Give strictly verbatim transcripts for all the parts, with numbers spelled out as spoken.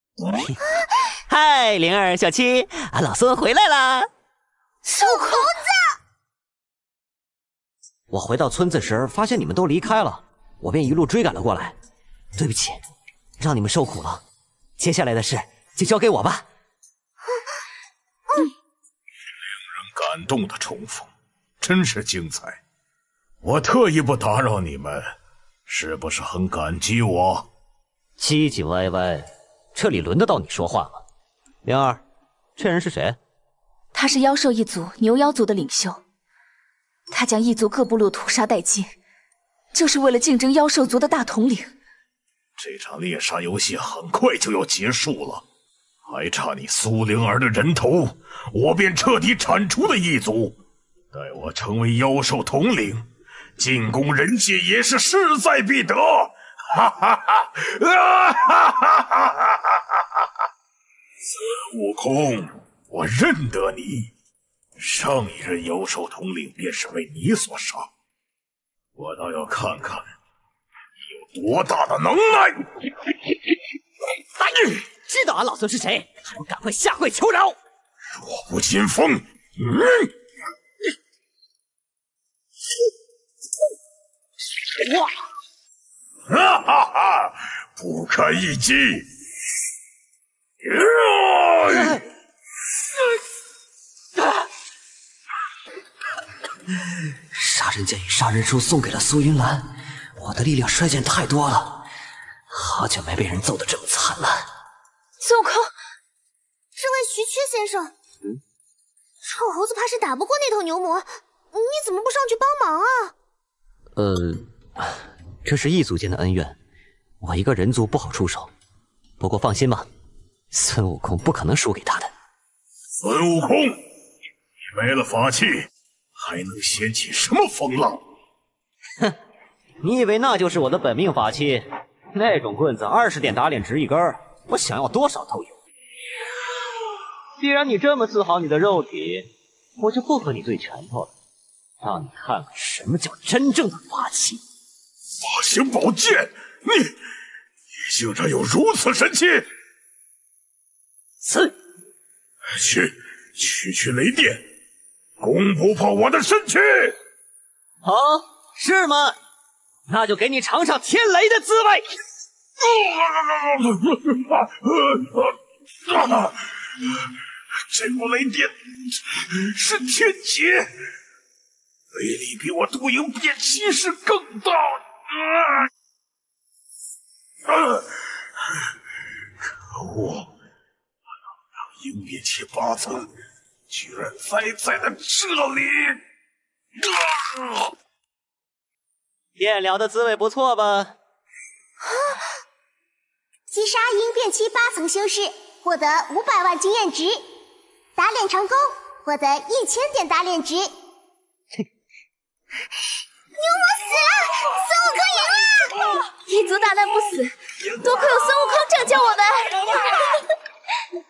嗨，灵儿、小七，俺老孙回来啦！ 孙悟空子， 我回到村子时，发现你们都离开了，我便一路追赶了过来。对不起，让你们受苦了。接下来的事就交给我吧。 令人感动的重逢，真是精彩。我特意不打扰你们，是不是很感激我？ 唧唧歪歪，这里轮得到你说话吗？灵儿，这人是谁？ 他是妖兽一族牛妖族的领袖，他将一族各部落屠杀殆尽，就是为了竞争妖兽族的大统领。 这场猎杀游戏很快就要结束了，还差你苏灵儿的人头，我便彻底铲除了一族。待我成为妖兽统领，进攻人界也是势在必得。哈哈哈！啊哈哈哈哈！孙悟空，我认得你，上一任妖兽统领便是被你所杀。我倒要看看你有多大的能耐！ 知道俺老孙是谁，还不赶快下跪求饶！ 弱不禁风！嗯， 哇！ 哈哈哈！不可一击！ 杀人剑与杀人书送给了苏云兰，我的力量衰减太多了，好久没被人揍得这么惨了。 孙悟空， 这位徐缺先生，嗯，臭猴子怕是打不过那头牛魔，你怎么不上去帮忙啊？ 呃，这是异族间的恩怨，我一个人族不好出手。不过放心吧，孙悟空不可能输给他的。 孙悟空，你没了法器，还能掀起什么风浪？ 哼，你以为那就是我的本命法器？那种棍子二十点打脸值一根，我想要多少都有。既然你这么自豪你的肉体，我就不和你对拳头了，让你看看什么叫真正的法器。 法形宝剑，你你竟然有如此神器！ 刺！ 去去去雷电，攻不破我的身躯！ 哦，是吗？那就给你尝尝天雷的滋味。 这股雷电是天劫，威力比我独影变气势更大。啊！可恶！应变器八层居然栽在了这里！啊！ 电疗的滋味不错吧？啊！ 击杀应变期八层修士，获得五百万经验值；打脸成功，获得一千点打脸值。牛魔死了，孙悟空赢了！ 一族大难不死，多亏有孙悟空拯救我们。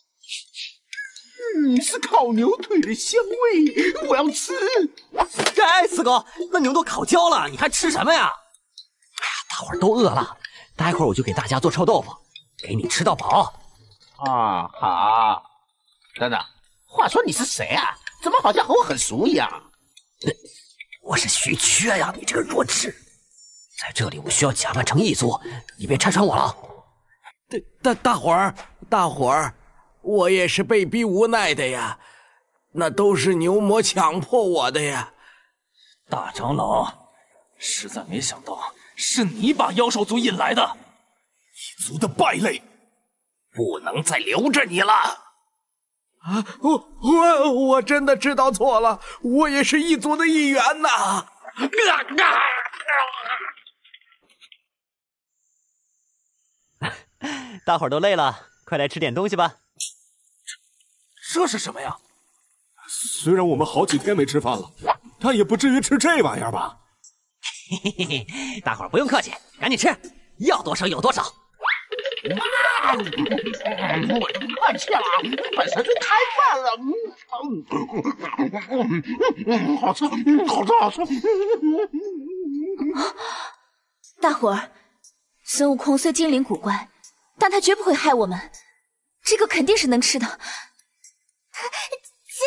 嗯，是烤牛腿的香味，我要吃。 哎，四哥，那牛都烤焦了，你还吃什么呀？哎呀，大伙儿都饿了，待会儿我就给大家做臭豆腐，给你吃到饱。 啊，好。等等，话说你是谁啊？怎么好像和我很熟一样？ 我是徐缺呀，你这个弱智！在这里我需要假扮成异族，你别拆穿我了。 大大大伙儿，大伙儿。我也是被逼无奈的呀，那都是牛魔强迫我的呀。 大长老，实在没想到是你把妖兽族引来的， 异族的败类，不能再留着你了。 啊，我我我真的知道错了，我也是异族的一员呐。啊啊！大伙儿都累了，快来吃点东西吧。 这是什么呀？ 虽然我们好几天没吃饭了，但也不至于吃这玩意儿吧？ 嘿嘿嘿，大伙儿不用客气，赶紧吃，要多少有多少。 啊！我快吃了，本身就太慢了。嗯，好吃，好吃，好吃。 大伙儿，孙悟空虽精灵古怪， 但它绝不会害我们。这个肯定是能吃的。 姐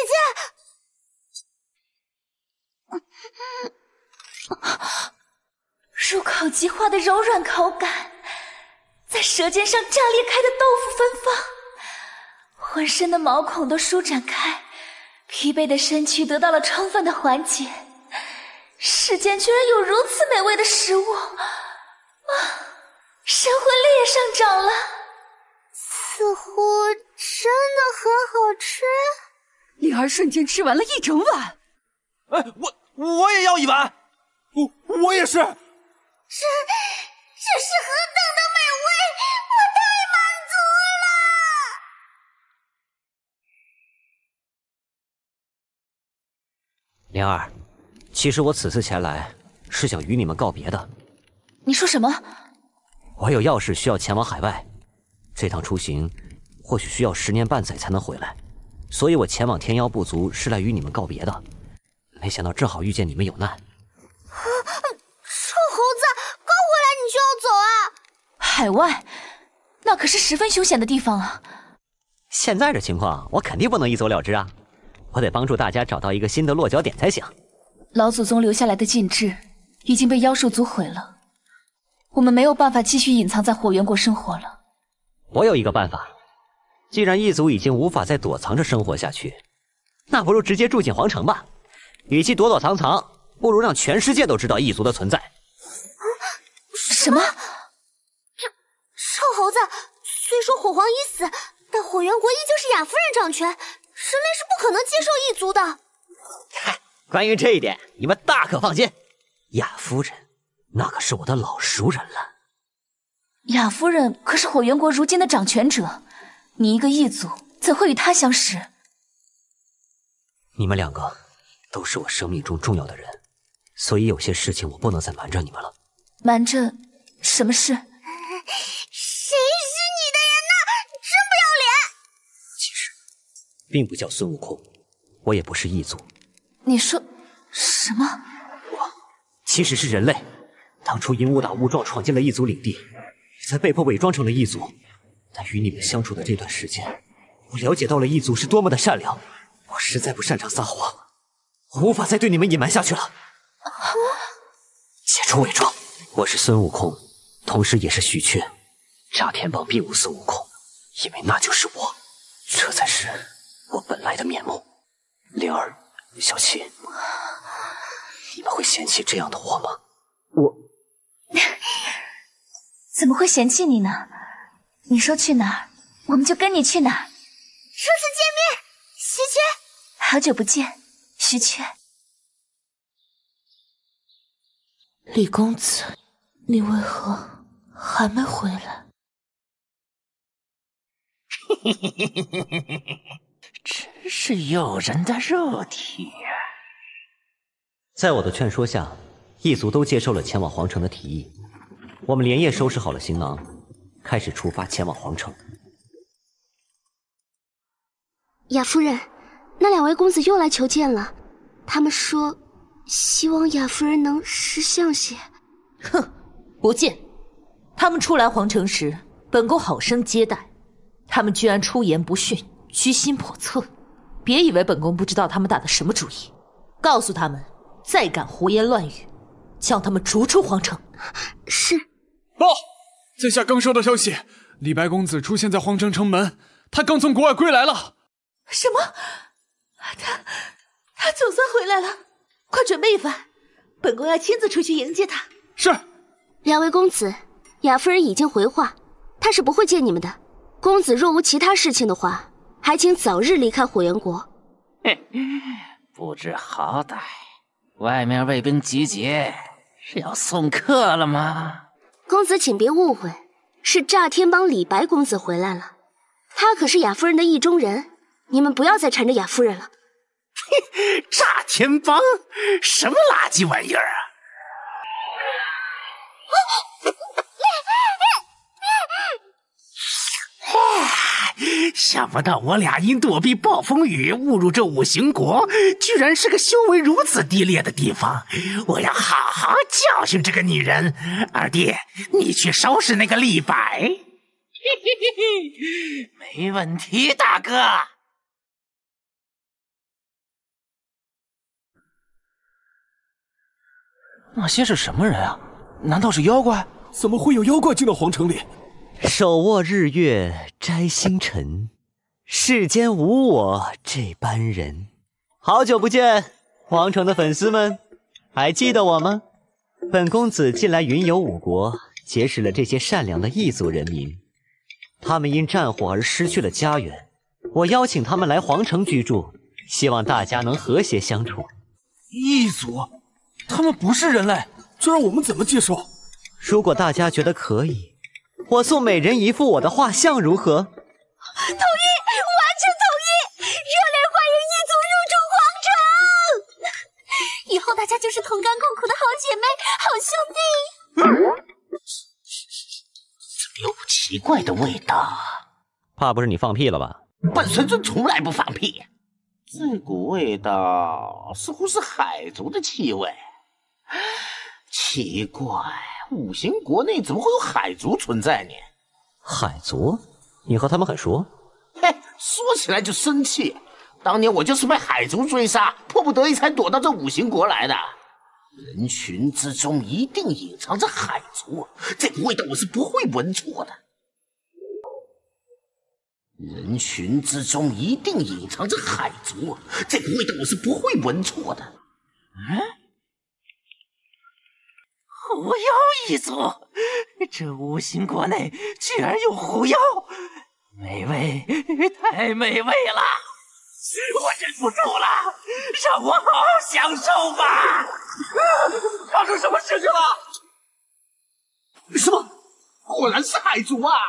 姐，入口即化的柔软口感，在舌尖上炸裂开的豆腐芬芳，浑身的毛孔都舒展开，疲惫的身躯得到了充分的缓解。世间居然有如此美味的食物，啊，神魂力也上涨了。 似乎真的很好吃。 灵儿瞬间吃完了一整碗。 哎，我我也要一碗，我我也是。这这是何等的美味，我太满足了。 灵儿，其实我此次前来是想与你们告别的。 你说什么？ 我有要事需要前往海外，这趟出行或许需要十年半载才能回来，所以我前往天妖部族是来与你们告别的。没想到正好遇见你们有难。 啊，臭猴子，刚回来你就要走啊？ 海外，那可是十分凶险的地方啊。 现在这情况，我肯定不能一走了之啊！我得帮助大家找到一个新的落脚点才行。 老祖宗留下来的禁制已经被妖兽族毁了，我们没有办法继续隐藏在火元国生活了。 我有一个办法，既然异族已经无法再躲藏着生活下去，那不如直接住进皇城吧。与其躲躲藏藏，不如让全世界都知道异族的存在。 什么？ 这臭猴子，虽说火皇已死，但火元国依旧是雅夫人掌权，人类是不可能接受异族的。 嗨，关于这一点，你们大可放心。雅夫人，那可是我的老熟人了。 雅夫人可是火元国如今的掌权者，你一个异族，怎会与她相识？ 你们两个都是我生命中重要的人，所以有些事情我不能再瞒着你们了。 瞒着什么事？ 谁是你的人呢？真不要脸！ 其实，并不叫孙悟空，我也不是异族。 你说什么？ 我其实是人类，当初因误打误撞闯进了异族领地，才被迫伪装成了异族。但与你们相处的这段时间，我了解到了异族是多么的善良。我实在不擅长撒谎，我无法再对你们隐瞒下去了。解除伪装，我是孙悟空，同时也是许雀。炸天帮并无孙悟空，因为那就是我，这才是我本来的面目。灵儿、小七，你们会嫌弃这样的我吗？我怎么会嫌弃你呢？你说去哪儿，我们就跟你去哪儿。 初次见面，许雀。 好久不见，许雀。 李公子，你为何还没回来？ 真是诱人的肉体呀！ 在我的劝说下，异族都接受了前往皇城的提议。我们连夜收拾好了行囊，开始出发前往皇城。 雅夫人，那两位公子又来求见了，他们说希望雅夫人能识相些。 哼，不见。他们初来皇城时，本宫好生接待，他们居然出言不逊，居心叵测。别以为本宫不知道他们打的什么主意，告诉他们，再敢胡言乱语，将他们逐出皇城。 是。 报，在下刚收到消息，李白公子出现在皇城城门，他刚从国外归来了。 什么？他他总算回来了，快准备一番，本宫要亲自出去迎接他。 是。 两位公子，雅夫人已经回话，她是不会见你们的。公子若无其他事情的话，还请早日离开火元国。 不知好歹，外面卫兵集结，是要送客了吗？ 公子请别误会，是炸天帮李白公子回来了，他可是雅夫人的意中人，你们不要再缠着雅夫人了。 炸天帮什么垃圾玩意儿啊！想不到我俩因躲避暴风雨误入这五行国，居然是个修为如此低劣的地方。我要好好教训这个女人。二弟，你去收拾那个李白。 没问题，大哥。 那些是什么人啊？难道是妖怪？ 怎么会有妖怪进到皇城里？ 手握日月摘星辰，世间无我这般人。好久不见，皇城的粉丝们，还记得我吗？本公子近来云游五国，结识了这些善良的异族人民。他们因战火而失去了家园，我邀请他们来皇城居住，希望大家能和谐相处。 异族？他们不是人类， 这让我们怎么接受？ 如果大家觉得可以，我送每人一幅我的画像，如何？ 同意，完全同意！热烈欢迎异族入住皇城，以后大家就是同甘共苦的好姐妹、好兄弟。 怎么有股奇怪的味道？ 怕不是你放屁了吧？ 本孙尊从来不放屁。这股味道似乎是海族的气味。奇怪，五行国内怎么会有海族存在呢？ 海族？你和他们很熟？ 嘿，说起来就生气。当年我就是被海族追杀，迫不得已才躲到这五行国来的。人群之中一定隐藏着海族，这股味道我是不会闻错的。人群之中一定隐藏着海族，这股味道我是不会闻错的。嗯？狐妖一族，这五行国内居然有狐妖，美味，太美味了！我忍不住了，让我好好享受吧！发生什么事情了？什么？果然是海族啊！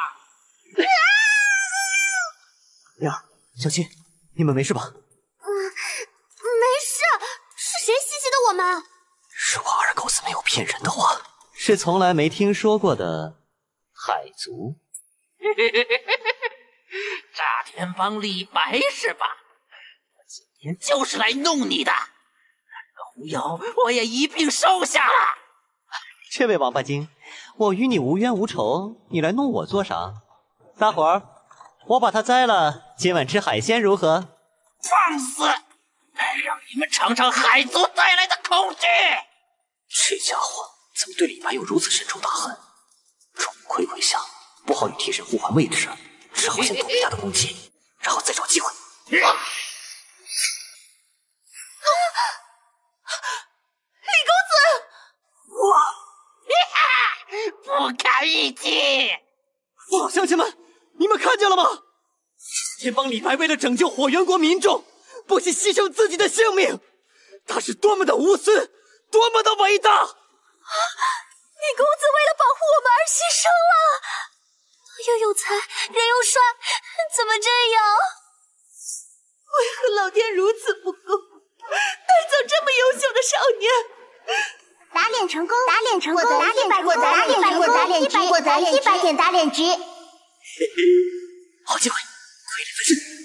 灵儿、小七，你们没事吧？ 嗯，没事。是谁袭击的我们？ 如果二狗子没有骗人的话，是从来没听说过的海族。 炸天帮李白是吧？我今天就是来弄你的，那个狐妖我也一并收下了。 这位王八精，我与你无冤无仇，你来弄我做啥？大伙儿，我把它摘了，今晚吃海鲜如何？ 放肆！让你们尝尝海族带来的恐惧！ 这家伙怎么对李白有如此深仇大恨？众目睽睽下，不好与替身互换位置，只好先躲避他的攻击，然后再找机会。 李公子， 我不堪一击！ 父老乡亲们，你们看见了吗？天帮李白为了拯救火元国民众，不惜牺牲自己的性命，他是多么的无私，多么的伟大！ 李公子为了保护我们而牺牲了，又有才，人又帅，怎么这样？为何老天如此不公，带走这么优秀的少年？ 打脸成功，打脸成功，获得一百获得打脸成功，打脸值，获得一百点打脸值。 好机会，傀儡分身。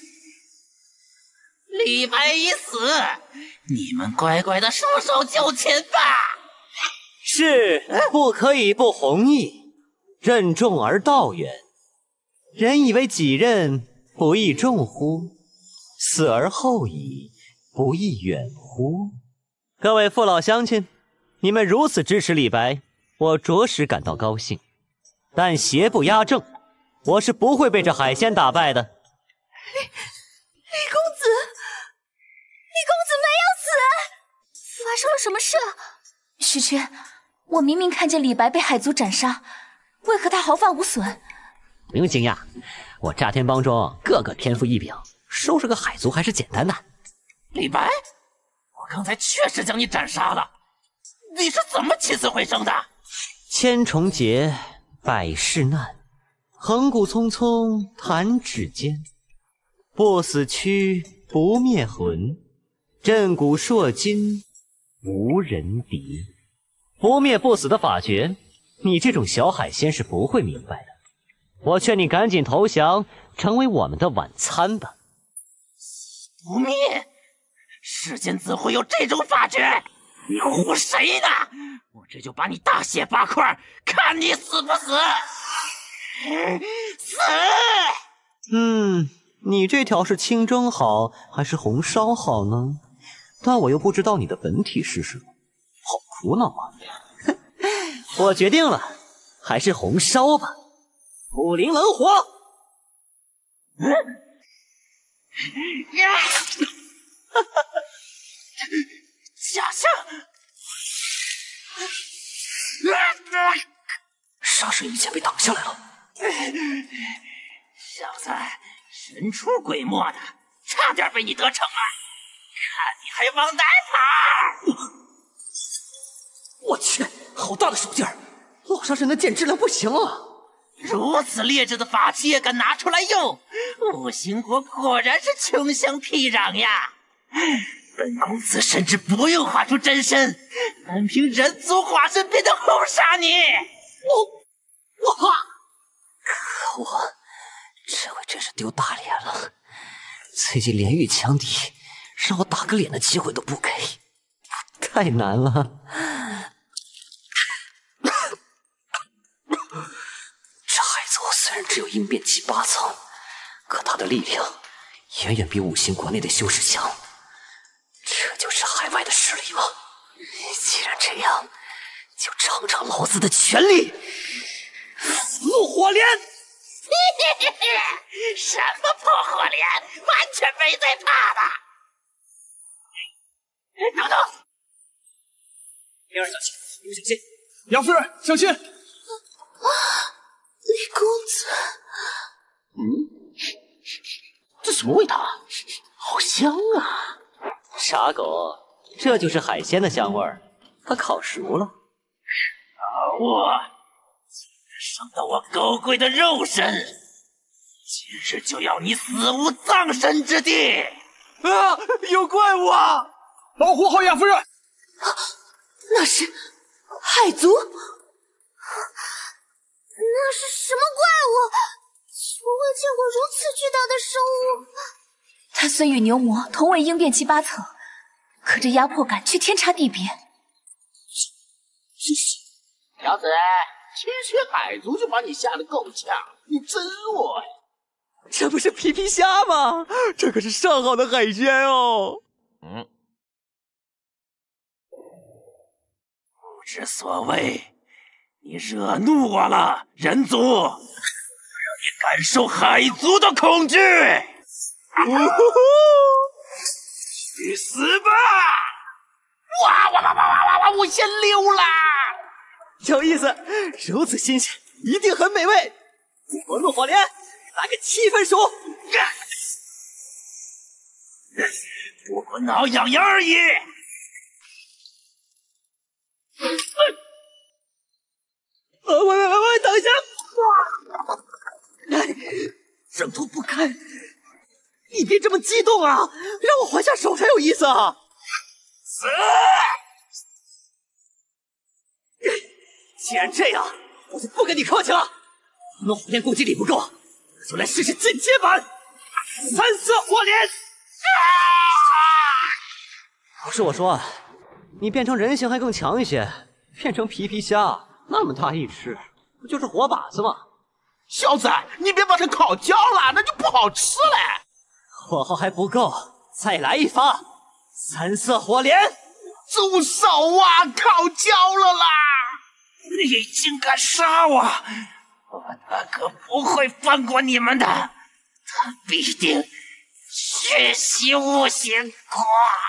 李白已死，你们乖乖的束手就擒吧。 是，不可以不弘毅，任重而道远。人以为己任，不亦重乎？死而后已，不亦远乎？各位父老乡亲，你们如此支持李白，我着实感到高兴。但邪不压正，我是不会被这海鲜打败的。 李李公子，李公子没有死，发生了什么事？徐缺，我明明看见李白被海族斩杀，为何他毫发无损？ 不用惊讶，我炸天帮中个个天赋异禀，收拾个海族还是简单的。 李白，我刚才确实将你斩杀了，你是怎么起死回生的？ 千重劫，百世难，横骨匆匆弹指间，不死躯，不灭魂，震骨烁筋，无人敌。不灭不死的法诀，你这种小海鲜是不会明白的。我劝你赶紧投降，成为我们的晚餐吧。 不灭？世间怎会有这种法诀？你唬谁呢？我这就把你大卸八块，看你死不死！ 死！ 嗯，你这条是清蒸好还是红烧好呢？但我又不知道你的本体是什么，好苦恼啊！我决定了，还是红烧吧。武林冷火。 嗯，呀，哈哈，假象。 杀神御剑被挡下来了。 小子，神出鬼没的，差点被你得逞了。看你还往哪跑！ 我去，好大的手劲儿！老杀神的剑质量不行啊！ 如此劣质的法器也敢拿出来用，五行国果然是穷乡僻壤呀！本公子甚至不用化出真身，单凭人族化身便能轰杀你！ 我我怕！可恶，这回真是丢大脸了！最近连遇强敌，让我打个脸的机会都不给，太难了。这海族虽然只有应变期八层，可他的力量远远比五行国内的修士强。这就是海外的实力吗？既然这样，就尝尝老子的全力！怒火莲！ 什么破火莲，完全没在怕的！等等， 灵儿小心，你们小心！ 杨夫人小心！ 啊，李公子， 嗯，这什么味道啊？好香啊！ 傻狗，这就是海鲜的香味儿，它烤熟了。 可恶！伤到我高贵的肉身，今日就要你死无葬身之地！ 啊，有怪物啊！ 保护好雅夫人！ 啊，那是海族， 那是什么怪物？从未见过如此巨大的生物。 他虽与牛魔同为应变期八层，可这压迫感却天差地别。 小子，区区海族就把你吓得够呛，你真弱呀！ 这不是皮皮虾吗？这可是上好的海鲜哦。 嗯，不知所谓，你惹怒我了，人族，我让你感受海族的恐惧！去死吧！哇哇哇哇哇哇哇！我先溜啦！ 有意思，如此新鲜，一定很美味。我怒火莲来个七分熟， 不过挠痒痒而已。 呃，喂喂喂喂，等一下！哎，挣脱不开，你别这么激动啊，让我还下手才有意思啊！ 死！ 既然这样，我就不跟你客气了。怒火莲攻击力不够，就来试试进阶版三色火莲。不是我说，你变成人形还更强一些，变成皮皮虾那么大一只，不就是活靶子吗？ 小子，你别把它烤焦了，那就不好吃了。 火候还不够，再来一发三色火莲。 住手啊！烤焦了啦！你竟敢杀我！我大哥不会放过你们的，他必定血洗五行国。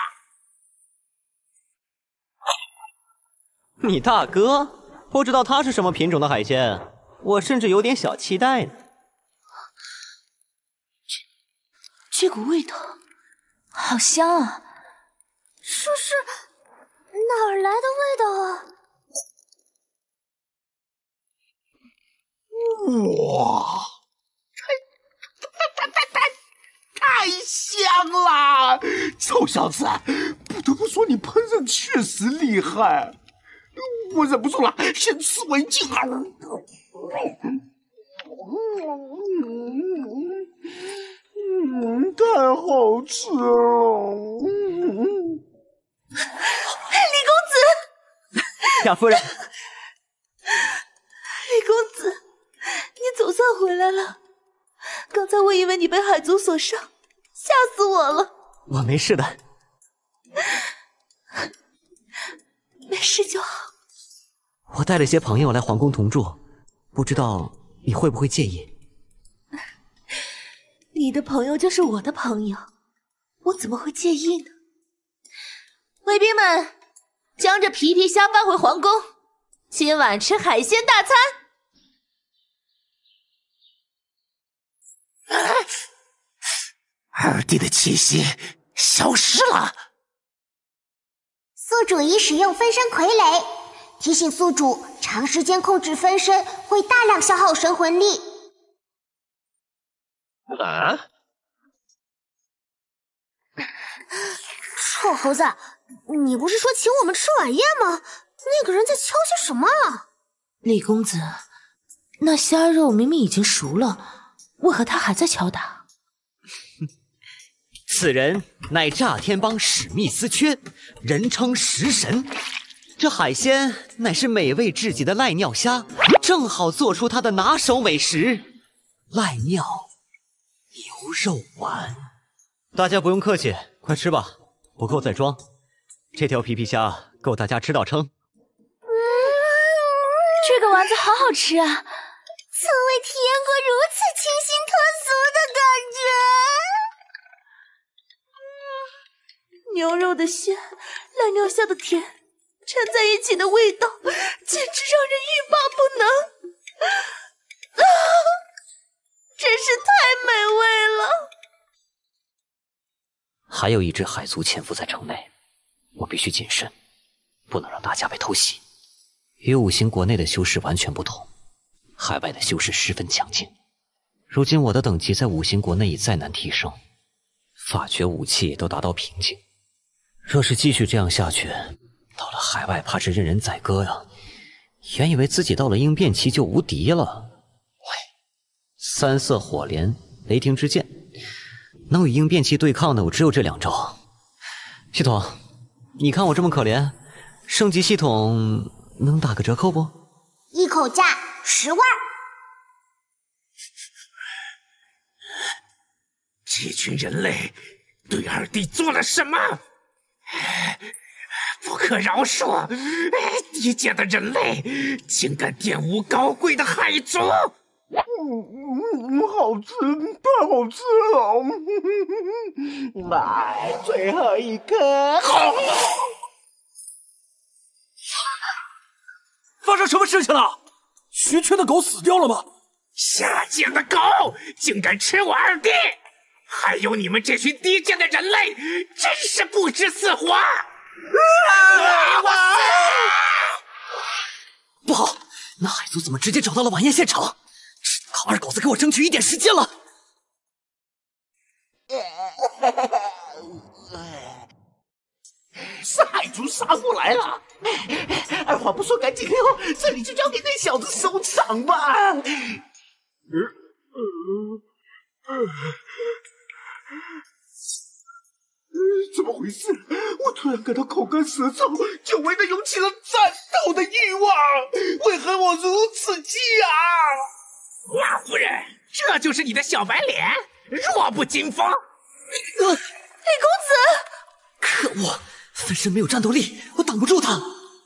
你大哥不知道他是什么品种的海鲜，我甚至有点小期待呢。 这这股味道好香啊！ 这是哪儿来的味道啊？ 哇，太太太太太香了！臭小子，不得不说你烹饪确实厉害，我忍不住了，先吃为敬啊！嗯，太好吃了！ 李公子， 雅夫人， 李公子，你总算刚才我以为你被海族所伤，吓死我了。 我没事的， 没事就好。 我带了些朋友来皇宫同住，不知道你会不会介意？ 你的朋友就是我的朋友，我怎么会介意呢？卫兵们，将这皮皮虾搬回皇宫，今晚吃海鲜大餐。 二弟的气息消失了。 宿主已使用分身傀儡，提醒宿主长时间控制分身会大量消耗神魂力。 啊！ 臭猴子，你不是说请我们吃晚宴吗？那个人在敲些什么啊？ 李公子，那虾肉明明已经熟了，为何他还在敲打？ 此人乃炸天帮史密斯缺，人称食神。这海鲜乃是美味至极的赖尿虾，正好做出他的拿手美食——赖尿牛肉丸。大家不用客气，快吃吧，不够再装。这条皮皮虾够大家吃到撑。 嗯，这个丸子好好吃啊！从未体验过如此清新脱俗的感觉。 牛肉的鲜，赖尿虾的甜，掺在一起的味道，简直让人欲罢不能。啊，真是太美味了！ 还有一只海族潜伏在城内，我必须谨慎，不能让大家被偷袭。与五行国内的修士完全不同，海外的修士十分强劲。如今我的等级在五行国内已再难提升，法诀武器也都达到瓶颈。若是继续这样下去，到了海外怕是任人宰割呀！原以为自己到了应变期就无敌了。喂，三色火莲、雷霆之剑，能与应变期对抗的我只有这两招。系统，你看我这么可怜，升级系统能打个折扣不？ 一口价十万。 这群人类对二弟做了什么？不可饶恕！低贱的人类竟敢玷污高贵的海族！ 嗯嗯，好吃，太好吃了！来，最后一颗。 发生什么事情了？徐缺的狗死掉了吗？ 下贱的狗，竟敢吃我二弟！还有你们这群低贱的人类，真是不知死活！啊！ 不好，那海族怎么直接找到了晚宴现场？只能靠二狗子给我争取一点时间了。 是海族杀过来了！二话不说，赶紧溜！这里就交给那小子收场吧。呃呃呃怎么回事？我突然感到口干舌燥，久违的涌起了战斗的欲望。为何我如此气啊？ 华夫人，这就是你的小白脸，弱不禁风。 呃、李公子， 可恶，分身没有战斗力，我挡不住他。啊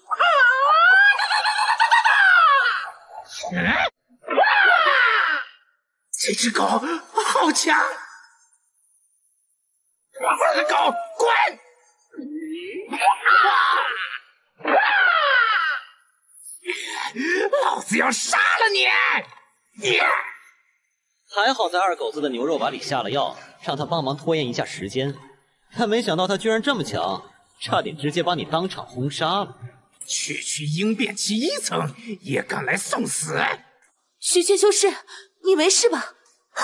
嗯啊、这只狗好强！死狗，滚！老子要杀了你！你还好在二狗子的牛肉丸里下了药，让他帮忙拖延一下时间。但没想到他居然这么强，差点直接把你当场轰杀了。 区区应变期一层也敢来送死？ 徐谦修士，你没事吧？臭猴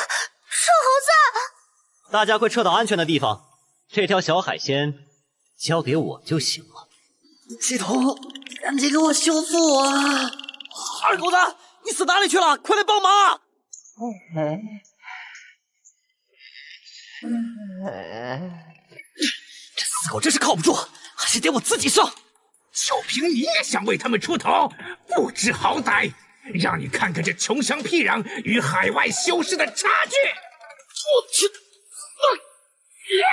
子！大家快撤到安全的地方。这条小海鲜交给我就行了。 系统，赶紧给我修复啊！ 二狗子，你死哪里去了？快来帮忙！这死狗真是靠不住，还是得我自己上。 就凭你也想为他们出头，不知好歹！ 让你看看这穷乡僻壤与海外修士的差距！我去！呀！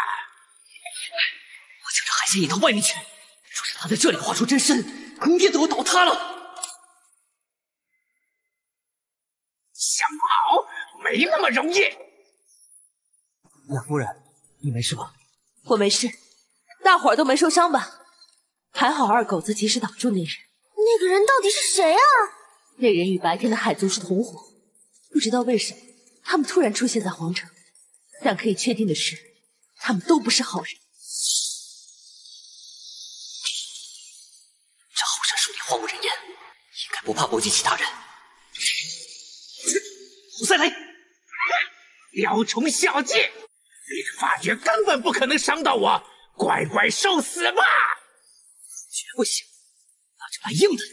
我将这海仙引到外面去。若是他在这里化出真身，宫殿都要倒塌了。 想跑没那么容易。 雅夫人，你没事吧？ 我没事，大伙儿都没受伤吧？还好二狗子及时挡住那人。 那个人到底是谁啊？ 那人与白天的海族是同伙，不知道为什么他们突然出现在皇城，但可以确定的是，他们都不是好人。 这后山树林荒无人烟，应该不怕波及其他人。胡塞雷， 雕虫小技，你的发觉根本不可能伤到我，乖乖受死吧！ 绝不行，那就来硬的。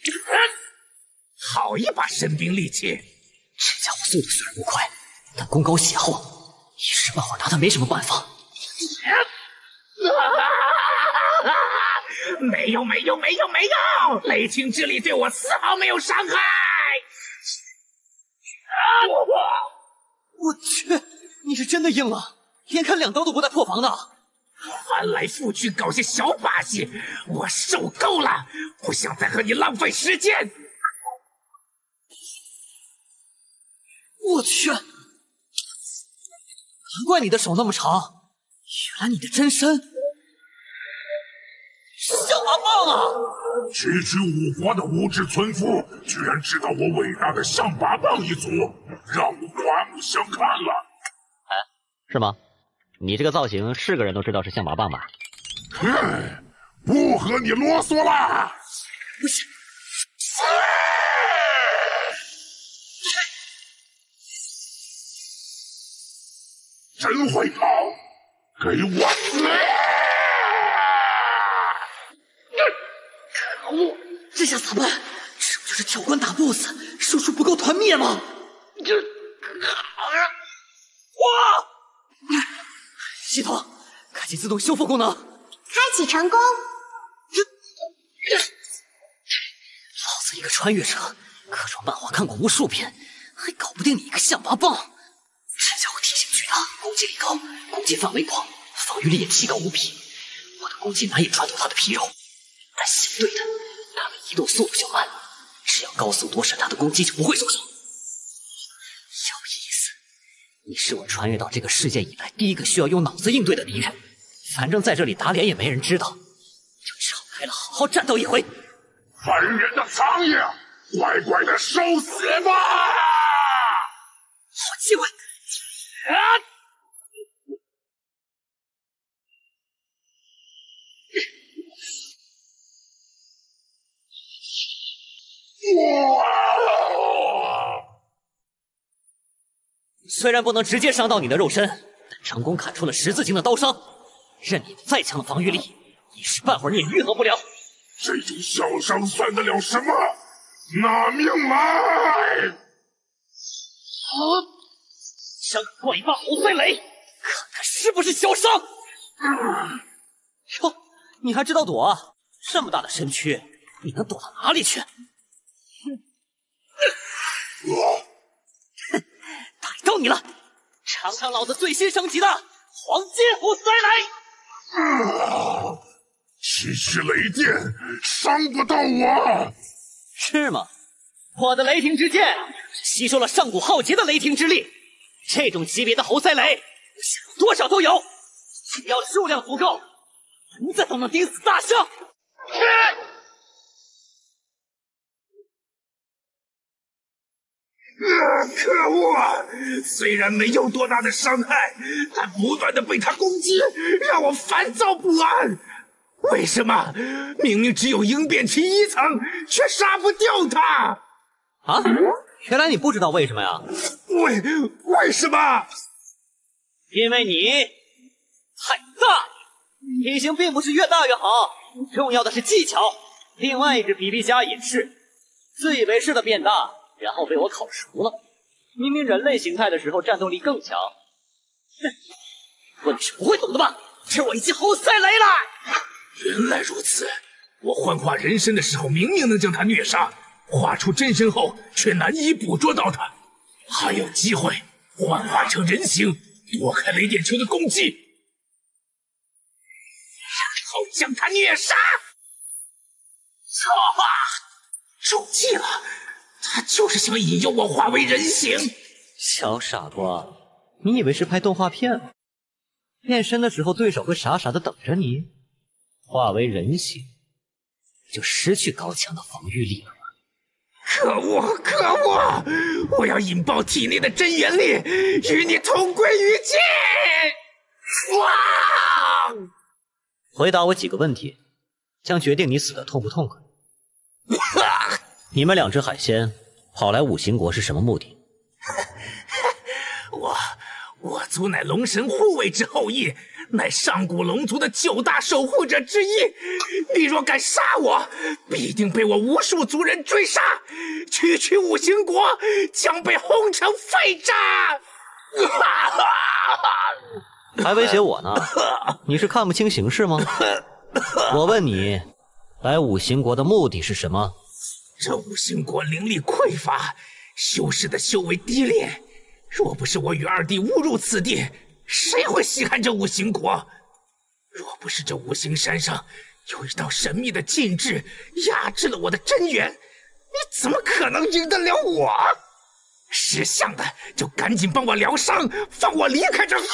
好一把神兵利器！ 这家伙速度虽然不快，但功高血厚，一时半会儿拿他没什么办法。 没有没有没有没有，雷霆之力对我丝毫没有伤害。 我去，你是真的硬了，连砍两刀都不带破防的。 翻来覆去搞些小把戏，我受够了，不想再和你浪费时间。 我去，难怪你的手那么长，原来你的真身象拔蚌啊！ 区区五国的无知村夫，居然知道我伟大的象拔蚌一族，让我刮目相看了。 哎，是吗？你这个造型是个人都知道是象拔蚌吧？ 哼，不和你啰嗦了。 不是。 真会跑，给我死！ 可恶，这下咋办？这不就是挑关打 B O S S， 输出不够团灭吗？这，哇！系统开启自动修复功能， 开启成功。 这，老子一个穿越者，各种漫画看过无数遍，还搞不定你一个象拔蚌。这家伙体型巨大，攻击力高，攻击范围广，防御力也提高无比。我的攻击难以穿透他的皮肉，但相对的，他的移动速度就慢，只要高速躲闪他的攻击就不会受伤。有意思，你是我穿越到这个世界以来第一个需要用脑子应对的敌人。反正在这里打脸也没人知道，就只好来了好好战斗一回。 烦人的苍蝇，乖乖的受死吧！ 好机会！啊！虽然不能直接伤到你的肉身，但成功砍出了十字星的刀伤。任你再强的防御力，一时半会儿你也愈合不了。 这种小伤算得了什么？拿命来！ 好，想怪霸侯飞雷，看看是不是小伤。哟、嗯，你还知道躲啊？这么大的身躯，你能躲到哪里去？ 我， 逮到你了！尝尝老子最新升级的黄金虎塞雷！ 啊！区区雷电伤不到我， 是吗？我的雷霆之剑吸收了上古浩劫的雷霆之力，这种级别的猴塞雷，我想要多少都有，只要数量足够，蚊子都能顶死大象。 啊！可恶！虽然没有多大的伤害，但不断的被他攻击，让我烦躁不安。为什么明明只有应变期一层，却杀不掉他？ 啊！原来你不知道为什么呀？ 为为什么？ 因为你太大，体型并不是越大越好，重要的是技巧。另外一只比比虾也是，自以为是的变大，然后被我烤熟了。明明人类形态的时候战斗力更强，问题是不会懂的吧？吃我一记猴塞雷了！ 原来如此，我幻化人身的时候明明能将他虐杀， 化出真身后却难以捕捉到他，还有机会幻化成人形，躲开雷电球的攻击，然后将他虐杀。错，中计了，他就是想引诱我化为人形。 小傻瓜，你以为是拍动画片吗？变身的时候，对手会傻傻的等着你，化为人形，就失去高强的防御力了。 可恶！可恶！我要引爆体内的真元力，与你同归于尽！哇！ 回答我几个问题，将决定你死的痛不痛快。你们两只海鲜跑来五行国是什么目的？ 我我族乃龙神护卫之后裔，乃上古龙族的九大守护者之一。你若敢杀我，必定被我无数族人追杀，区区五行国将被轰成废渣！ 还威胁我呢？你是看不清形势吗？我问你，来五行国的目的是什么？ 这五行国灵力匮乏，修士的修为低劣。若不是我与二弟误入此地，谁会稀罕这五行国？若不是这五行山上有一道神秘的禁制压制了我的真元，你怎么可能赢得了我？识相的就赶紧帮我疗伤，放我离开这。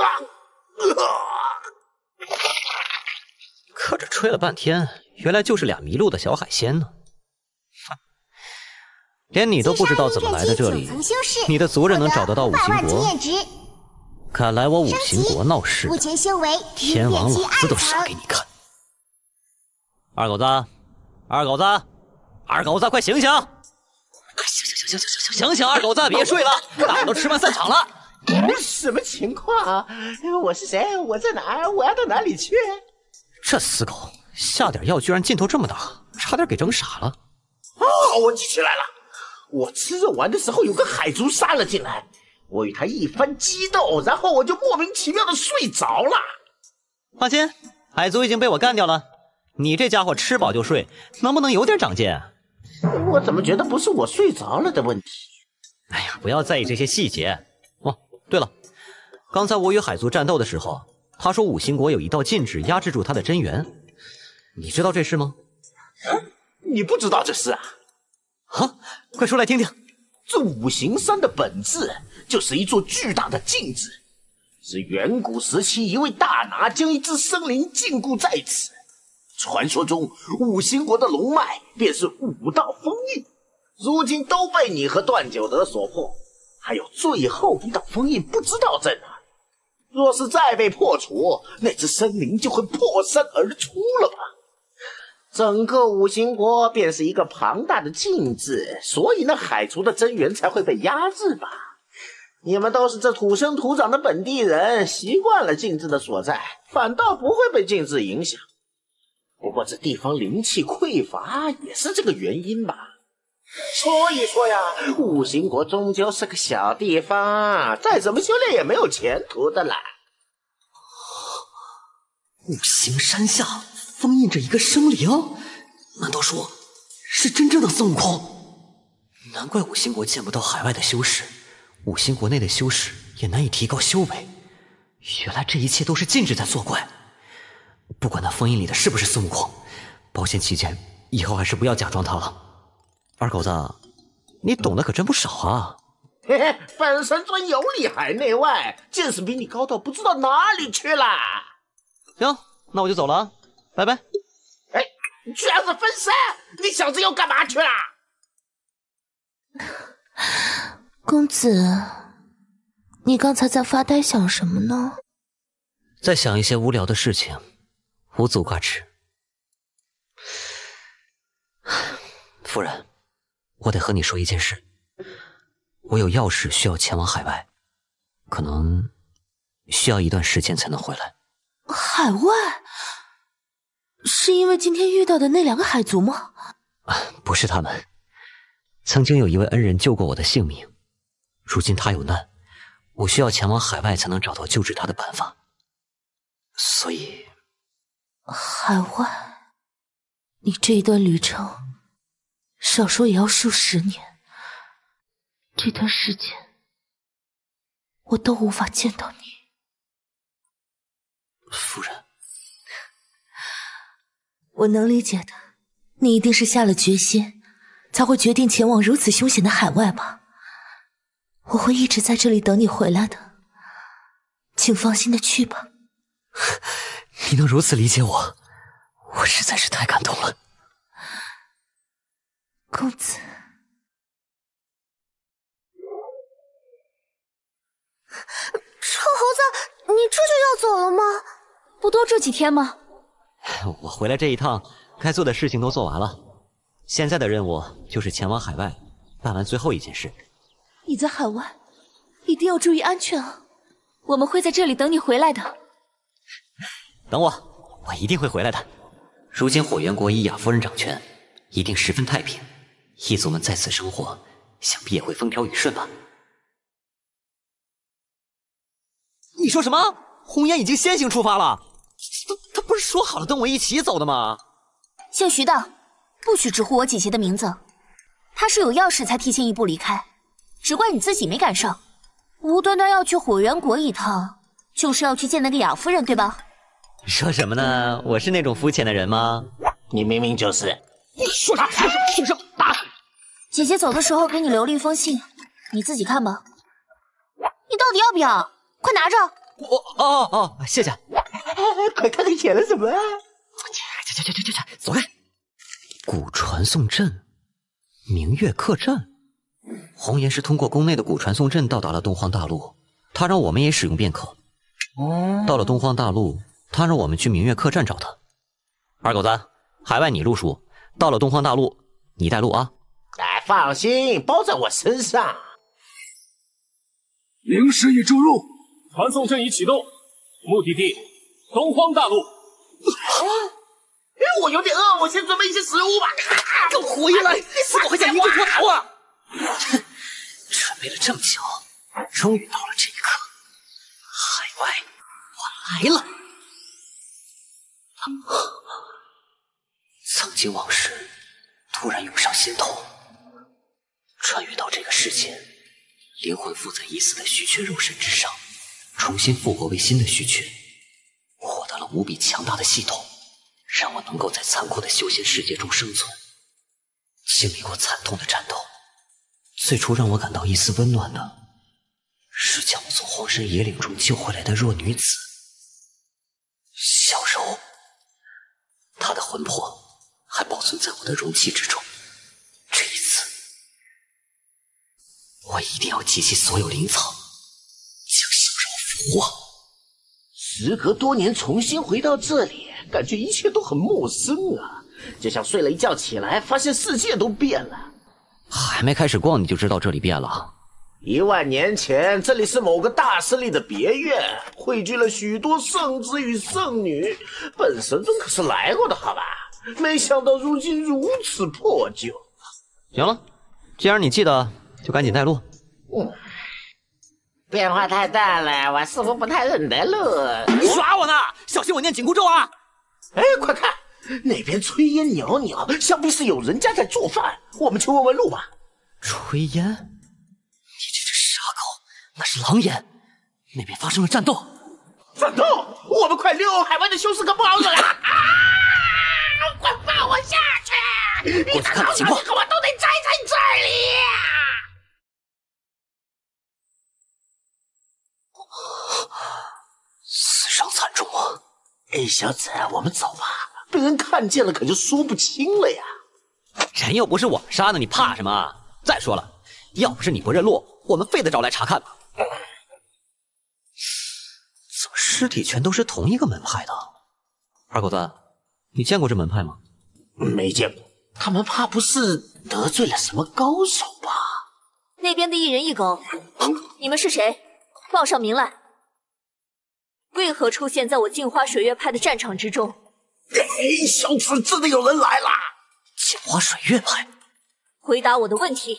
可这吹了半天，原来就是俩迷路的小海鲜呢。哼，连你都不知道怎么来的这里，你的族人能找得到五行国？敢来我五行国闹事的，天王老子都杀给你看！二狗子，二狗子，二狗子，快醒醒！醒醒醒醒醒醒醒醒！二狗子，别睡了，大伙都吃饭散场了。 什么情况？我是谁？我在哪儿？我要到哪里去？ 这死狗下点药居然劲头这么大，差点给整傻了。 哦，我记起来了，我吃肉丸的时候有个海族杀了进来，我与他一番激斗，然后我就莫名其妙的睡着了。 放心，海族已经被我干掉了。你这家伙吃饱就睡，能不能有点长进？ 我怎么觉得不是我睡着了的问题？ 哎呀，不要在意这些细节。哦，对了，刚才我与海族战斗的时候，他说五行国有一道禁制压制住他的真元，你知道这事吗？ 你不知道这事啊？ 啊，快说来听听。 这五行山的本质就是一座巨大的镜子，是远古时期一位大拿将一只生灵禁锢在此。传说中五行国的龙脉便是五道封印，如今都被你和段九德所破，还有最后一道封印不知道在哪里。若是再被破除，那只生灵就会破山而出了吧？整个五行国便是一个庞大的镜子，所以那海族的真元才会被压制吧？你们都是这土生土长的本地人，习惯了镜子的所在，反倒不会被镜子影响。不过这地方灵气匮乏也是这个原因吧？所以说呀，五行国终究是个小地方，再怎么修炼也没有前途的啦。 五行山下封印着一个生灵，难道说是真正的孙悟空？难怪五行国见不到海外的修士，五行国内的修士也难以提高修为。原来这一切都是禁制在作怪。不管那封印里的是不是孙悟空，保险起见，以后还是不要假装他了。二狗子，你懂得可真不少啊！ 嘿嘿，本神尊有里海内外，见识比你高到不知道哪里去了。 行，那我就走了啊，拜拜。 哎，居然是分身！你小子又干嘛去了？ 公子，你刚才在发呆想什么呢？ 在想一些无聊的事情，无足挂齿。夫人，我得和你说一件事，我有要事需要前往海外，可能需要一段时间才能回来。 海外？是因为今天遇到的那两个海族吗？ 不是他们，曾经有一位恩人救过我的性命，如今他有难，我需要前往海外才能找到救治他的办法，所以…… 海外？你这一段旅程少说也要数十年。这段时间，我都无法见到你。 夫人， 我能理解的，你一定是下了决心，才会决定前往如此凶险的海外吧。我会一直在这里等你回来的，请放心的去吧。 你能如此理解我，我实在是太感动了。 公子， 臭猴子，你这就要走了吗？ 不多住几天吗？ 我回来这一趟，该做的事情都做完了，现在的任务就是前往海外，办完最后一件事。 你在海外，一定要注意安全啊！我们会在这里等你回来的。 等我，我一定会回来的。如今火元国以雅夫人掌权，一定十分太平，异族们在此生活，想必也会风调雨顺吧。你说什么？红颜已经先行出发了？他他不是说好了跟我一起走的吗？ 姓徐的，不许直呼我姐姐的名字。她是有要事才提前一步离开，只怪你自己没赶上。无端端要去火元国一趟，就是要去见那个雅夫人，对吧？ 说什么呢？我是那种肤浅的人吗？ 你明明就是。 你说什么？说什么？说什么？打！ 姐姐走的时候给你留了一封信，你自己看吧。你到底要不要？快拿着！ 我哦哦，谢谢。 快看看写了什么？ 去去去去去去，走开！古传送阵，明月客栈。红颜是通过宫内的古传送阵到达了东荒大陆，他让我们也使用便可。哦。到了东荒大陆，他让我们去明月客栈找他。二狗子，海外你路数，到了东荒大陆你带路啊！ 哎，放心，包在我身上。 灵石已注入，传送阵已启动，目的地东荒大陆。 哎，我有点饿，我先准备一些食物吧。 给我回来！死狗还想一个脱逃啊！准备了这么久，终于到了这一刻。海外，我来了。曾经往事突然涌上心头，穿越到这个世界，灵魂附在已死的虚缺肉身之上，重新复活为新的虚缺，获得了无比强大的系统，让我能够在残酷的修仙世界中生存。经历过惨痛的战斗，最初让我感到一丝温暖的，是将我从荒山野岭中救回来的弱女子小柔。她的魂魄还保存在我的容器之中。这一次，我一定要集齐所有灵草，将小柔复活。 时隔多年重新回到这里，感觉一切都很陌生啊，就像睡了一觉起来，发现世界都变了。 还没开始逛你就知道这里变了？ 一万年前，这里是某个大势力的别院，汇聚了许多圣子与圣女。本神尊可是来过的，好吧？没想到如今如此破旧。 行了，既然你记得，就赶紧带路。 嗯，变化太大了，我似乎不太认得路。 你耍我呢？小心我念紧箍咒啊！ 哎，快看，那边炊烟袅袅，想必是有人家在做饭。我们去问问路吧。 炊烟？你这只傻狗，那是狼烟。那边发生了战斗。 战斗？我们快溜！海外的修士可不好惹啊！啊！快放我下去！ 过去看看情况。 你和我都得栽在这里。 死伤惨重啊！ 哎，小子，我们走吧，被人看见了可就说不清了呀。 人又不是我们杀的，你怕什么？再说了，要不是你不认路，我们费得着来查看吗？怎么尸体全都是同一个门派的？二狗子，你见过这门派吗？ 没见过，他们怕不是得罪了什么高手吧？ 那边的一人一狗，你们是谁？报上名来。为何出现在我镜花水月派的战场之中？ 哎，小子，真的有人来了！ 镜花水月派， 回答我的问题。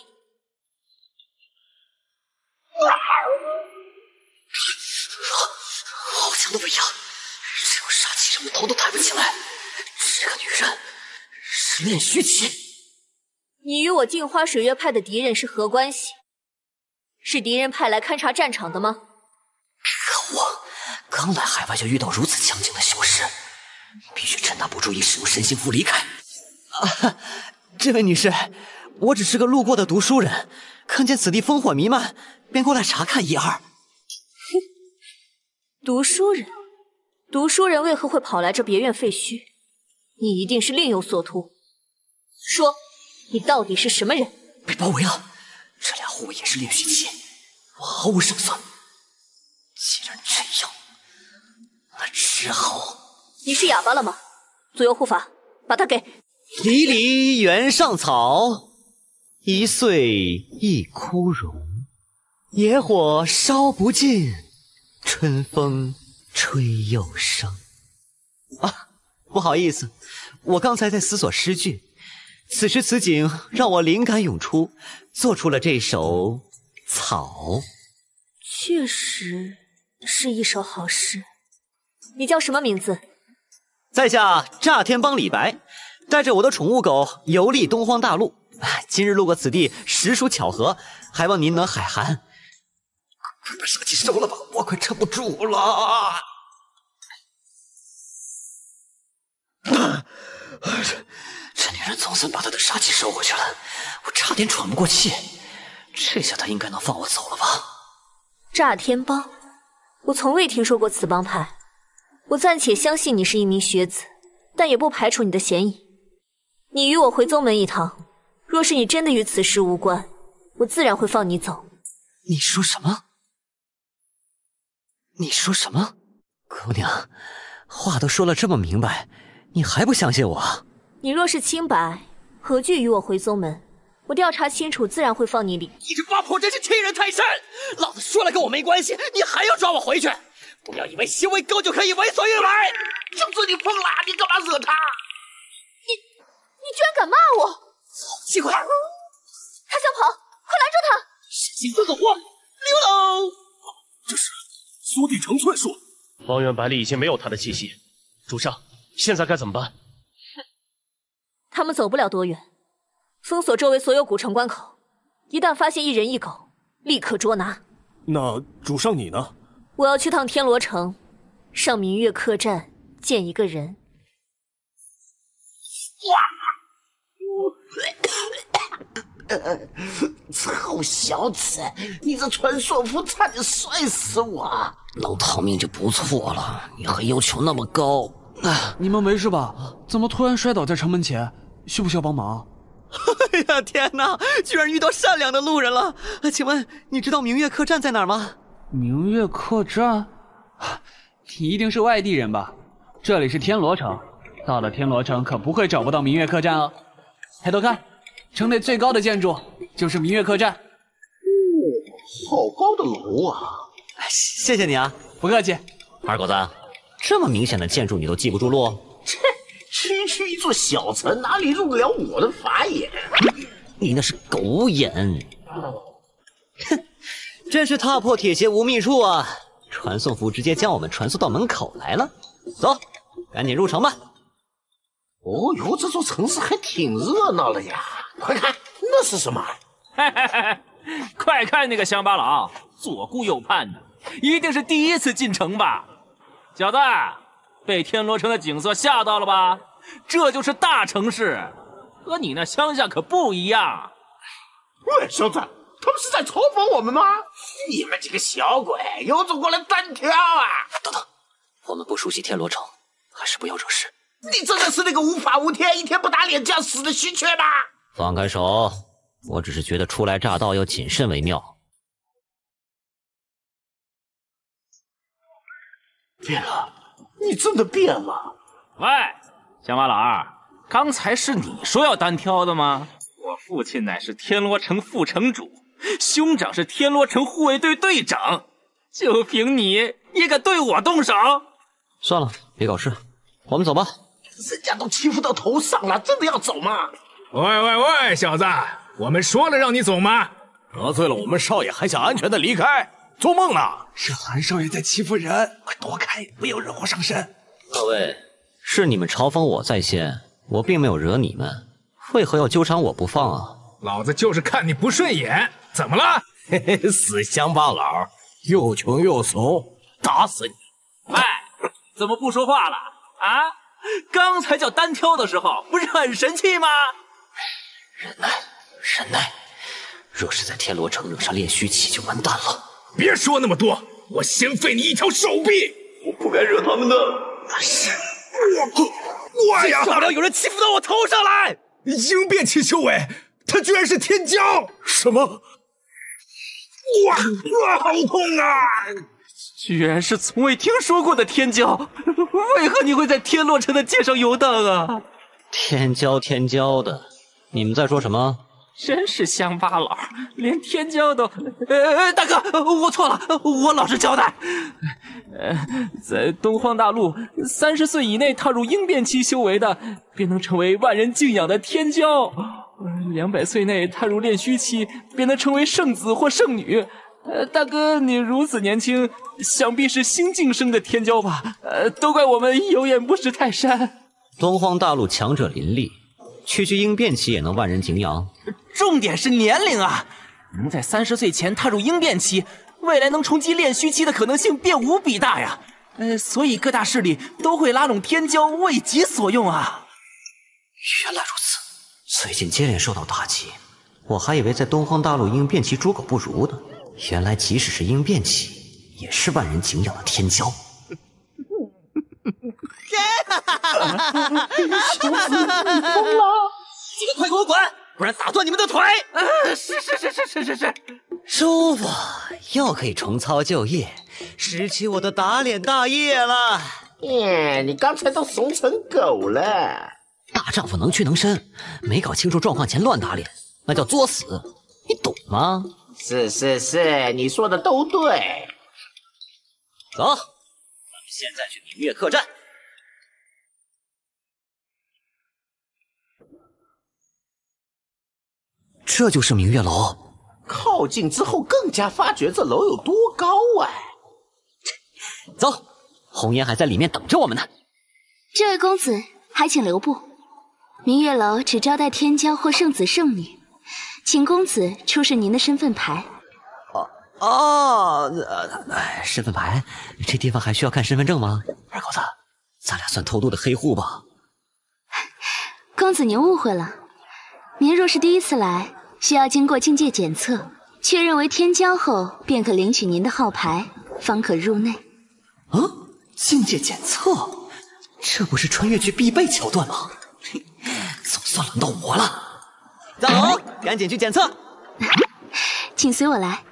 好强的威压，这种杀气让我头都抬不起来。这个女人是炼虚期。 你与我镜花水月派的敌人是何关系？是敌人派来勘察战场的吗？ 可恶！刚来海外就遇到如此强劲的修士，必须趁他不注意使用神行符离开。啊，这位女士，我只是个路过的读书人，看见此地烽火弥漫，便过来查看一二。 哼，读书人，读书人为何会跑来这别院废墟？你一定是另有所图。说，你到底是什么人？ 被包围了，这俩护卫也是炼虚期，我毫无胜算。既然这样，那只好…… 你是哑巴了吗？左右护法，把他给…… 离离原上草，一岁一枯荣。野火烧不尽，春风吹又生。啊，不好意思，我刚才在思索诗句，此时此景让我灵感涌出，做出了这首《草》。 确实是一首好诗。你叫什么名字？ 在下炸天帮李白，带着我的宠物狗游历东荒大陆，今日路过此地，实属巧合，还望您能海涵。快把杀气收了吧，我快撑不住了。这这女人总算把她的杀气收回去了，我差点喘不过气。这下她应该能放我走了吧？ 炸天帮，我从未听说过此帮派。我暂且相信你是一名学子，但也不排除你的嫌疑。你与我回宗门一趟，若是你真的与此事无关，我自然会放你走。 你说什么？你说什么？姑娘，话都说了这么明白，你还不相信我？ 你若是清白，何惧与我回宗门？我调查清楚，自然会放你离。 你这八婆真是欺人太甚！老子说了跟我没关系，你还要抓我回去？不要以为行为高就可以为所欲为！ 就这你疯了，你干嘛惹他？ 你你居然敢骂我！ 奇怪， 他想跑，快拦住他！ 神经混混货，溜喽！ 这是苏地成寸术。方圆百里已经没有他的气息，主上，现在该怎么办？ 他们走不了多远，封锁周围所有古城关口，一旦发现一人一狗，立刻捉拿。 那主上你呢？ 我要去趟天罗城，上明月客栈见一个人。 哇！臭小子，你这传说符差点摔死我！ 能逃命就不错了，你还要求那么高？ 哎，你们没事吧？怎么突然摔倒在城门前？需不需要帮忙？ 哎呀，天哪！居然遇到善良的路人了！请问你知道明月客栈在哪儿吗？ 明月客栈？你一定是外地人吧？这里是天罗城，到了天罗城可不会找不到明月客栈哦。抬头看，城内最高的建筑就是明月客栈。 哦，好高的楼啊！ 谢谢你啊， 不客气。 二狗子，这么明显的建筑你都记不住路？ 切，区区一座小城，哪里入得了我的法眼？ 你那是狗眼！哼，真是踏破铁鞋无觅处啊！传送符直接将我们传送到门口来了。走，赶紧入城吧。 哦哟，这座城市还挺热闹了呀！快看，那是什么？ 嘿嘿嘿，快看那个乡巴佬，左顾右盼的，一定是第一次进城吧？小子，被天罗城的景色吓到了吧？这就是大城市，和你那乡下可不一样。 喂，小子，他们是在嘲讽我们吗？你们几个小鬼，有种过来单挑啊！ 等等，我们不熟悉天罗城，还是不要惹事。 你真的是那个无法无天、一天不打脸就要死的虚缺吗？ 放开手，我只是觉得初来乍到要谨慎为妙。 变了，你真的变了！ 喂，乡巴佬儿，刚才是你说要单挑的吗？我父亲乃是天罗城副城主，兄长是天罗城护卫队队长，就凭你也敢对我动手？ 算了，别搞事，我们走吧。 人家都欺负到头上了，真的要走吗？ 喂喂喂，小子，我们说了让你走吗？ 得罪了我们少爷还想安全的离开，做梦呢！ 是韩少爷在欺负人，快躲开，不要惹祸上身。 各位，是你们嘲讽我在先，我并没有惹你们。 为何要纠缠我不放啊？ 老子就是看你不顺眼，怎么了？ 嘿嘿，死乡巴佬，又穷又怂，打死你！ 喂，怎么不说话了啊？刚才叫单挑的时候，不是很神气吗？ 忍耐，忍耐。若是在天罗城惹上炼虚期，就完蛋了。 别说那么多，我先废你一条手臂！ 我不该惹他们的。 但是，我我呀， 受不了有人欺负到我头上来！ 应变期修为，他居然是天骄！ 什么？ 哇哇，好痛啊！ 居然是从未听说过的天骄，为何你会在天洛城的街上游荡啊？ 天骄天骄的，你们在说什么？ 真是乡巴佬，连天骄都……呃，大哥，我错了，我老实交代。呃，在东荒大陆，三十岁以内踏入应变期修为的，便能成为万人敬仰的天骄；两百岁内踏入炼虚期，便能成为圣子或圣女。呃，大哥，你如此年轻，想必是新晋升的天骄吧？呃，都怪我们有眼不识泰山。 东荒大陆强者林立，区区应变期也能万人敬仰。 重点是年龄啊！能在三十岁前踏入应变期，未来能冲击炼虚期的可能性便无比大呀。呃，所以各大势力都会拉拢天骄为己所用啊。 原来如此，最近接连受到打击，我还以为在东荒大陆应变期猪狗不如呢。原来即使是应变期，也是万人敬仰的天骄。 小子，你疯了！ 你们快给我滚，不然打断你们的腿！ 呃，是是是是是是是。 舒服，又可以重操旧业，拾起我的打脸大业了。 耶，你刚才都怂成狗了。 大丈夫能屈能伸，没搞清楚状况前乱打脸，那叫作死，你懂吗？ 是是是，你说的都对。 走，咱们现在去明月客栈。这就是明月楼。 靠近之后更加发觉这楼有多高啊！ 走，红颜还在里面等着我们呢。 这位公子，还请留步。明月楼只招待天骄或圣子圣女，请公子出示您的身份牌。 哦哦，呃，身份牌？这地方还需要看身份证吗？二狗子，咱俩算偷渡的黑户吧？ 公子您误会了，您若是第一次来，需要经过境界检测，确认为天骄后，便可领取您的号牌，方可入内。 啊，境界检测，这不是穿越剧必备桥段吗？总算轮到我了。走，赶紧去检测。 请随我来。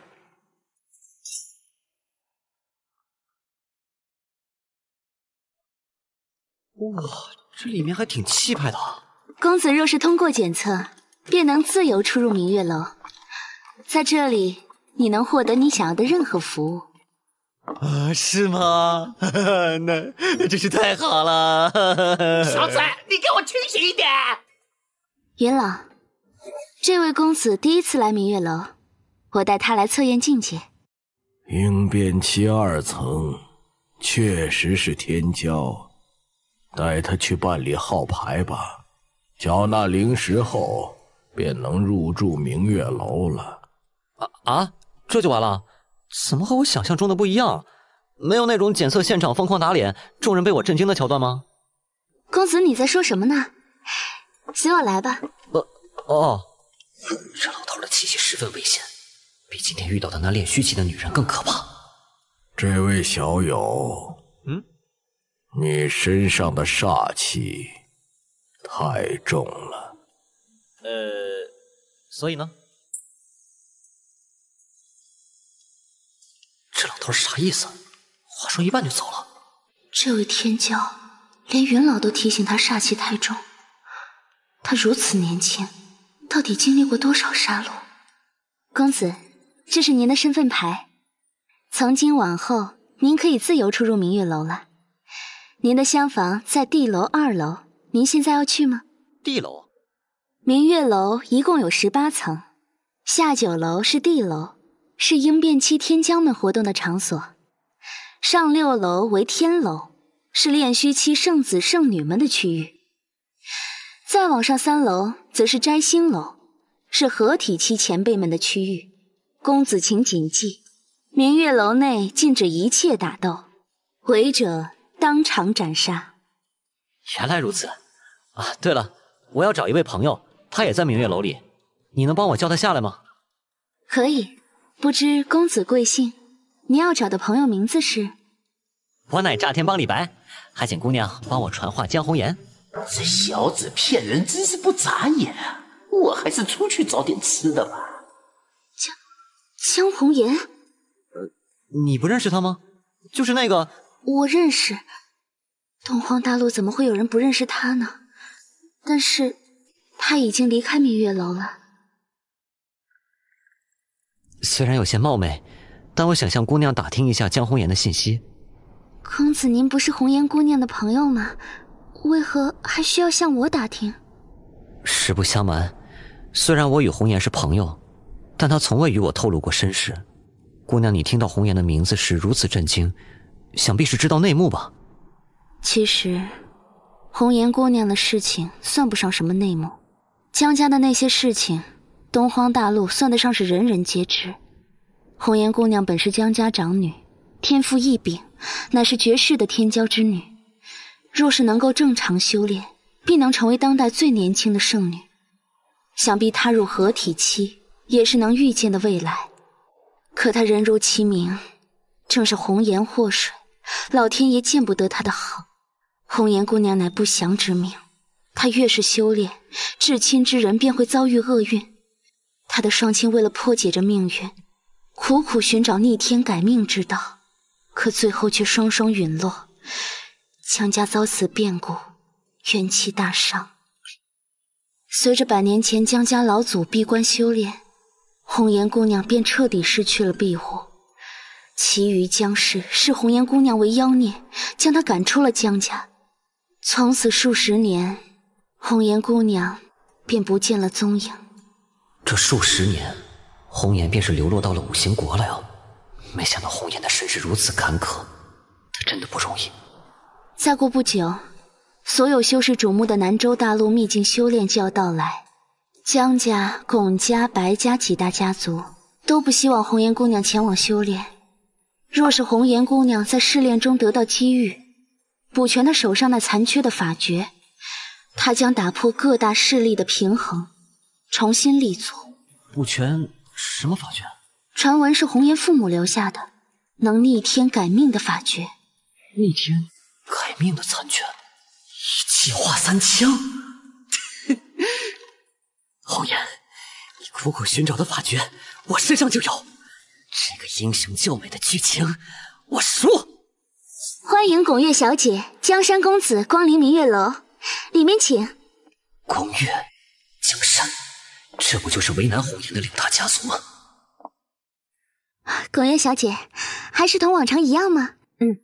哇，这里面还挺气派的。 公子若是通过检测，便能自由出入明月楼。在这里，你能获得你想要的任何服务。 啊，是吗？那真是太好了。 小子，你给我清醒一点！ 云老，这位公子第一次来明月楼，我带他来测验境界。 应变期二层，确实是天骄，带他去办理号牌吧。缴纳灵石后，便能入住明月楼了。 啊啊，这就完了？怎么和我想象中的不一样？没有那种检测现场疯狂打脸，众人被我震惊的桥段吗？ 公子你在说什么呢？随我来吧。 呃，哦，这老头的气息十分危险，比今天遇到的那炼虚期的女人更可怕。 这位小友， 嗯， 你身上的煞气太重了。 呃，所以呢？这老头啥意思？话说一半就走了。 这位天骄，连云老都提醒他煞气太重。他如此年轻，到底经历过多少杀戮？公子，这是您的身份牌，从今往后，您可以自由出入明月楼了。您的厢房在地楼二楼，您现在要去吗？ 地楼？ 明月楼一共有十八层，下九楼是地楼，是应变期天骄们活动的场所。上六楼为天楼，是炼虚期圣子圣女们的区域。 再往上三楼则是摘星楼，是合体期前辈们的区域。公子请谨记，明月楼内禁止一切打斗，违者当场斩杀。 原来如此啊！对了，我要找一位朋友，他也在明月楼里，你能帮我叫他下来吗？ 可以，不知公子贵姓？你要找的朋友名字是？ 我乃炸天帮李白，还请姑娘帮我传话江红颜。 这小子骗人真是不眨眼啊！我还是出去找点吃的吧。 江江红颜， 呃，你不认识他吗？就是那个…… 我认识。东荒大陆怎么会有人不认识他呢？但是他已经离开明月楼了。 虽然有些冒昧，但我想向姑娘打听一下江红颜的信息。 公子，您不是红颜姑娘的朋友吗？为何还需要向我打听？ 实不相瞒，虽然我与红颜是朋友，但她从未与我透露过身世。姑娘，你听到红颜的名字时如此震惊，想必是知道内幕吧？ 其实，红颜姑娘的事情算不上什么内幕。江家的那些事情，东荒大陆算得上是人人皆知。红颜姑娘本是江家长女，天赋异禀，乃是绝世的天骄之女。若是能够正常修炼，必能成为当代最年轻的圣女。想必踏入合体期，也是能预见的未来。可她人如其名，正是红颜祸水，老天爷见不得她的好。红颜姑娘乃不祥之命，她越是修炼，至亲之人便会遭遇厄运。她的双亲为了破解这命运，苦苦寻找逆天改命之道，可最后却双双陨落。江家遭此变故，元气大伤。随着百年前江家老祖闭关修炼，红颜姑娘便彻底失去了庇护。其余江氏视红颜姑娘为妖孽，将她赶出了江家。从此数十年，红颜姑娘便不见了踪影。 这数十年，红颜便是流落到了五行国了呀！没想到红颜的身世如此坎坷，她真的不容易。 再过不久，所有修士瞩目的南州大陆秘境修炼就要到来。江家、龚家、白家几大家族都不希望红颜姑娘前往修炼。若是红颜姑娘在试炼中得到机遇，补全她手上那残缺的法诀，她将打破各大势力的平衡，重新立足。 补全什么法诀？ 传闻是红颜父母留下的，能逆天改命的法诀。 逆天改命的残拳，一气化三枪。红颜，你苦苦寻找的法诀，我身上就有。这个英雄救美的剧情，我输。 欢迎拱月小姐、江山公子光临明月楼，里面请。 拱月、江山，这不就是为难红颜的两大家族吗？ 拱月小姐，还是同往常一样吗？ 嗯。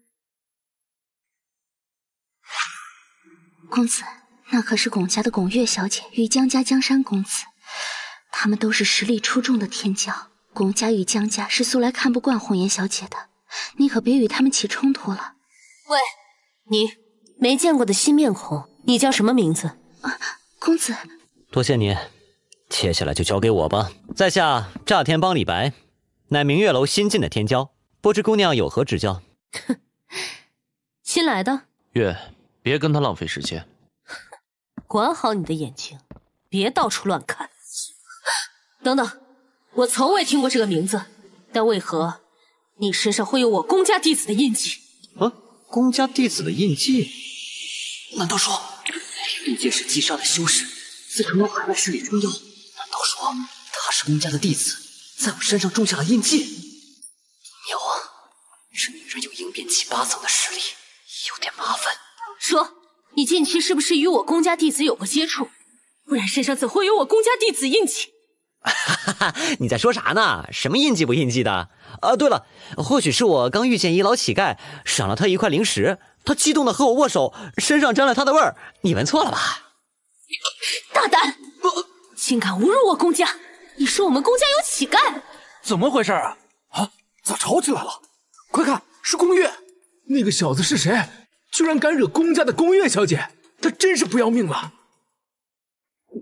公子，那可是龚家的龚月小姐与江家江山公子，他们都是实力出众的天骄。龚家与江家是素来看不惯红颜小姐的，你可别与他们起冲突了。 喂，你没见过的新面孔，你叫什么名字？ 啊，公子。 多谢你，接下来就交给我吧。在下炸天帮李白，乃明月楼新晋的天骄，不知姑娘有何指教？ 哼，新来的。 月，别跟他浪费时间。 管好你的眼睛，别到处乱看。等等，我从未听过这个名字，但为何你身上会有我龚家弟子的印记？ 啊，龚家弟子的印记？难道说历届是击杀的修士，自成了海外势力中妖？难道说他是龚家的弟子，在我身上种下了印记？妙啊，这女人有应变期八层的实力，有点麻烦。 说，你近期是不是与我龚家弟子有过接触？不然身上怎会有我龚家弟子印记？ 哈哈，你在说啥呢？什么印记不印记的？啊，对了，或许是我刚遇见一老乞丐，赏了他一块灵石，他激动的和我握手，身上沾了他的味儿，你闻错了吧？ 大胆，竟敢侮辱我龚家！你说我们龚家有乞丐？ 怎么回事啊？啊，咋吵起来了？快看，是龚月！那个小子是谁？居然敢惹龚家的龚月小姐，他真是不要命了！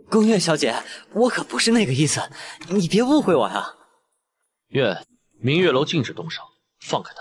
宫月小姐，我可不是那个意思，你别误会我呀。 月，明月楼禁止动手，放开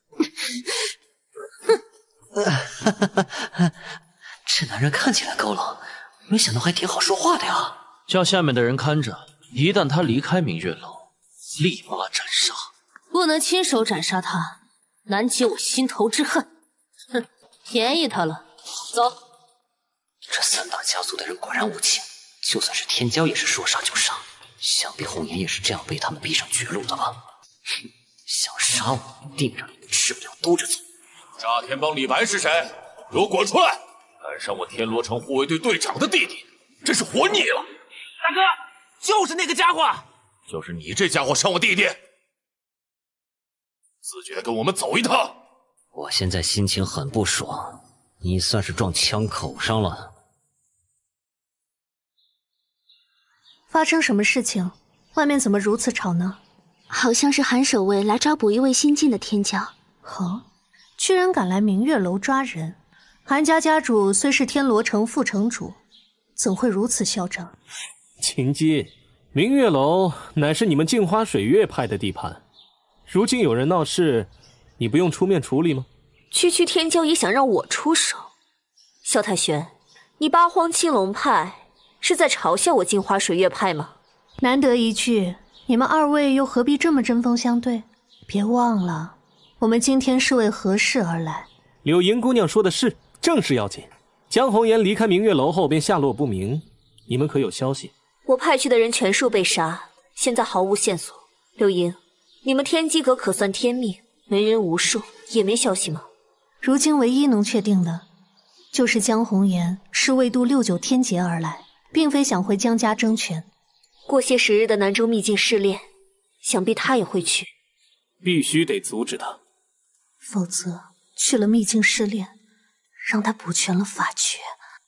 他。这男人看起来高冷，没想到还挺好说话的呀。 叫下面的人看着，一旦他离开明月楼，立马斩杀。 不能亲手斩杀他，难解我心头之恨。哼，便宜他了。走。 这三大家族的人果然无情，就算是天骄也是说杀就杀。想必红颜也是这样被他们逼上绝路的吧？哼，想杀我，定让你们吃不了兜着走。 炸天帮李白是谁？给我滚出来！敢伤我天罗城护卫队队长的弟弟，真是活腻了！ 大哥，就是那个家伙， 就是你这家伙伤我弟弟，自觉跟我们走一趟。 我现在心情很不爽，你算是撞枪口上了。 发生什么事情？外面怎么如此吵闹？ 好像是韩守卫来抓捕一位新晋的天骄。 哦，居然敢来明月楼抓人！韩家家主虽是天罗城副城主，怎会如此嚣张？ 秦姬，明月楼乃是你们镜花水月派的地盘，如今有人闹事，你不用出面处理吗？ 区区天骄也想让我出手？萧太玄，你八荒青龙派是在嘲笑我镜花水月派吗？ 难得一聚，你们二位又何必这么针锋相对？别忘了，我们今天是为何事而来？ 柳莹姑娘说的是，正事要紧。江红颜离开明月楼后便下落不明，你们可有消息？ 我派去的人全数被杀，现在毫无线索。柳莹，你们天机阁可算天命，没人无数，也没消息吗？ 如今唯一能确定的，就是江红颜是为渡六九天劫而来，并非想回江家争权。 过些时日的南州秘境试炼，想必他也会去。 必须得阻止他， 否则去了秘境试炼，让他补全了法诀。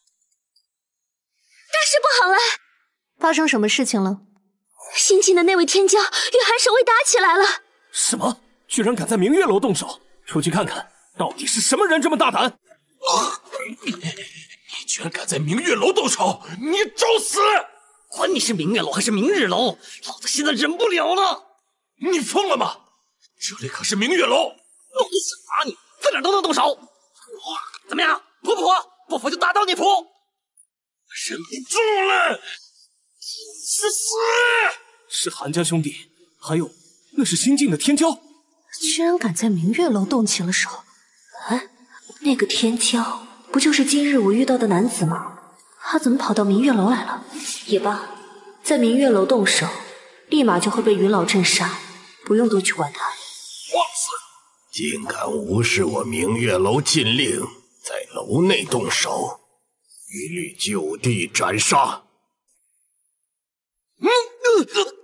大事不好了！ 发生什么事情了？ 新进的那位天骄与韩守卫打起来了。 什么？居然敢在明月楼动手？出去看看，到底是什么人这么大胆？ 啊、你, 你居然敢在明月楼动手！你找死！ 管你是明月楼还是明日楼，老子现在忍不了了！ 你疯了吗？这里可是明月楼！ 老子想打你，在哪都能动手。怎么样，服不服？不服就打到你服！ 忍不住了！去死！ 是韩家兄弟，还有那是新晋的天骄， 居然敢在明月楼动起了手。 哎，那个天骄不就是今日我遇到的男子吗？他怎么跑到明月楼来了？也罢，在明月楼动手，立马就会被云老镇杀，不用多去管他。 放肆！竟敢无视我明月楼禁令，在楼内动手，一律就地斩杀！ 嗯，呃、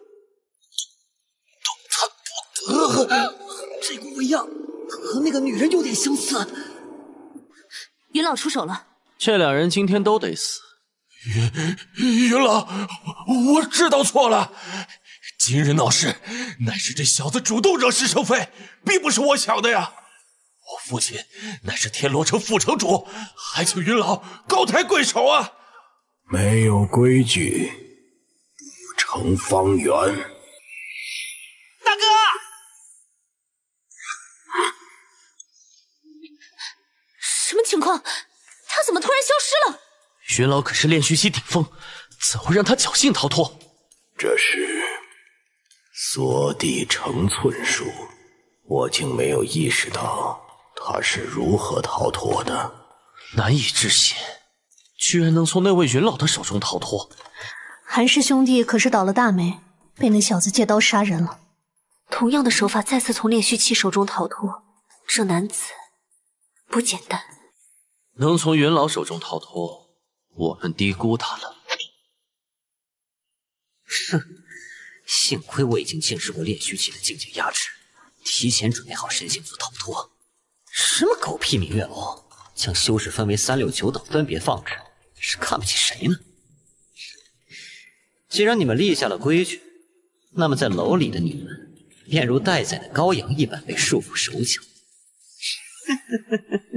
动弹不得。这股味样和那个女人有点相似。 云老出手了， 这两人今天都得死。 云云老，我知道错了。今日闹事，乃是这小子主动惹是生非，并不是我想的呀。我父亲乃是天罗城副城主，还请云老高抬贵手啊！没有规矩，不成方圆。 大哥， 什么情况？他怎么突然消失了？ 云老可是炼虚期顶峰，怎会让他侥幸逃脱？ 这是缩地成寸术，我竟没有意识到他是如何逃脱的。 难以置信，居然能从那位云老的手中逃脱。 韩氏兄弟可是倒了大霉，被那小子借刀杀人了。 同样的手法再次从炼虚期手中逃脱，这男子不简单。 能从云老手中逃脱，我们低估他了。 哼，幸亏我已经见识过炼虚期的境界压制，提前准备好身形做逃脱。什么狗屁明月楼，将修士分为三六九等分别放置，是看不起谁呢？既然你们立下了规矩，那么在楼里的你们便如待宰的羔羊一般被束缚手脚。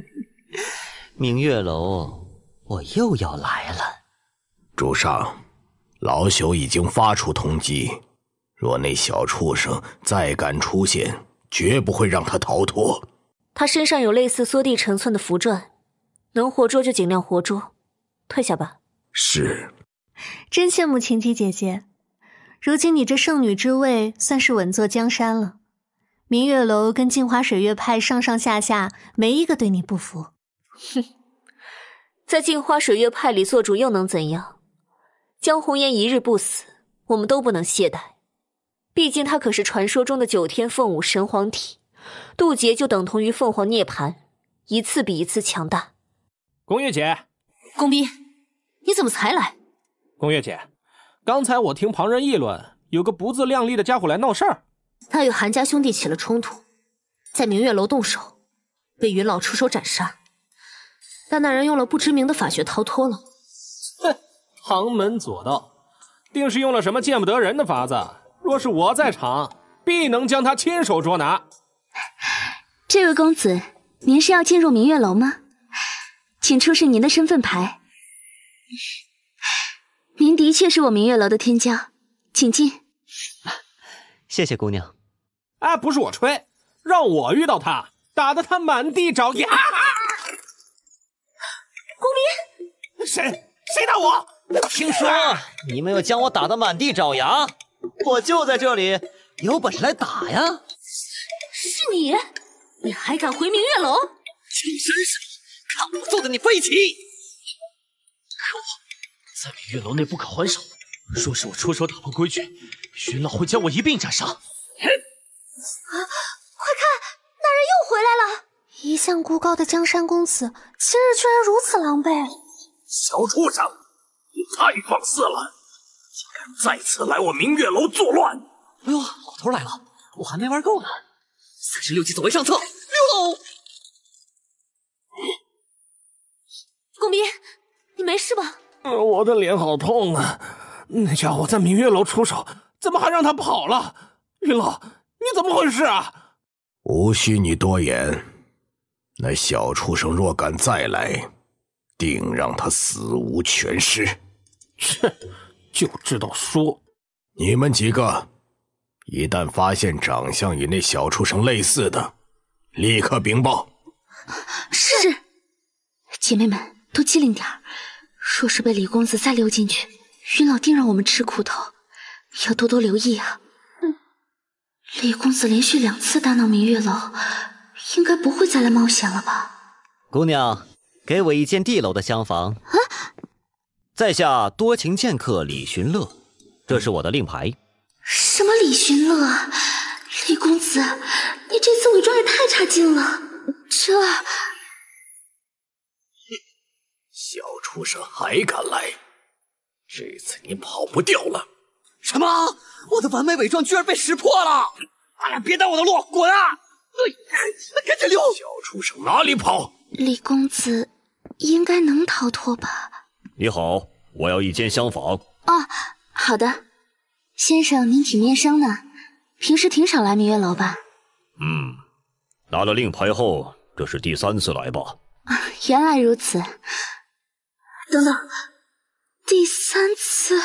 明月楼，我又要来了。 主上， 老朽已经发出通缉，若那小畜生再敢出现，绝不会让他逃脱。 他身上有类似缩地成寸的符篆，能活捉就尽量活捉，退下吧。 是。 真羡慕晴琪姐姐，如今你这圣女之位算是稳坐江山了。明月楼跟镜花水月派上上下下没一个对你不服。 哼，在镜花水月派里做主又能怎样？江红颜一日不死，我们都不能懈怠。毕竟他可是传说中的九天凤舞神皇体，渡劫就等同于凤凰涅槃，一次比一次强大。 宫月姐， 宫斌，你怎么才来？ 宫月姐，刚才我听旁人议论，有个不自量力的家伙来闹事儿。 他与韩家兄弟起了冲突，在明月楼动手，被云老出手斩杀。但那人用了不知名的法诀逃脱了。 哼，旁门左道，定是用了什么见不得人的法子。若是我在场，必能将他亲手捉拿。 这位公子，您是要进入明月楼吗？请出示您的身份牌。您的确是我明月楼的天骄，请进。 谢谢姑娘。 哎，不是我吹，让我遇到他，打得他满地找牙。 公民， 谁谁打我？ 听说你们要将我打得满地找牙，我就在这里，有本事来打呀！ 是你？你还敢回明月楼？ 请绅士，看我揍得你飞起！ 可恶，在明月楼内不可还手，若是我出手打破规矩，云老会将我一并斩杀。啊！ 快看，那人又回来了！一向孤高的江山公子，今日居然如此狼狈。 小畜生，你太放肆了！竟敢再次来我明月楼作乱！ 哎呦，老头来了，我还没玩够呢。三十六计走为上策，溜喽！ 公斌，你没事吧？ 呃，我的脸好痛啊！那家伙在明月楼出手，怎么还让他跑了？云老，你怎么回事啊？ 无需你多言，那小畜生若敢再来，定让他死无全尸。 切，就知道说。 你们几个，一旦发现长相与那小畜生类似的，立刻禀报。 是。姐妹们都机灵点儿，若是被李公子再溜进去，云老定让我们吃苦头，要多多留意啊。嗯，李公子连续两次大闹明月楼，应该不会再来冒险了吧？ 姑娘，给我一间地楼的厢房。 啊！ 在下多情剑客李寻乐，这是我的令牌。 什么李寻乐？李公子，你这次伪装也太差劲了！这…… 小畜生还敢来，这次你跑不掉了！ 什么？我的完美伪装居然被识破了！哎呀，别挡我的路，滚啊！赶紧溜！ 小畜生哪里跑？ 李公子应该能逃脱吧？ 你好，我要一间厢房。 哦，好的。先生您挺面生呢，平时挺少来明月楼吧？ 嗯，拿了令牌后，这是第三次来吧？ 啊，原来如此。等等，第三次。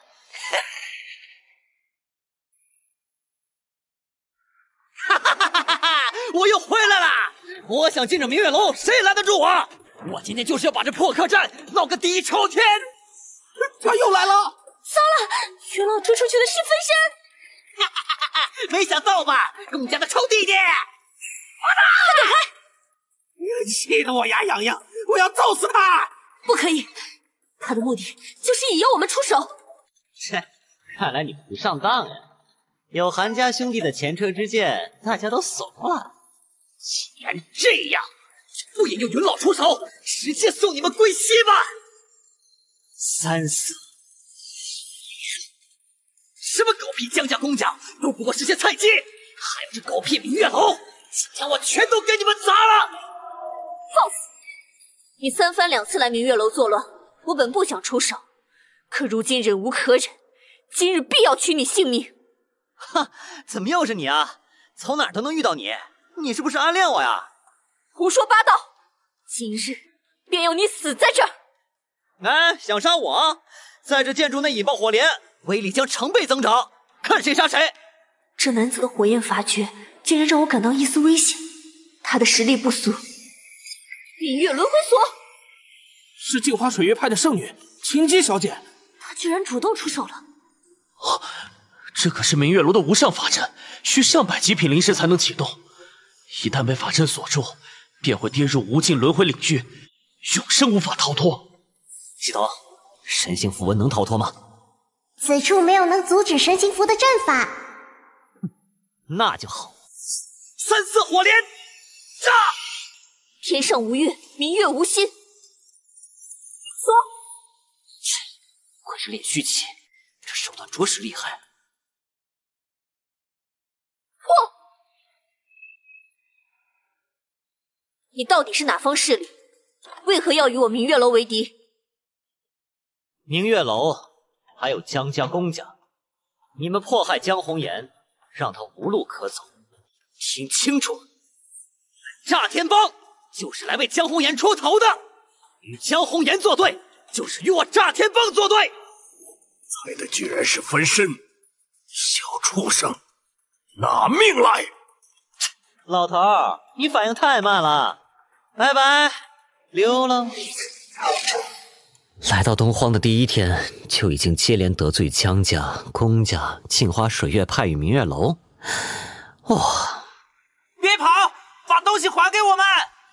哈哈哈哈哈！我又回来了！我想进这明月楼，谁拦得住我？我今天就是要把这破客栈闹个底朝天！他又来了！ 糟了，云老追出去的是分身！ 哈哈哈哈！没想到吧，陆家的臭弟弟！ 快躲开！气得我牙痒痒，我要揍死他！ 不可以，他的目的就是以要我们出手。 切，看来你不上当呀！有韩家兄弟的前车之鉴，大家都怂了。既然这样，不引诱云老出手，直接送你们归西吧！三色，什么狗屁江家工匠，都不过是些菜鸡！还有这狗屁明月楼，今天我全都给你们砸了！ 放肆！你三番两次来明月楼作乱，我本不想出手，可如今忍无可忍，今日必要取你性命！ 哈，怎么又是你啊？从哪儿都能遇到你，你是不是暗恋我呀？ 胡说八道！今日便要你死在这儿！ 哎，想杀我？ 在这建筑内引爆火莲，威力将成倍增长，看谁杀谁。 这男子的火焰法诀竟然让我感到一丝危险，他的实力不俗。 明月轮回锁是镜花水月派的圣女秦姬小姐， 他居然主动出手了。 哦，这可是明月楼的无上法阵，需上百极品灵石才能启动。一旦被法阵锁住，便会跌入无尽轮回领域，永生无法逃脱。 系统，神行符文能逃脱吗？ 此处没有能阻止神行符的阵法。 那就好。三色火莲，炸！ 天上无月，明月无心。 锁！愧是炼虚期，这手段着实厉害。 破！你到底是哪方势力？为何要与我明月楼为敌？ 明月楼还有江家、龚家，你们迫害江红颜，让他无路可走。听清楚，炸天帮就是来为江红颜出头的，与江红颜作对，就是与我炸天帮作对。 猜的居然是分身，小畜生，拿命来！ 老头儿，你反应太慢了，拜拜，溜了。来到东荒的第一天，就已经接连得罪江家、龚家、镜花水月派与明月楼。哇、哦！ 别跑，把东西还给我们！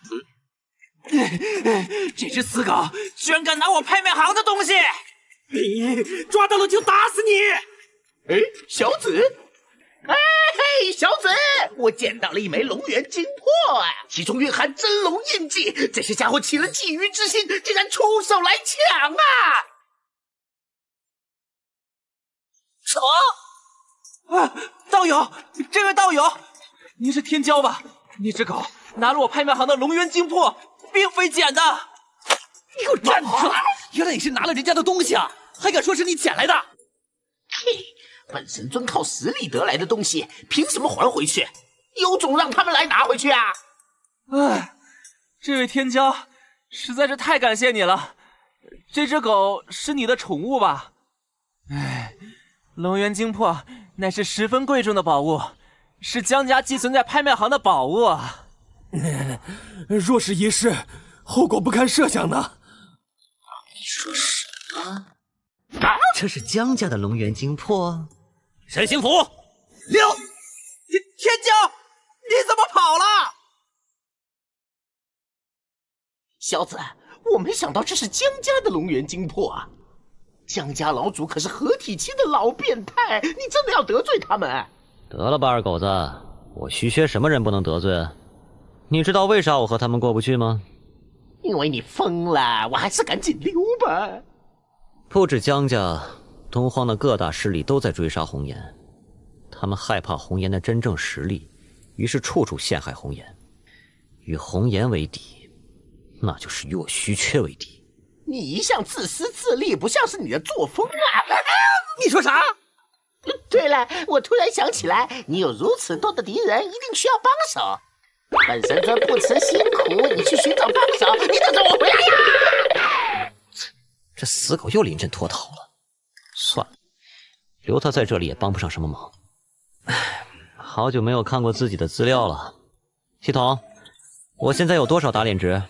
嗯、这只死狗居然敢拿我拍卖行的东西！ 你抓到了就打死你！ 哎，小子，哎嘿，小子，我捡到了一枚龙元精魄啊，其中蕴含真龙印记。这些家伙起了觊觎之心，竟然出手来抢啊！ 什么？啊，道友，这位道友，您是天骄吧？那只狗拿了我拍卖行的龙元精魄，并非捡的。 你给我站住！原来你是拿了人家的东西啊，还敢说是你捡来的？ 嘿，本神尊靠实力得来的东西，凭什么还回去？有种让他们来拿回去啊！ 哎，这位天骄，实在是太感谢你了。这只狗是你的宠物吧？哎，龙元精魄乃是十分贵重的宝物，是江家寄存在拍卖行的宝物啊。 若是遗失，后果不堪设想呢。 你说什么？这是江家的龙元精魄？神行符， 溜！天天骄，你怎么跑了？ 小子，我没想到这是江家的龙元精魄啊！江家老主可是合体期的老变态，你真的要得罪他们？ 得了吧，二狗子，我徐薛什么人不能得罪？你知道为啥我和他们过不去吗？ 因为你疯了，我还是赶紧溜吧。 不止江家，东荒的各大势力都在追杀红颜，他们害怕红颜的真正实力，于是处处陷害红颜。与红颜为敌，那就是与我徐缺为敌。 你一向自私自利，不像是你的作风啊！ 你说啥？ 对了，我突然想起来，你有如此多的敌人，一定需要帮手。本神尊不辞辛苦，你去寻找帮手，你等着我回来呀！ 这死狗又临阵脱逃了，算了，留他在这里也帮不上什么忙。唉，好久没有看过自己的资料了。系统，我现在有多少打脸值？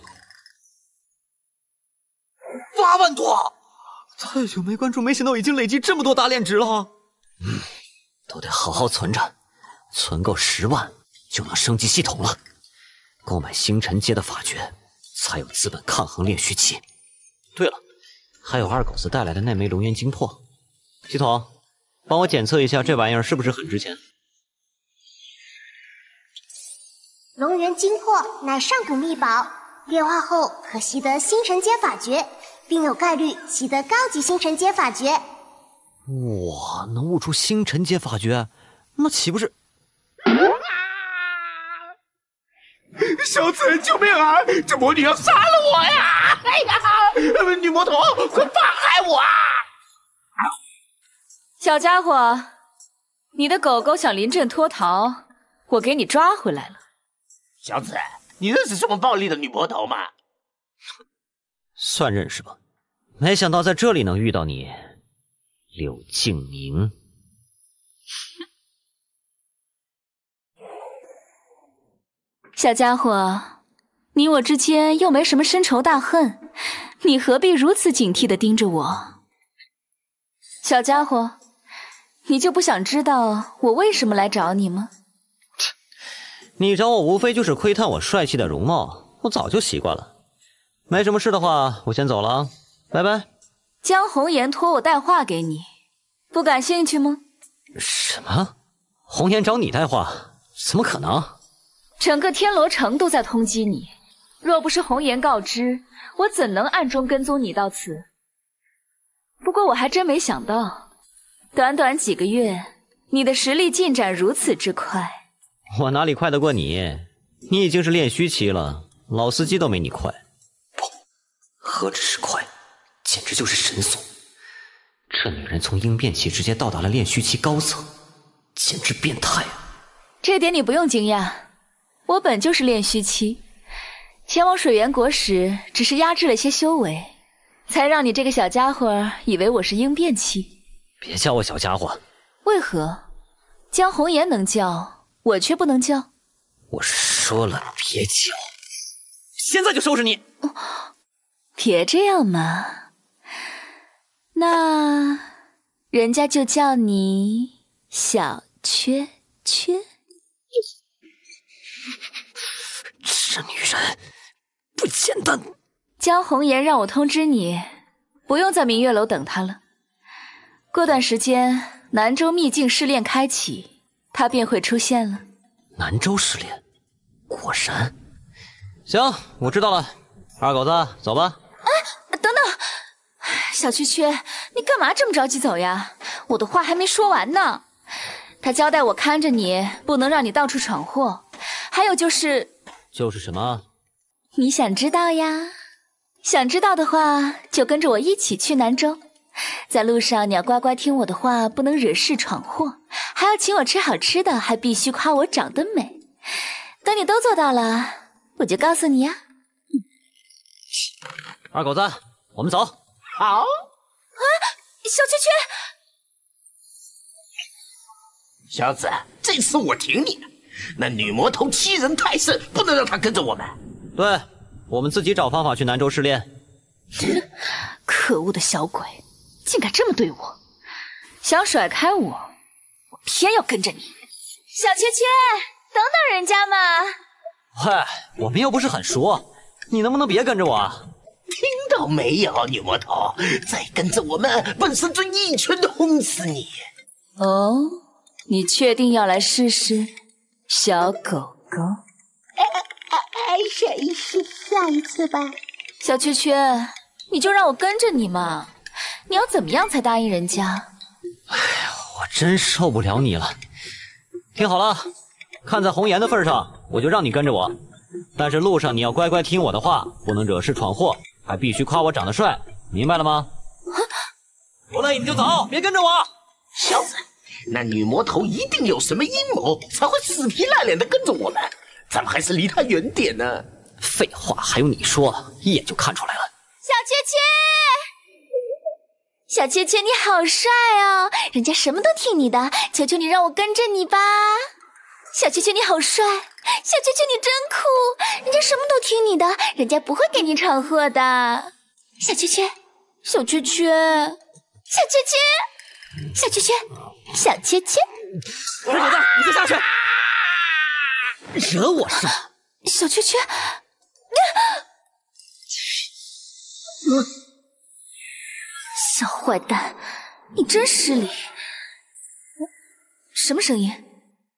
八万多！太久没关注，没想到已经累积这么多打脸值了。嗯，都得好好存着，存够十万就能升级系统了，购买星辰阶的法诀，才有资本抗衡炼虚期。对了，还有二狗子带来的那枚龙元精魄。系统，帮我检测一下这玩意儿是不是很值钱。 龙元精魄乃上古秘宝，炼化后可习得星辰阶法诀，并有概率习得高级星辰阶法诀。 哇，能悟出星辰阶法诀，那岂不是…… 小子，救命啊！这魔女要杀了我呀！哎呀，女魔头，快放开我啊！ 小家伙，你的狗狗想临阵脱逃，我给你抓回来了。 小子，你认识这么暴力的女魔头吗？ 算认识吧，没想到在这里能遇到你， 柳敬明。 小家伙，你我之间又没什么深仇大恨，你何必如此警惕地盯着我？小家伙，你就不想知道我为什么来找你吗？ 你找我无非就是窥探我帅气的容貌，我早就习惯了。没什么事的话，我先走了啊，拜拜。 江红颜托我带话给你，不感兴趣吗？ 什么？红颜找你带话？怎么可能？ 整个天罗城都在通缉你，若不是红颜告知，我怎能暗中跟踪你到此？不过我还真没想到，短短几个月，你的实力进展如此之快。 我哪里快得过你？你已经是炼虚期了，老司机都没你快。 不，何止是快，简直就是神速。这女人从鹰变期直接到达了炼虚期高层，简直变态啊！ 这点你不用惊讶，我本就是炼虚期，前往水源国时只是压制了些修为，才让你这个小家伙以为我是鹰变期。 别叫我小家伙。 为何？江红颜能叫，我却不能叫？ 我说了别叫， 现在就收拾你！ 哦，别这样嘛，那人家就叫你小缺缺。 这女人不简单。 江红颜让我通知你，不用在明月楼等她了。过段时间，南州秘境试炼开启，她便会出现了。 南州试炼，果然。 行，我知道了。二狗子，走吧。 哎，等等，小缺缺，你干嘛这么着急走呀？我的话还没说完呢。他交代我看着你，不能让你到处闯祸。还有就是…… 就是什么？ 你想知道呀？想知道的话，就跟着我一起去南州。在路上你要乖乖听我的话，不能惹事闯祸，还要请我吃好吃的，还必须夸我长得美。等你都做到了，我就告诉你呀。嗯、 二狗子，我们走。 好。 啊，小缺缺，小子，这次我挺你。那女魔头欺人太甚，不能让她跟着我们。 对，我们自己找方法去南州试炼。 可恶的小鬼，竟敢这么对我！想甩开我，我偏要跟着你。小缺缺，等等人家嘛！ 嗨，我们又不是很熟，你能不能别跟着我啊？ 听到没有，女魔头，再跟着我们，本神尊一拳轰死你！ 哦，你确定要来试试？小狗狗， 哎哎哎哎，下一次下一次吧。 小缺缺，你就让我跟着你嘛。你要怎么样才答应人家？ 哎呀，我真受不了你了。听好了，看在红颜的份上，我就让你跟着我。但是路上你要乖乖听我的话，不能惹事闯祸，还必须夸我长得帅，明白了吗？不累你就走，别跟着我。 小子。那女魔头一定有什么阴谋，才会死皮赖脸的跟着我们。咱们还是离她远点呢。 废话，还用你说？一眼就看出来了。 小缺缺，小缺缺，你好帅哦！人家什么都听你的，求求你让我跟着你吧。小缺缺，你好帅！小缺缺，你真酷！人家什么都听你的，人家不会给你闯祸的。小缺缺，小缺缺，小缺缺，小缺缺。小缺缺， 二狗子，你先下去！惹我是吗？ 小缺缺，小坏蛋，你真失礼！什么声音？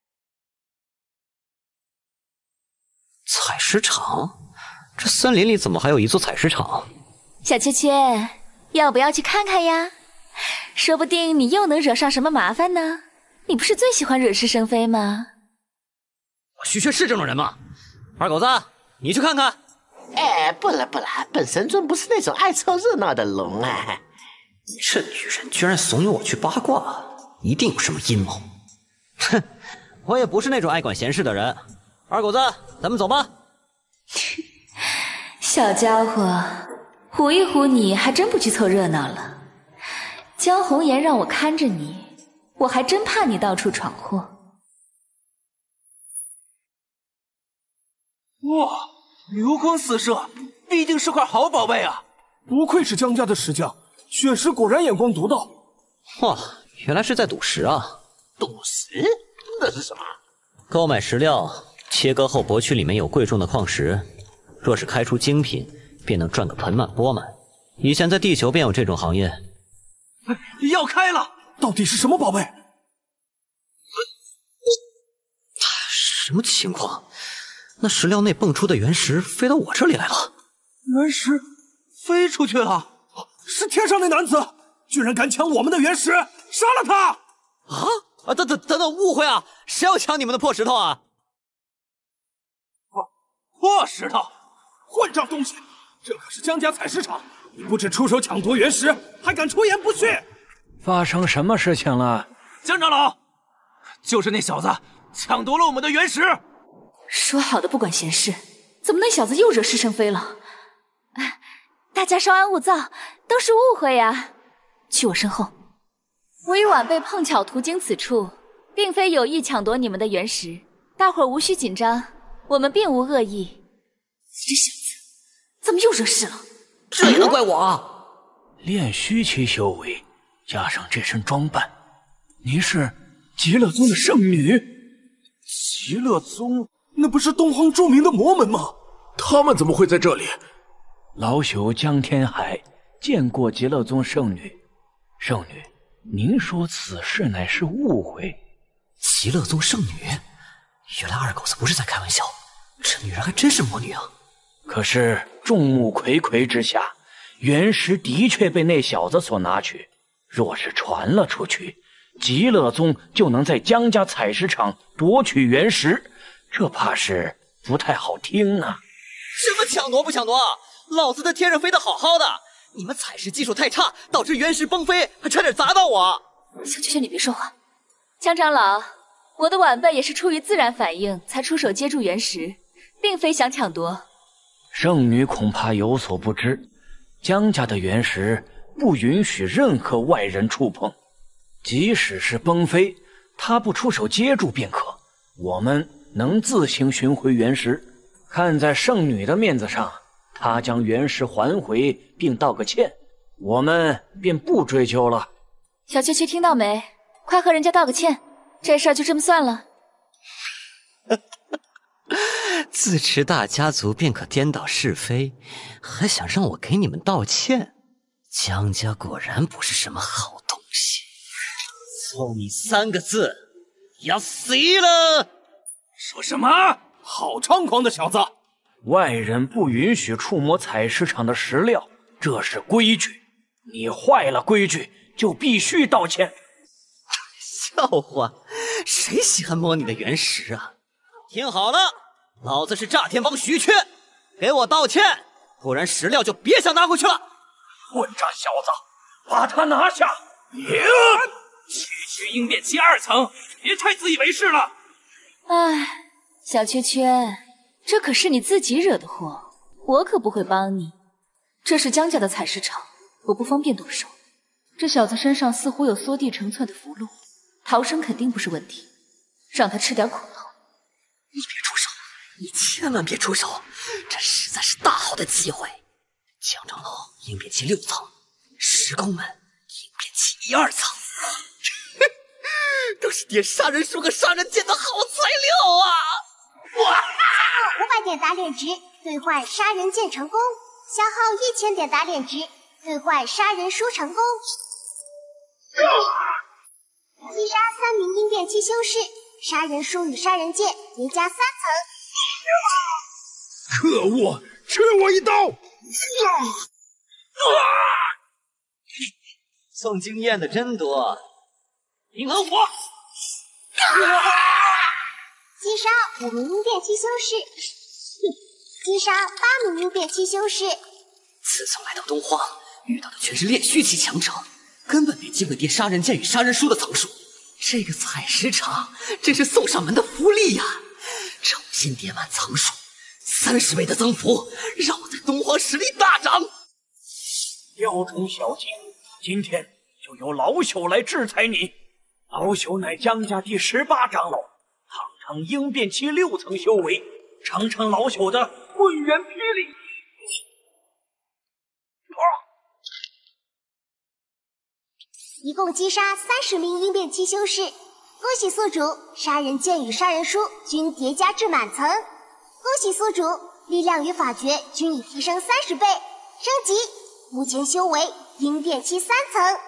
采石场？这森林里怎么还有一座采石场？ 小缺缺，要不要去看看呀？说不定你又能惹上什么麻烦呢？你不是最喜欢惹是生非吗？ 我徐缺是这种人吗？二狗子，你去看看。 哎，不了不了，本神尊不是那种爱凑热闹的龙啊。 这女人居然怂恿我去八卦，一定有什么阴谋。 哼，我也不是那种爱管闲事的人。二狗子，咱们走吧。 小家伙，唬一唬你，还真不去凑热闹了。 江红颜让我看着你，我还真怕你到处闯祸。 哇，流光四射，必定是块好宝贝啊！ 不愧是江家的石匠，选石果然眼光独到。 哇，原来是在赌石啊！ 赌石？那是什么？ 购买石料，切割后博取里面有贵重的矿石，若是开出精品，便能赚个盆满钵满。以前在地球便有这种行业。 要开了！ 到底是什么宝贝？ 什么情况？那石料内蹦出的原石飞到我这里来了。 原石飞出去了？是天上那男子，居然敢抢我们的原石，杀了他！ 啊啊！等等等等，误会啊！谁要抢你们的破石头啊？ 破破石头！ 混账东西！这可是江家采石场，你不止出手抢夺原石，还敢出言不逊！ 发生什么事情了？江长老，就是那小子抢夺了我们的原石。 说好的不管闲事，怎么那小子又惹是生非了？哎，大家稍安勿躁，都是误会呀。去我身后。我与晚辈碰巧途经此处，并非有意抢夺你们的原石，大伙儿无需紧张，我们并无恶意。这小子怎么又惹事了？ 这也能怪我啊？ 炼虚期修为，加上这身装扮，您是极乐宗的圣女？ 极乐宗那不是东荒著名的魔门吗？他们怎么会在这里？ 老朽江天海见过极乐宗圣女。圣女，您说此事乃是误会。 极乐宗圣女？原来二狗子不是在开玩笑，这女人还真是魔女啊！ 可是众目睽睽之下，原石的确被那小子所拿取。若是传了出去，极乐宗就能在江家采石场夺取原石，这怕是不太好听啊！ 什么抢夺不抢夺？老子在天上飞得好好的，你们采石技术太差，导致原石崩飞，还差点砸到我。 小雀雀，你别说话。江长老，我的晚辈也是出于自然反应才出手接住原石，并非想抢夺。 圣女恐怕有所不知，江家的原石不允许任何外人触碰，即使是崩飞，他不出手接住便可。我们能自行寻回原石，看在圣女的面子上，她将原石还回并道个歉，我们便不追究了。 小雀雀听到没？快和人家道个歉，这事儿就这么算了。 自持大家族便可颠倒是非，还想让我给你们道歉？江家果然不是什么好东西，送你三个字：要死了！ 说什么？ 好猖狂的小子！ 外人不允许触摸采石场的石料，这是规矩。你坏了规矩，就必须道歉。 笑话，谁喜欢摸你的原石啊？听好了，老子是炸天帮徐缺，给我道歉，不然石料就别想拿回去了。 混账小子，把他拿下！ 你区区应变期二层，别太自以为是了。 唉，小缺缺，这可是你自己惹的祸，我可不会帮你。这是江家的采石场，我不方便动手。这小子身上似乎有缩地成寸的符箓，逃生肯定不是问题，让他吃点苦头。 你别出手，你千万别出手，这实在是大好的机会。江长老应变期六层，石工们应变期一二层，都是叠杀人书和杀人剑的好材料啊！ 哇！五百点打脸值兑换杀人剑成功，消耗一千点打脸值兑换杀人书成功。击杀三名应变期修士，杀人书与杀人剑叠加三层。 可恶！吃我一刀！啊！ 送经验的真多，银河火！ 击杀五名应变期修士，击杀八名应变期修士。 自从来到东荒，遇到的全是炼虚期强者，根本没机会叠杀人剑与杀人书的层数。这个采石场真是送上门的福利呀！重新叠满层数，三十倍的增幅，让我在东荒实力大涨。 雕虫小技，今天就由老朽来制裁你。老朽乃江家第十八长老，堂堂鹰变期六层修为，尝尝老朽的混元霹雳！ 一共击杀三十名鹰变期修士，恭喜宿主，杀人剑与杀人书均叠加至满层。恭喜宿主，力量与法诀均已提升三十倍，升级，目前修为鹰变期三层。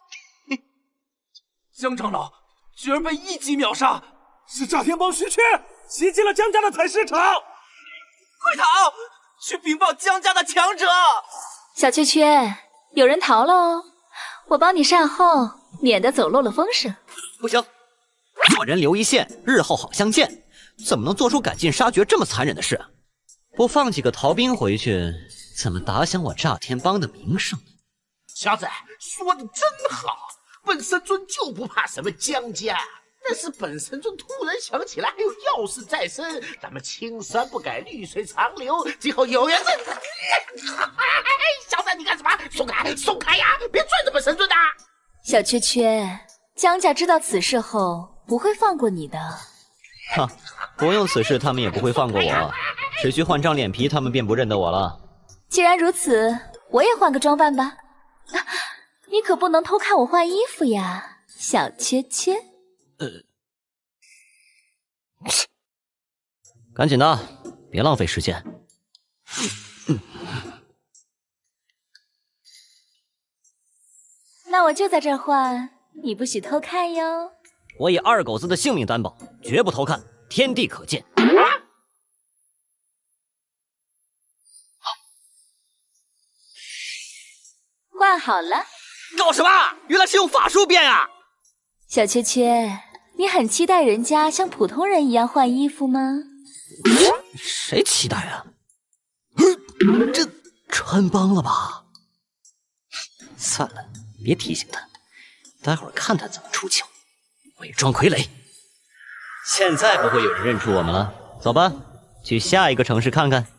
江长老居然被一击秒杀，是炸天帮徐缺袭击了江家的采石场！快逃，去禀报江家的强者！ 小缺缺，有人逃了哦，我帮你善后，免得走漏了风声。 不行，做人留一线，日后好相见。怎么能做出赶尽杀绝这么残忍的事？不放几个逃兵回去，怎么打响我炸天帮的名声？ 小子说的真好。本神尊就不怕什么江家，但是本神尊突然想起来还有要事在身，咱们青山不改，绿水长流，今后有缘再。小子，你干什么？松开，松开呀！别拽着本神尊呐！ 小缺缺，江家知道此事后不会放过你的。 哈，不用此事，他们也不会放过我。只需换张脸皮，他们便不认得我了。 既然如此，我也换个装扮吧。啊，你可不能偷看我换衣服呀，小缺缺。 呃，赶紧的，别浪费时间。嗯、 那我就在这儿换，你不许偷看哟。 我以二狗子的性命担保，绝不偷看，天地可见。 换好了。 搞什么？原来是用法术变啊！ 小缺缺，你很期待人家像普通人一样换衣服吗？ 谁期待啊？这穿帮了吧？算了，别提醒他，待会儿看他怎么出糗。伪装傀儡，现在不会有人认出我们了。走吧，去下一个城市看看。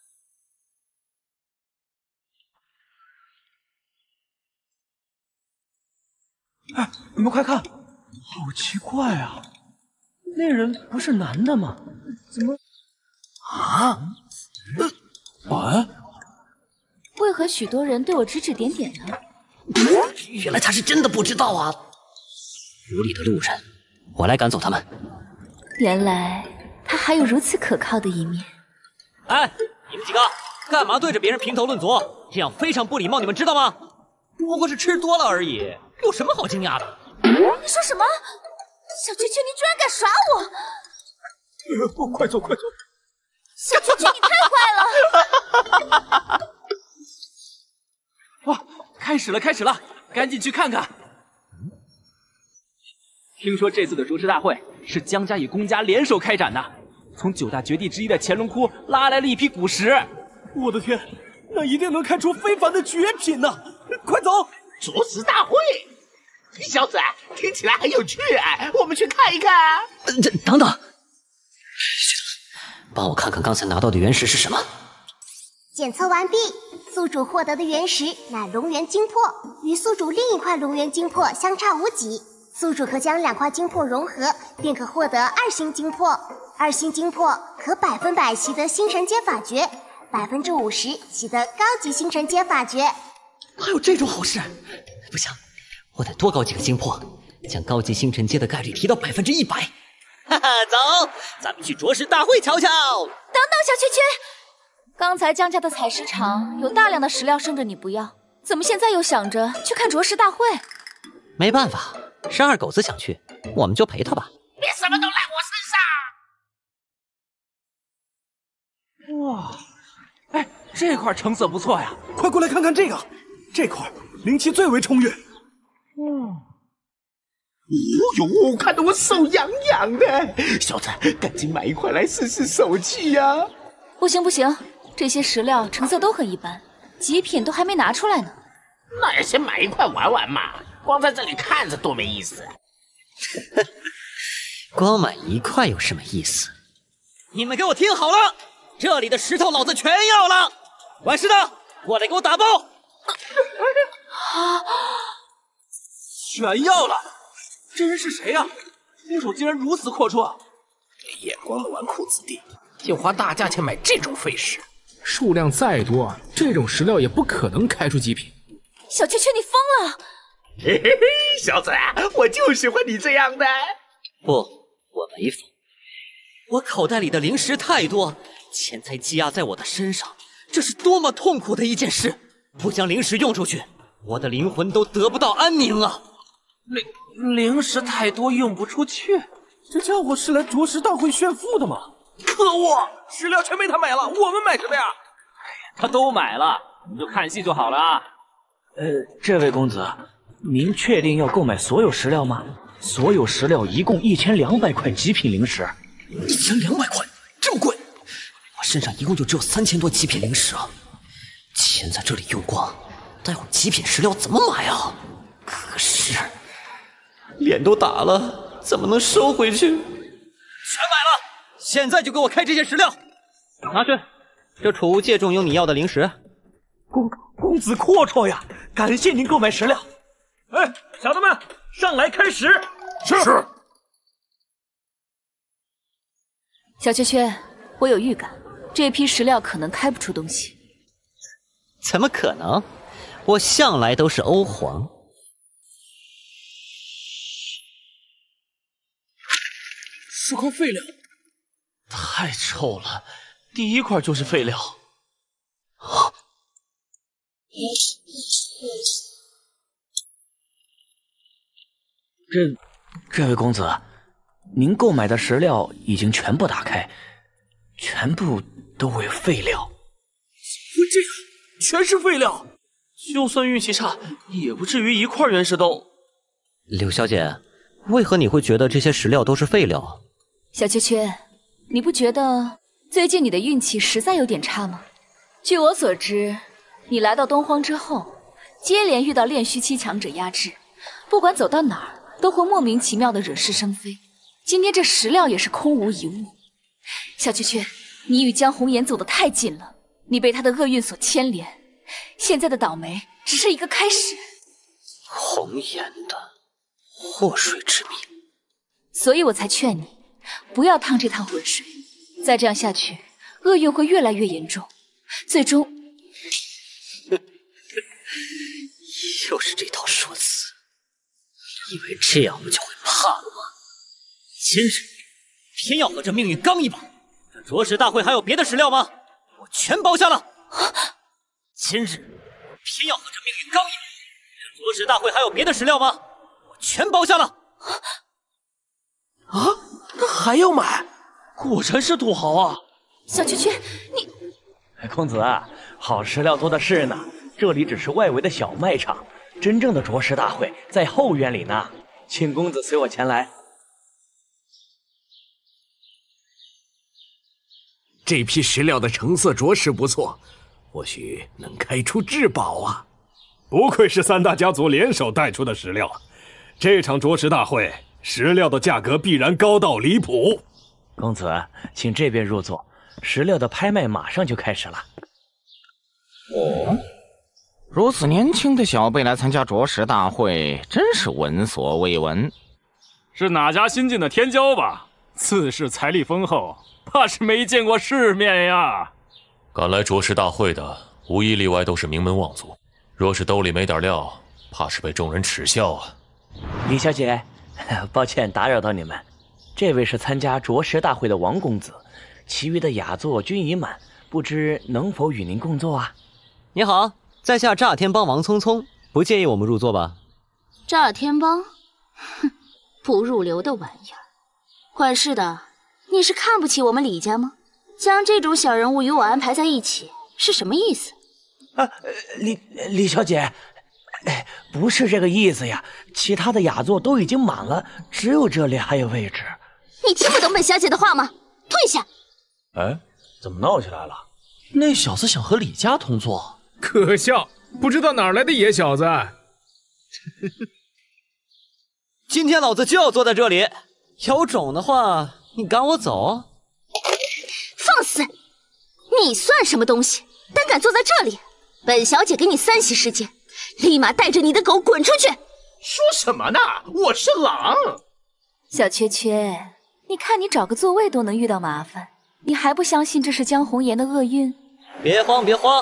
哎，你们快看，好奇怪啊！那人不是男的吗？怎么？啊？呃，啊？ 为何许多人对我指指点点呢？ 原来他是真的不知道啊！府里的路人，我来赶走他们。 原来他还有如此可靠的一面。 哎，你们几个干嘛对着别人评头论足？这样非常不礼貌，你们知道吗？不过是吃多了而已。有什么好惊讶的？ 你说什么？小缺缺，你居然敢耍我！ 呃、快走快走！ 小缺缺，你太坏了！ 哇，开始了开始了，赶紧去看看。听说这次的着实大会是江家与宫家联手开展的，从九大绝地之一的乾隆窟拉来了一批古石。 我的天，那一定能开出非凡的绝品呢！快走！ 着实大会，小子，听起来很有趣，我们去看一看。 这等等，帮我看看刚才拿到的原石是什么。 检测完毕，宿主获得的原石乃龙元精魄，与宿主另一块龙元精魄相差无几。宿主可将两块精魄融合，便可获得二星精魄。二星精魄可百分百习得星辰阶法诀，百分之五十习得高级星辰阶法诀。 还有这种好事？不行，我得多搞几个精魄，将高级星辰阶的概率提到百分之一百。哈哈，走，咱们去着实大会瞧瞧。 等等，小缺缺，刚才江家的采石场有大量的石料剩着你不要，怎么现在又想着去看着实大会？ 没办法，是二狗子想去，我们就陪他吧。 别什么都赖我身上。哇，哎，这块成色不错呀， 快过来看看这个。这块灵气最为充裕。 哦，哦呦，看得我手痒痒的。小子，赶紧买一块来试试手气呀！ 不行不行，这些石料成色都很一般，极品都还没拿出来呢。 那也先买一块玩玩嘛，光在这里看着多没意思。 光买一块有什么意思？你们给我听好了，这里的石头老子全要了。管事的，过来给我打包。 啊！ 全要了！这人是谁呀、啊？出手竟然如此阔绰！ 没眼光的纨绔子弟，就花大价钱买这种废石， 数量再多，这种石料也不可能开出极品。 小雀雀，你疯了！ 嘿嘿嘿，小子，我就喜欢你这样的。 不，我没疯。我口袋里的零食太多，钱财积压在我的身上，这是多么痛苦的一件事！不将零食用出去，我的灵魂都得不到安宁啊！ 零零食太多用不出去，这家伙是来着实大会炫富的吗？可恶，石料全被他买了，我们买什么呀？ 他都买了，你就看戏就好了啊。 呃，这位公子，您确定要购买所有石料吗？所有石料一共一千两百块极品灵石。 一千两百块，这么贵？我身上一共就只有三千多极品灵石啊！钱在这里用光，待会儿极品石料怎么买啊？可是脸都打了，怎么能收回去？全买了，现在就给我开这些石料，拿去。这储物戒中有你要的灵石。 公公子阔绰呀，感谢您购买石料。哎，小子们，上来开石！ 是是。 小雀雀，我有预感，这批石料可能开不出东西。 怎么可能？我向来都是欧皇。 是块废料，太臭了，第一块就是废料。啊！这这位公子，您购买的石料已经全部打开，全部都为废料。会这样？全是废料，就算运气差，也不至于一块原石都。 柳小姐，为何你会觉得这些石料都是废料？ 小雀雀，你不觉得最近你的运气实在有点差吗？据我所知，你来到东荒之后，接连遇到炼虚期强者压制，不管走到哪儿，都会莫名其妙的惹是生非。今天这石料也是空无一物。小雀雀，你与江红颜走得太近了，你被他的厄运所牵连，现在的倒霉只是一个开始。 红颜的祸水之命， 所以我才劝你不要趟这趟浑水，再这样下去，厄运会越来越严重，最终又是这套说辞。你以为这样我就会怕了吗？今日偏要和这命运刚一把。这着实大会还有别的石料吗？我全包下了。今日偏要和这命运刚一把。这着实大会还有别的石料吗？我全包下了。 啊，还要买？果然是土豪啊！ 小雀雀，你…… 公子，好石料多的是呢，这里只是外围的小卖场，真正的着实大会在后院里呢，请公子随我前来。 这批石料的成色着实不错，或许能开出至宝啊！ 不愧是三大家族联手带出的石料，这场着实大会石料的价格必然高到离谱。 公子，请这边入座，石料的拍卖马上就开始了。 哦，如此年轻的小辈来参加着实大会，真是闻所未闻。 是哪家新进的天骄吧？自恃财力丰厚，怕是没见过世面呀。 赶来着实大会的，无一例外都是名门望族。若是兜里没点料，怕是被众人耻笑啊。 李小姐，抱歉打扰到你们。这位是参加着实大会的王公子，其余的雅座均已满，不知能否与您共坐啊？ 你好，在下炸天帮王聪聪，不介意我们入座吧？ 炸天帮，哼，不入流的玩意儿。管事的，你是看不起我们李家吗？将这种小人物与我安排在一起，是什么意思？ 啊，李李小姐，哎，不是这个意思呀。其他的雅座都已经满了，只有这里还有位置。 你听不懂本小姐的话吗？退下！ 哎，怎么闹起来了？那小子想和李家同坐， 可笑！不知道哪来的野小子。 今天老子就要坐在这里，有种的话，你赶我走！ 放肆！你算什么东西？胆敢坐在这里！本小姐给你三息时间，立马带着你的狗滚出去！ 说什么呢？我是狼。 小缺缺，你看你找个座位都能遇到麻烦，你还不相信这是江红颜的厄运？ 别慌，别慌，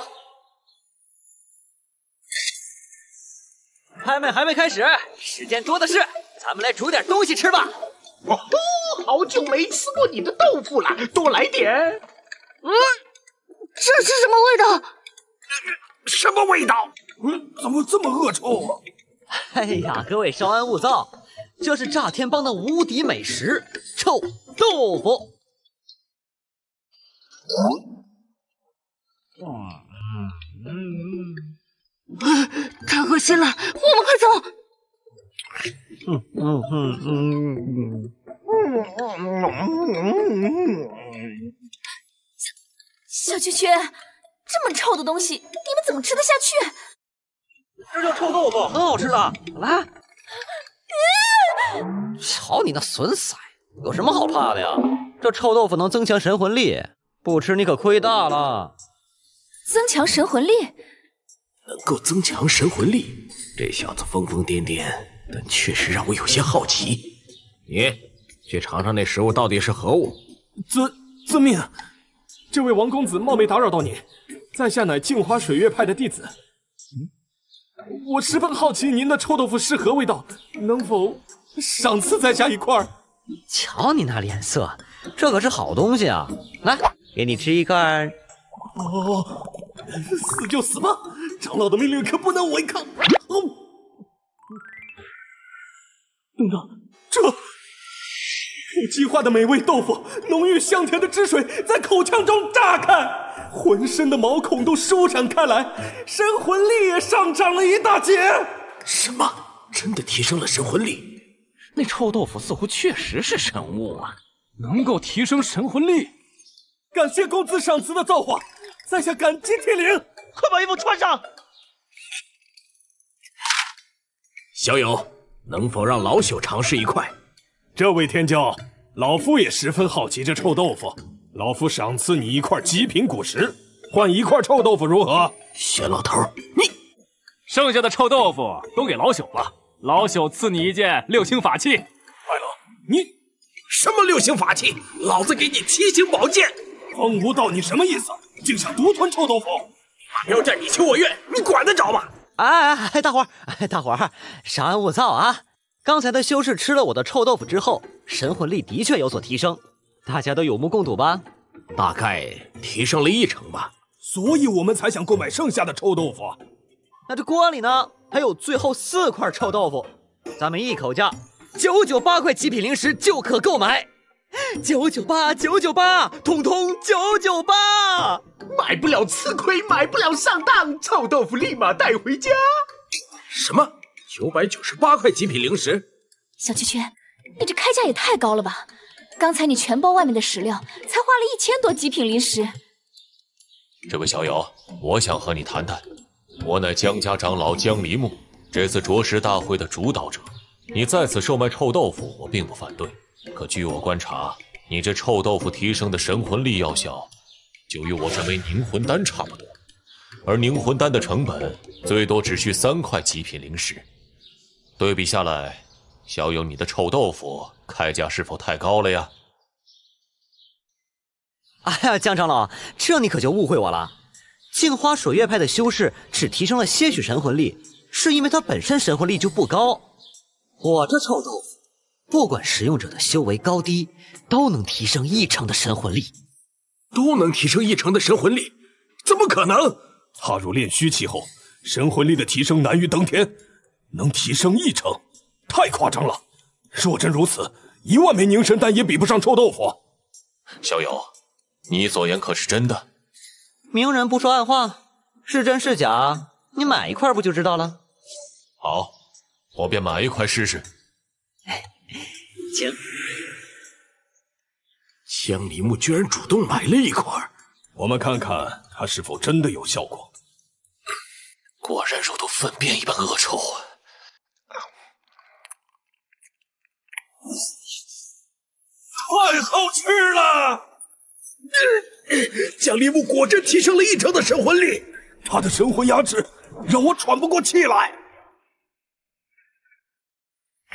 拍卖还没开始，时间多的是，咱们来煮点东西吃吧。 哦，好久没吃过你的豆腐了，多来点。 嗯，这是什么味道？ 什么味道？嗯，怎么这么恶臭啊？ 哎呀，各位稍安勿躁，这是炸天帮的无敌美食——臭豆腐。 嗯嗯嗯，太恶心了，我们快走！ 嗯嗯嗯嗯嗯。小缺缺，这么臭的东西，你们怎么吃得下去？ 这叫臭豆腐，很好吃的。来，瞧你那损色，有什么好怕的呀？这臭豆腐能增强神魂力，不吃你可亏大了。 增强神魂力？ 能够增强神魂力，这小子疯疯癫癫，但确实让我有些好奇。你去尝尝那食物到底是何物。 遵遵命。这位王公子冒昧打扰到您，在下乃镜花水月派的弟子。嗯，我十分好奇您的臭豆腐是何味道，能否赏赐在下一块？ 瞧你那脸色，这可是好东西啊！来，给你吃一块。 哦，死就死吧，长老的命令可不能违抗。哦，等等，这不激化的美味豆腐，浓郁香甜的汁水在口腔中炸开，浑身的毛孔都舒展开来，神魂力也上涨了一大截。 什么？真的提升了神魂力？ 那臭豆腐似乎确实是神物啊，能够提升神魂力。 感谢公子赏赐的造化，在下感激涕零。 快把衣服穿上。 小友，能否让老朽尝试一块？ 这位天骄，老夫也十分好奇这臭豆腐，老夫赏赐你一块极品古石，换一块臭豆腐如何？ 薛老头，你剩下的臭豆腐都给老朽吧，老朽赐你一件六星法器。 快乐，你什么六星法器？老子给你七星宝剑！ 荒无道，你什么意思？竟想独吞臭豆腐？ 马彪战你情我愿，你管得着吗？ 哎哎哎，大伙儿，哎大伙儿，稍安勿躁啊！刚才的修士吃了我的臭豆腐之后，神魂力的确有所提升，大家都有目共睹吧？ 大概提升了一成吧。 所以我们才想购买剩下的臭豆腐。 那这锅里呢，还有最后四块臭豆腐，咱们一口价九九八块极品灵石就可购买。九九八，九九八，通通九九八， 买不了吃亏，买不了上当，臭豆腐立马带回家。 什么？九百九十八块极品灵石？ 小圈圈，你这开价也太高了吧！刚才你全包外面的石料，才花了一千多极品灵石。 这位小友，我想和你谈谈。我乃江家长老江离木，这次着实大会的主导者。你在此售卖臭豆腐，我并不反对。可据我观察，你这臭豆腐提升的神魂力药效，就与我这枚凝魂丹差不多。而凝魂丹的成本最多只需三块极品灵石。对比下来，小友你的臭豆腐开价是否太高了呀？ 哎呀，江长老，这你可就误会我了。镜花水月派的修士只提升了些许神魂力，是因为他本身神魂力就不高。我这臭豆腐，不管食用者的修为高低，都能提升一成的神魂力。 都能提升一成的神魂力？怎么可能？ 踏入炼虚期后，神魂力的提升难于登天，能提升一成，太夸张了。若真如此，一万枚凝神丹也比不上臭豆腐。 小友，你所言可是真的？ 明人不说暗话，是真是假，你买一块不就知道了？ 好，我便买一块试试。 请。 江离木居然主动买了一块， 我们看看它是否真的有效果。 果然如同粪便一般恶臭啊！ 太好吃了！江离木果真提升了一成的神魂力， 他的神魂牙齿让我喘不过气来。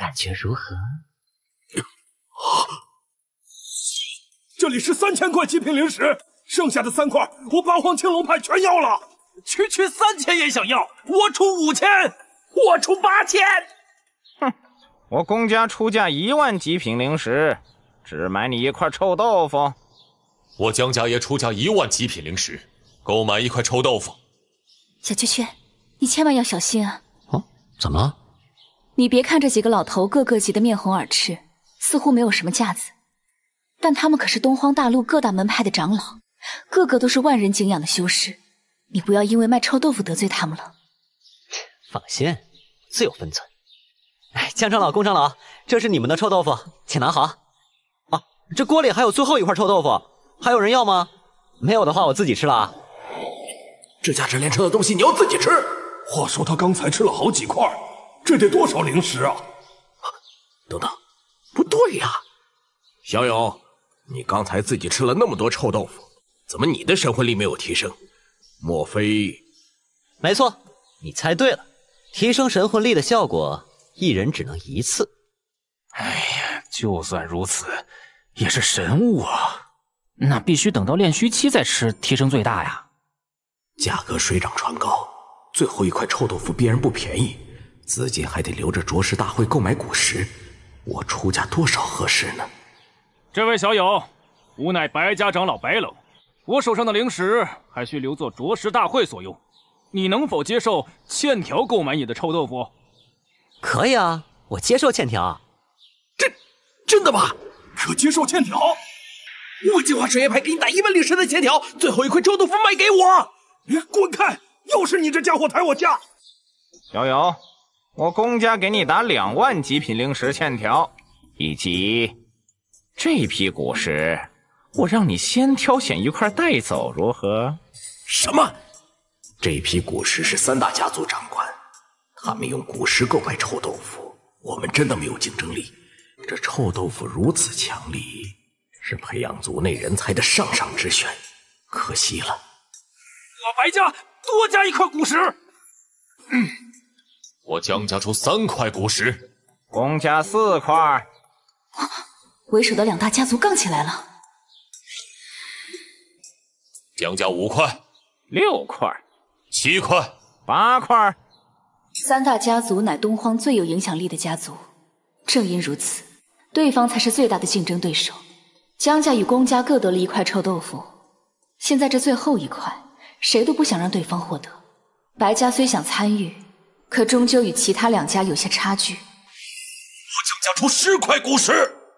感觉如何？ 这里是三千块极品灵石，剩下的三块我八荒青龙派全要了。 区区三千也想要？我出五千，我出八千。 哼，我公家出价一万极品灵石，只买你一块臭豆腐。 我江家也出价一万极品灵石，购买一块臭豆腐。 小雀雀，你千万要小心啊！ 哦，怎么了？ 你别看这几个老头个个急得面红耳赤，似乎没有什么架子，但他们可是东荒大陆各大门派的长老，个个都是万人敬仰的修士。你不要因为卖臭豆腐得罪他们了。 放心，自有分寸。哎，江长老、龚长老，这是你们的臭豆腐，请拿好。啊，这锅里还有最后一块臭豆腐，还有人要吗？没有的话，我自己吃了啊。 这价值连城的东西你要自己吃？话说他刚才吃了好几块，这得多少灵石啊？ 等等，不对呀、啊，小友，你刚才自己吃了那么多臭豆腐，怎么你的神魂力没有提升？莫非…… 没错，你猜对了。提升神魂力的效果，一人只能一次。 哎呀，就算如此，也是神物啊，那必须等到炼虚期再吃，提升最大呀。 价格水涨船高，最后一块臭豆腐必然不便宜，资金还得留着着实大会购买古石，我出价多少合适呢？ 这位小友，吾乃白家长老白冷，我手上的灵石还需留作着实大会所用，你能否接受欠条购买你的臭豆腐？ 可以啊，我接受欠条。 这真的吗？可接受欠条？我净化水月派给你打一万灵石的欠条，最后一块臭豆腐卖给我！滚开！又是你这家伙抬我价！ 小友，我公家给你打两万极品灵石欠条，以及这批古石，我让你先挑选一块带走，如何？ 什么？这批古石是三大家族掌管，他们用古石购买臭豆腐，我们真的没有竞争力。这臭豆腐如此强力，是培养族内人才的上上之选，可惜了。 我白家多加一块古石。 嗯，我江家出三块古石， 公家四块。 为首的两大家族杠起来了。 江家五块， 六块， 七块， 八块。 三大家族乃东荒最有影响力的家族，正因如此，对方才是最大的竞争对手。江家与公家各得了一块臭豆腐，现在这最后一块，谁都不想让对方获得。白家虽想参与，可终究与其他两家有些差距。 我江家出十块古石。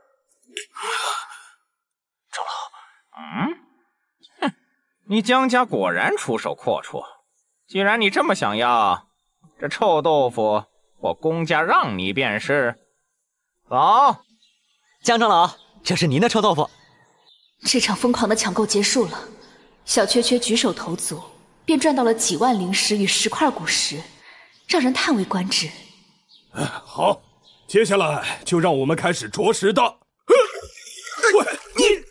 长老，嗯，哼，你江家果然出手阔绰。既然你这么想要，这臭豆腐我公家让你便是。走， 江长老，这是您的臭豆腐。 这场疯狂的抢购结束了，小缺缺举手投足，便赚到了几万灵石与十块古石，让人叹为观止。 好，接下来就让我们开始着实的。喂，你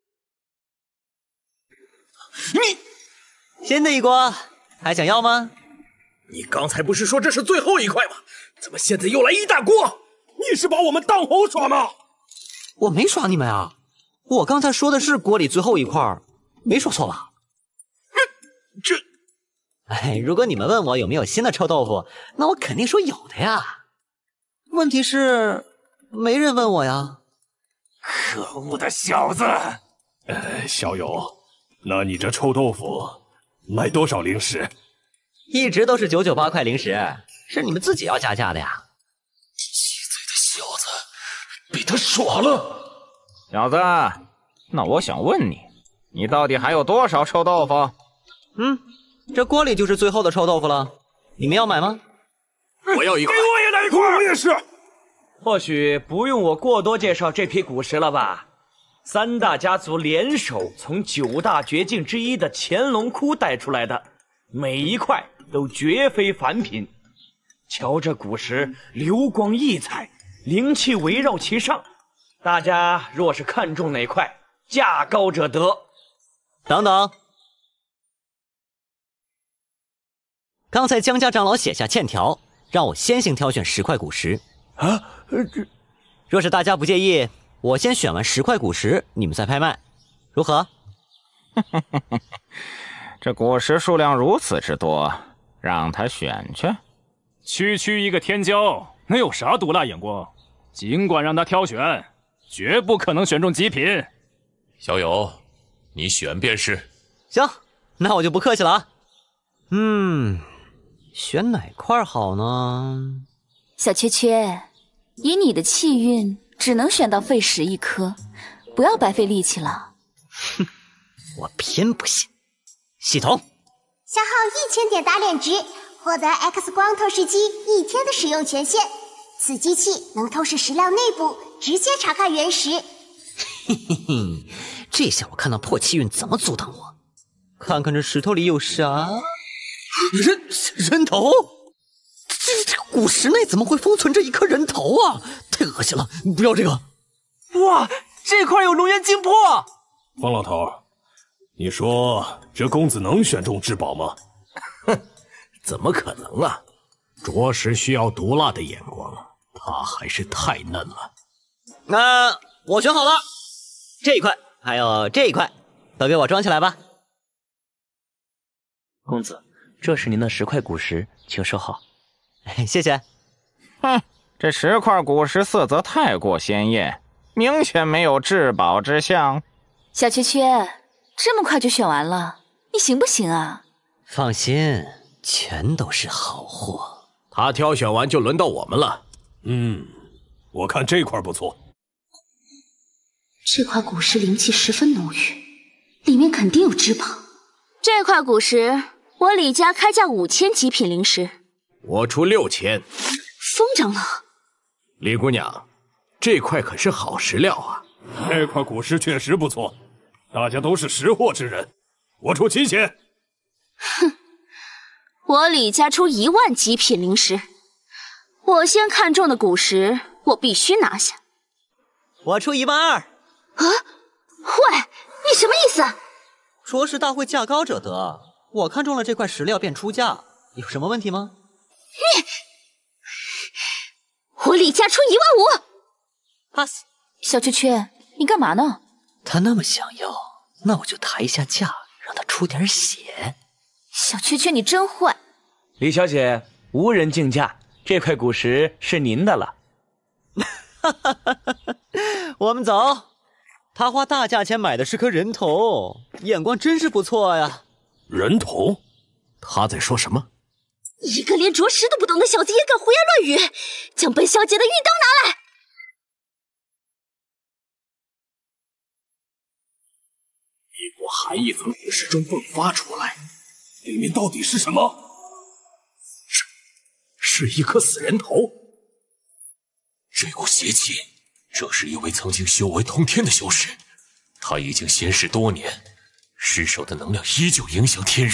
你新的一锅还想要吗？ 你刚才不是说这是最后一块吗？怎么现在又来一大锅？你是把我们当猴耍吗？ 我没耍你们啊，我刚才说的是锅里最后一块，没说错吧？ 这， 哎，如果你们问我有没有新的臭豆腐，那我肯定说有的呀。问题是，没人问我呀。 可恶的小子！ 呃，小友，那你这臭豆腐卖多少灵石？ 一直都是九九八块灵石，是你们自己要加价的呀。 鸡嘴的小子，被他耍了。 小子，那我想问你，你到底还有多少臭豆腐？ 嗯，这锅里就是最后的臭豆腐了，你们要买吗？ 我要一块， 给我也来一块， 我也是。 或许不用我过多介绍这批古石了吧？三大家族联手从九大绝境之一的乾隆窟带出来的，每一块都绝非凡品。瞧这古石流光溢彩，灵气围绕其上，大家若是看中哪块，价高者得。 等等，刚才江家长老写下欠条，让我先行挑选十块古石， 啊，这若是大家不介意，我先选完十块古石，你们再拍卖，如何？ 这果实数量如此之多，让他选去。 区区一个天骄，能有啥毒辣眼光？尽管让他挑选，绝不可能选中极品。 小友，你选便是。 行，那我就不客气了啊。嗯，选哪块好呢？ 小缺缺，以你的气运，只能选到废石一颗，不要白费力气了。 哼，我偏不信。系统， 消耗一千点打脸值，获得 X 光透视机一天的使用权限。此机器能透视石料内部，直接查看原石。 嘿嘿嘿，这下我看到破气运怎么阻挡我。看看这石头里有啥？人人头？这这古石内怎么会封存着一颗人头啊？太恶心了！不要这个！ 哇，这块有龙元精魄！ 方老头，你说这公子能选中至宝吗？ 哼，怎么可能啊！着实需要毒辣的眼光，他还是太嫩了。 那我选好了，这一块还有这一块，都给我装起来吧。 公子，这是您的十块古石，请收好。 谢谢。 哼，这十块古石色泽太过鲜艳，明显没有至宝之相。 小缺缺，这么快就选完了，你行不行啊？ 放心，全都是好货。 他挑选完就轮到我们了。 嗯，我看这块不错。 这块古石灵气十分浓郁，里面肯定有至宝。 这块古石，我李家开价五千极品灵石。 我出六千。 风长老， 李姑娘，这块可是好石料啊！ 这块古石确实不错，大家都是识货之人，我出七千。 哼，我李家出一万极品灵石。我先看中的古石，我必须拿下。 我出一万二。 啊！喂，你什么意思？ 着实大会价高者得，我看中了这块石料便出价，有什么问题吗？ 你，我李家出一万五。 pass。 小缺缺，你干嘛呢？ 他那么想要，那我就抬一下价，让他出点血。 小缺缺，你真坏。 李小姐，无人竞价，这块古石是您的了。 我们走。他花大价钱买的是颗人头，眼光真是不错呀。 人头？ 他在说什么？ 一个连着实都不懂的小子也敢胡言乱语，将本小姐的玉刀拿来！ 一股寒意从古石中迸发出来，里面到底是什么？ 是是一颗死人头。 这股邪气，这是一位曾经修为通天的修士，他已经仙逝多年，失手的能量依旧影响天日。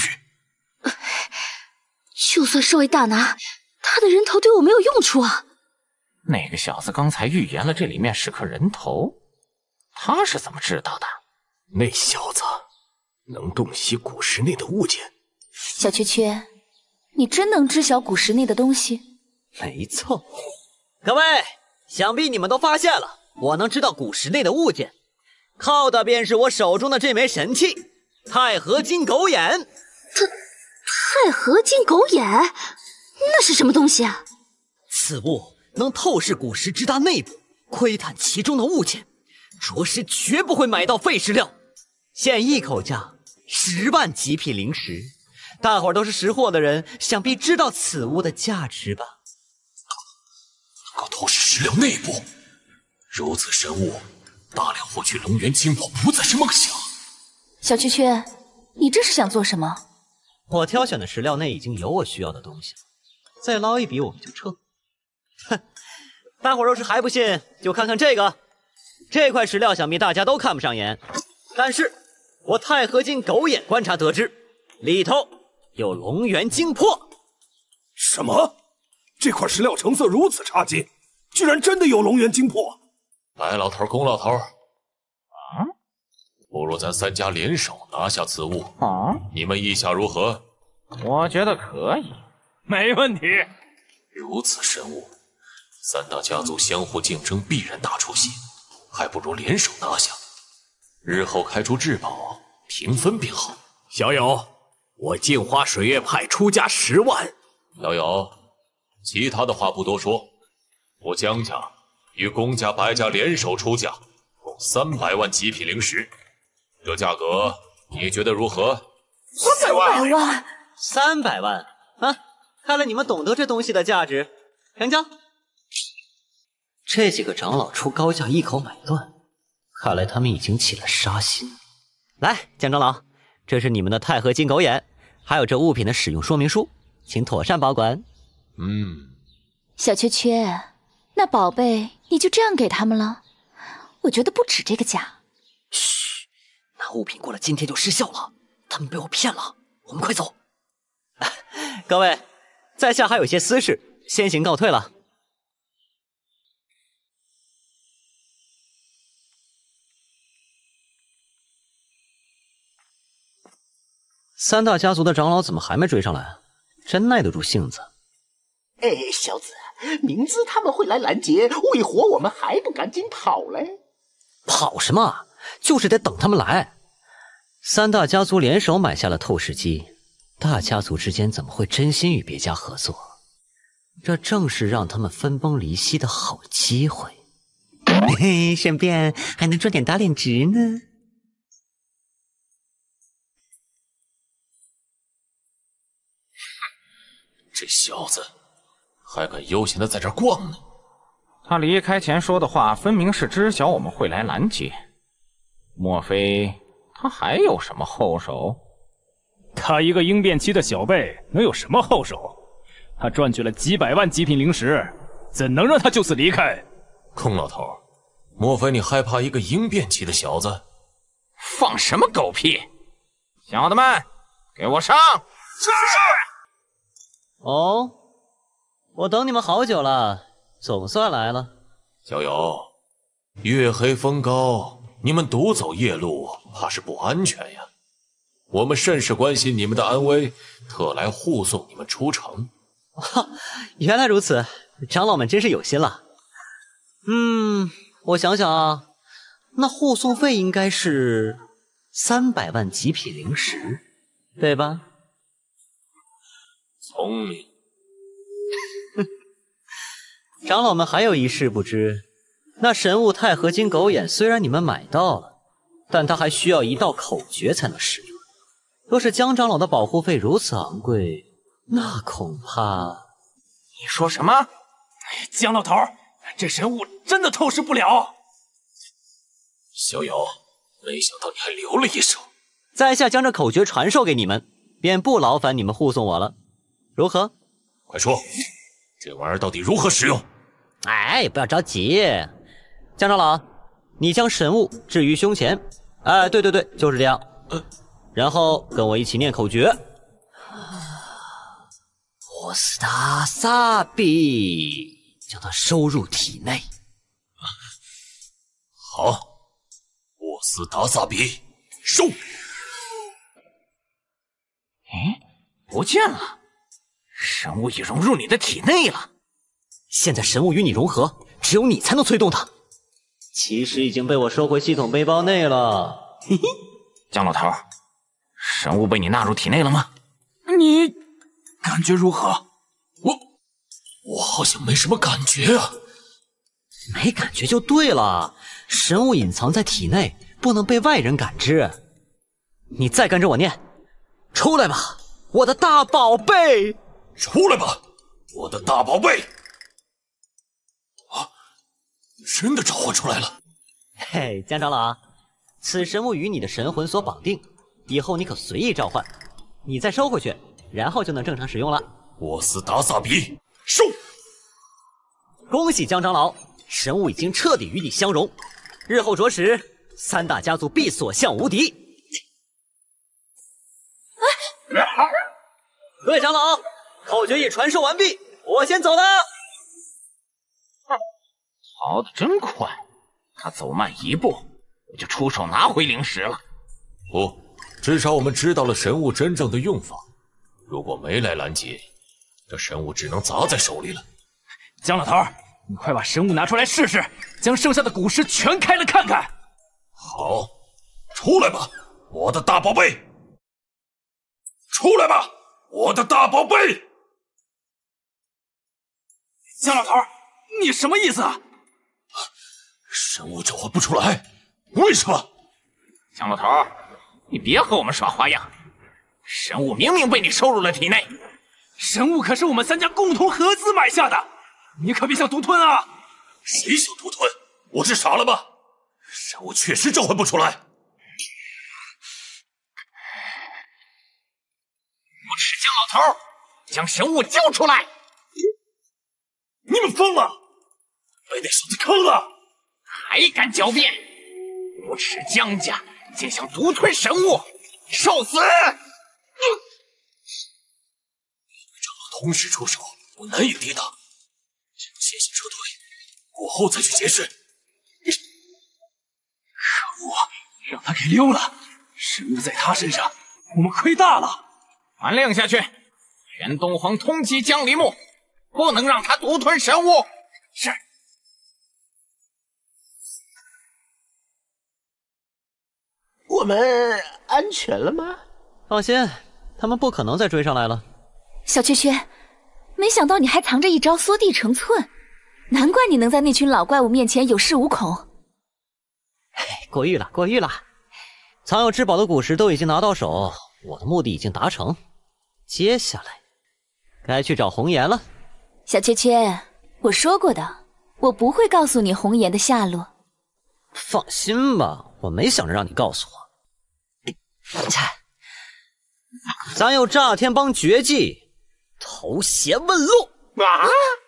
就算是位大拿，他的人头对我没有用处啊。 那个小子刚才预言了这里面是颗人头，他是怎么知道的？ 那小子能洞悉古石内的物件。 小缺缺，你真能知晓古石内的东西？ 没错。各位，想必你们都发现了，我能知道古石内的物件，靠的便是我手中的这枚神器——太和金狗眼。 太太和金狗眼，那是什么东西啊？ 此物能透视古石之大内部，窥探其中的物件，着实绝不会买到废石料。现一口价十万极品灵石，大伙儿都是识货的人，想必知道此物的价值吧？ 能够透视石料内部，如此神物，大量获取龙元精魄不再是梦想。 小缺缺，你这是想做什么？ 我挑选的石料内已经有我需要的东西了，再捞一笔我们就撤。哼，大伙儿若是还不信，就看看这个。这块石料想必大家都看不上眼，但是我太和金狗眼观察得知，里头有龙元精魄。 什么？这块石料成色如此差劲，居然真的有龙元精魄！ 白老头、龚老头，啊，不如咱三家联手拿下此物。 啊， 你们意下如何？ 我觉得可以， 没问题。 如此神物， 三大家族相互竞争，必然大出血，还不如联手拿下。日后开出至宝，平分便好。 小友，我镜花水月派出价十万。 老友，其他的话不多说，我江家与公家、白家联手出价，共三百万极品灵石，这价格你觉得如何？ 三百万， 三百万啊！看来你们懂得这东西的价值。成交。这几个长老出高价一口买断，看来他们已经起了杀心。来，江长老，这是你们的钛合金狗眼，还有这物品的使用说明书，请妥善保管。 嗯， 小缺缺，那宝贝你就这样给他们了？我觉得不止这个价。 嘘，那物品过了今天就失效了，他们被我骗了。我们快走。各位，在下还有些私事，先行告退了。三大家族的长老怎么还没追上来？真耐得住性子。 哎，小子，明知他们会来拦截，为何我们还不赶紧跑嘞？ 跑什么？就是得等他们来。三大家族联手买下了透视机，大家族之间怎么会真心与别家合作？这正是让他们分崩离析的好机会。嘿嘿，顺便还能赚点打脸值呢。 这小子还敢悠闲的在这儿逛呢。 他离开前说的话，分明是知晓我们会来拦截。莫非他还有什么后手？ 他一个鹰变期的小辈，能有什么后手？他赚取了几百万极品灵石，怎能让他就此离开？ 空老头，莫非你害怕一个鹰变期的小子？ 放什么狗屁！小子们，给我上！ 是。哦，我等你们好久了，总算来了。 小友，月黑风高，你们独走夜路，怕是不安全呀。我们甚是关心你们的安危，特来护送你们出城。 哈，原来如此，长老们真是有心了。嗯，我想想啊，那护送费应该是三百万极品灵石，对吧？ 聪明。 长老们还有一事不知，那神物钛合金狗眼虽然你们买到了，但它还需要一道口诀才能使用。若是江长老的保护费如此昂贵，那恐怕…… 你说什么？ 江老头，这神物真的透视不了。 小友，没想到你还留了一手。 在下将这口诀传授给你们，便不劳烦你们护送我了。如何？ 快说，这玩意儿到底如何使用？ 哎，不要着急，江长老，你将神物置于胸前。哎，对对对，就是这样。呃，然后跟我一起念口诀：我斯达萨比，将它收入体内。 好，我斯达萨比，收。 哎，不见了。神物已融入你的体内了。 现在神物与你融合，只有你才能催动它。其实已经被我收回系统背包内了。嘿嘿， 江老头，神物被你纳入体内了吗？你感觉如何？ 我我好像没什么感觉啊。 没感觉就对了，神物隐藏在体内，不能被外人感知。你再跟着我念，出来吧，我的大宝贝！ 出来吧，我的大宝贝！啊，真的召唤出来了！ 嘿，江长老，此神物与你的神魂所绑定，以后你可随意召唤，你再收回去，然后就能正常使用了。 我斯达萨比，收！ 恭喜江长老，神物已经彻底与你相融，日后着实，三大家族必所向无敌。哎，各位长老，口诀已传授完毕，我先走了。 逃得真快，他走慢一步，我就出手拿回灵石了。 不，至少我们知道了神物真正的用法。如果没来拦截，这神物只能砸在手里了。 江老头， 你快把神物拿出来试试，将剩下的古石全开了看看。 好，出来吧，我的大宝贝！出来吧，我的大宝贝！ 江老头，你什么意思啊？ 神物召唤不出来，为什么？ 江老头，你别和我们耍花样。神物明明被你收入了体内， 神物可是我们三家共同合资买下的，你可别想独吞啊！ 谁想独吞？我是傻了吗？神物确实召唤不出来。 无耻江老头，将神物交出来！ 你们疯了！被那小子坑了！ 还敢狡辩！无耻江家竟想独吞神物，受死！ 长老同时出手，我难以抵挡，只能先行撤退，过后再去解释。 可恶，让他给溜了！神物在他身上，我们亏大了！ 传令下去，全东皇通缉江离木，不能让他独吞神物。 是。 我们安全了吗？ 放心，他们不可能再追上来了。 小雀雀，没想到你还藏着一招缩地成寸，难怪你能在那群老怪物面前有恃无恐。 过誉了，过誉了。藏有至宝的古石都已经拿到手，我的目的已经达成。接下来，该去找红颜了。 小雀雀，我说过的，我不会告诉你红颜的下落。 放心吧，我没想着让你告诉我。咱有炸天帮绝技，头衔问路啊！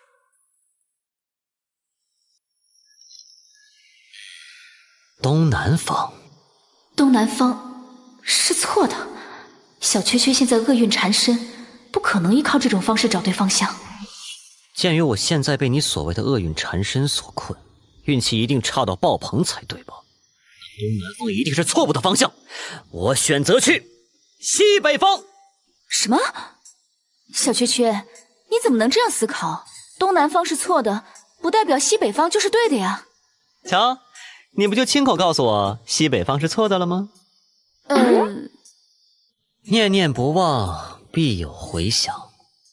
东南方， 东南方是错的。小雀雀现在厄运缠身，不可能依靠这种方式找对方向。 鉴于我现在被你所谓的厄运缠身所困，运气一定差到爆棚才对吧？东南方一定是错误的方向，我选择去西北方。 什么？小雀雀，你怎么能这样思考？东南方是错的，不代表西北方就是对的呀。 瞧，你不就亲口告诉我西北方是错的了吗？ 嗯。 念念不忘，必有回响。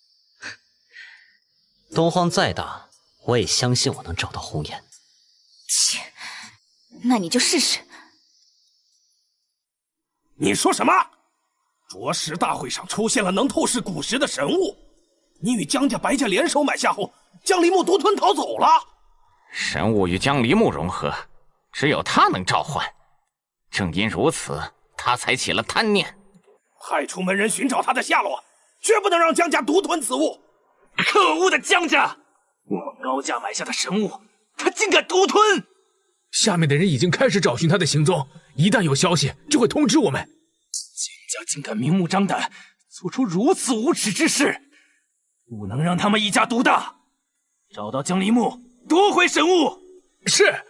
东荒再大，我也相信我能找到红颜。 切，那你就试试。 你说什么？着实大会上出现了能透视古石的神物，你与江家、白家联手买下后，江离木独吞逃走了。 神物与江离木融合，只有他能召唤。正因如此，他才起了贪念， 派出门人寻找他的下落，绝不能让江家独吞此物。 可恶的江家！我们高价买下的神物，他竟敢独吞！ 下面的人已经开始找寻他的行踪，一旦有消息就会通知我们。 江家竟敢明目张胆做出如此无耻之事，不能让他们一家独大。找到江离木，夺回神物。 是。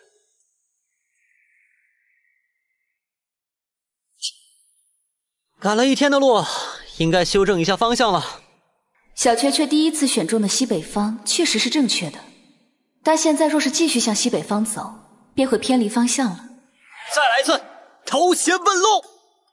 赶了一天的路，应该修正一下方向了。 小雀雀第一次选中的西北方确实是正确的，但现在若是继续向西北方走，便会偏离方向了。 再来一次，头衔问路。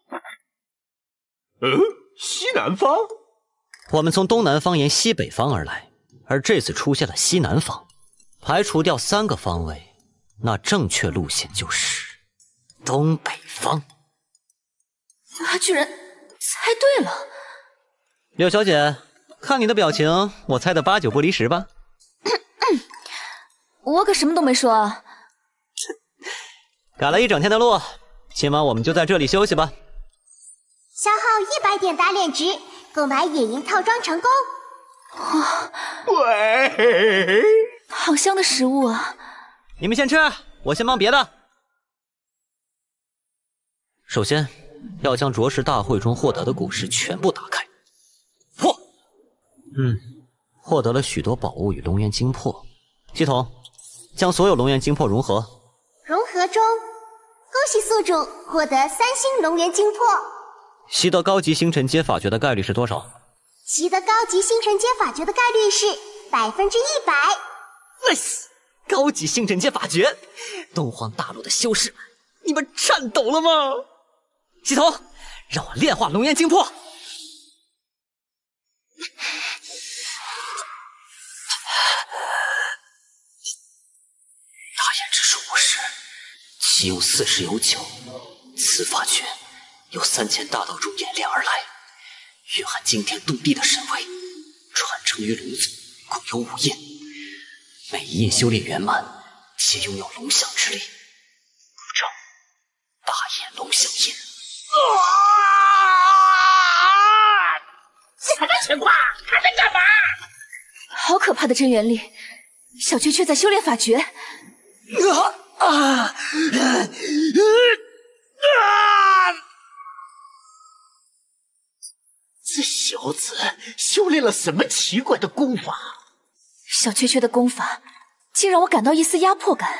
嗯，西南方？ 我们从东南方沿西北方而来，而这次出现了西南方，排除掉三个方位，那正确路线就是东北方。 他居然猜对了。 柳小姐，看你的表情，我猜的八九不离十吧？ 我可什么都没说啊。 赶了一整天的路，今晚我们就在这里休息吧。 消耗一百点打脸值，购买野营套装成功。 哇， 喂， 好香的食物啊！ 你们先吃，我先忙别的。首先，要将着实大会中获得的古石全部打开。破。嗯，获得了许多宝物与龙元精魄。系统，将所有龙元精魄融合。 融合中，恭喜宿主获得三星龙元精魄。 习得高级星辰阶法诀的概率是多少？ 习得高级星辰阶法诀的概率是百分之一百。 nice， 高级星辰阶法诀，东荒大陆的修士们，你们颤抖了吗？系统，让我炼化龙元精魄。大言之数五十，其用四十有九。此法诀由三千大道中演炼而来，蕴含惊天动地的神威，传承于龙族，共有五印。每一印修炼圆满，皆拥有龙象之力，故称大眼龙象印。 什么情况？他在干嘛？好可怕的真元力！小雀雀在修炼法诀。 啊啊！这小子修炼了什么奇怪的功法？ 小雀雀的功法竟让我感到一丝压迫感。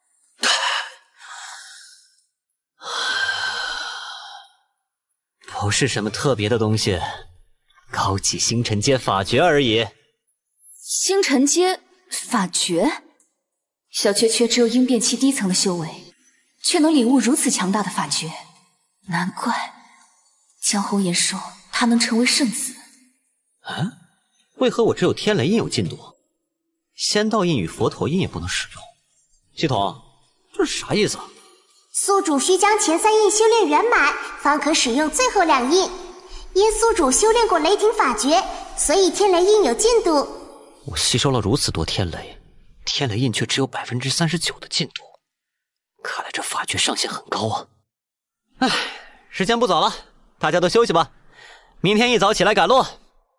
不是什么特别的东西，高级星辰阶法诀而已。 星辰阶法诀？小雀雀只有鹰变期低层的修为，却能领悟如此强大的法诀，难怪江红颜说他能成为圣子。 啊？为何我只有天雷印有进度？仙道印与佛陀印也不能使用。系统，这是啥意思啊？ 宿主需将前三印修炼圆满，方可使用最后两印。因宿主修炼过雷霆法诀，所以天雷印有进度。 我吸收了如此多天雷，天雷印却只有百分之三十九的进度，看来这法诀上限很高啊！唉，时间不早了，大家都休息吧，明天一早起来赶路。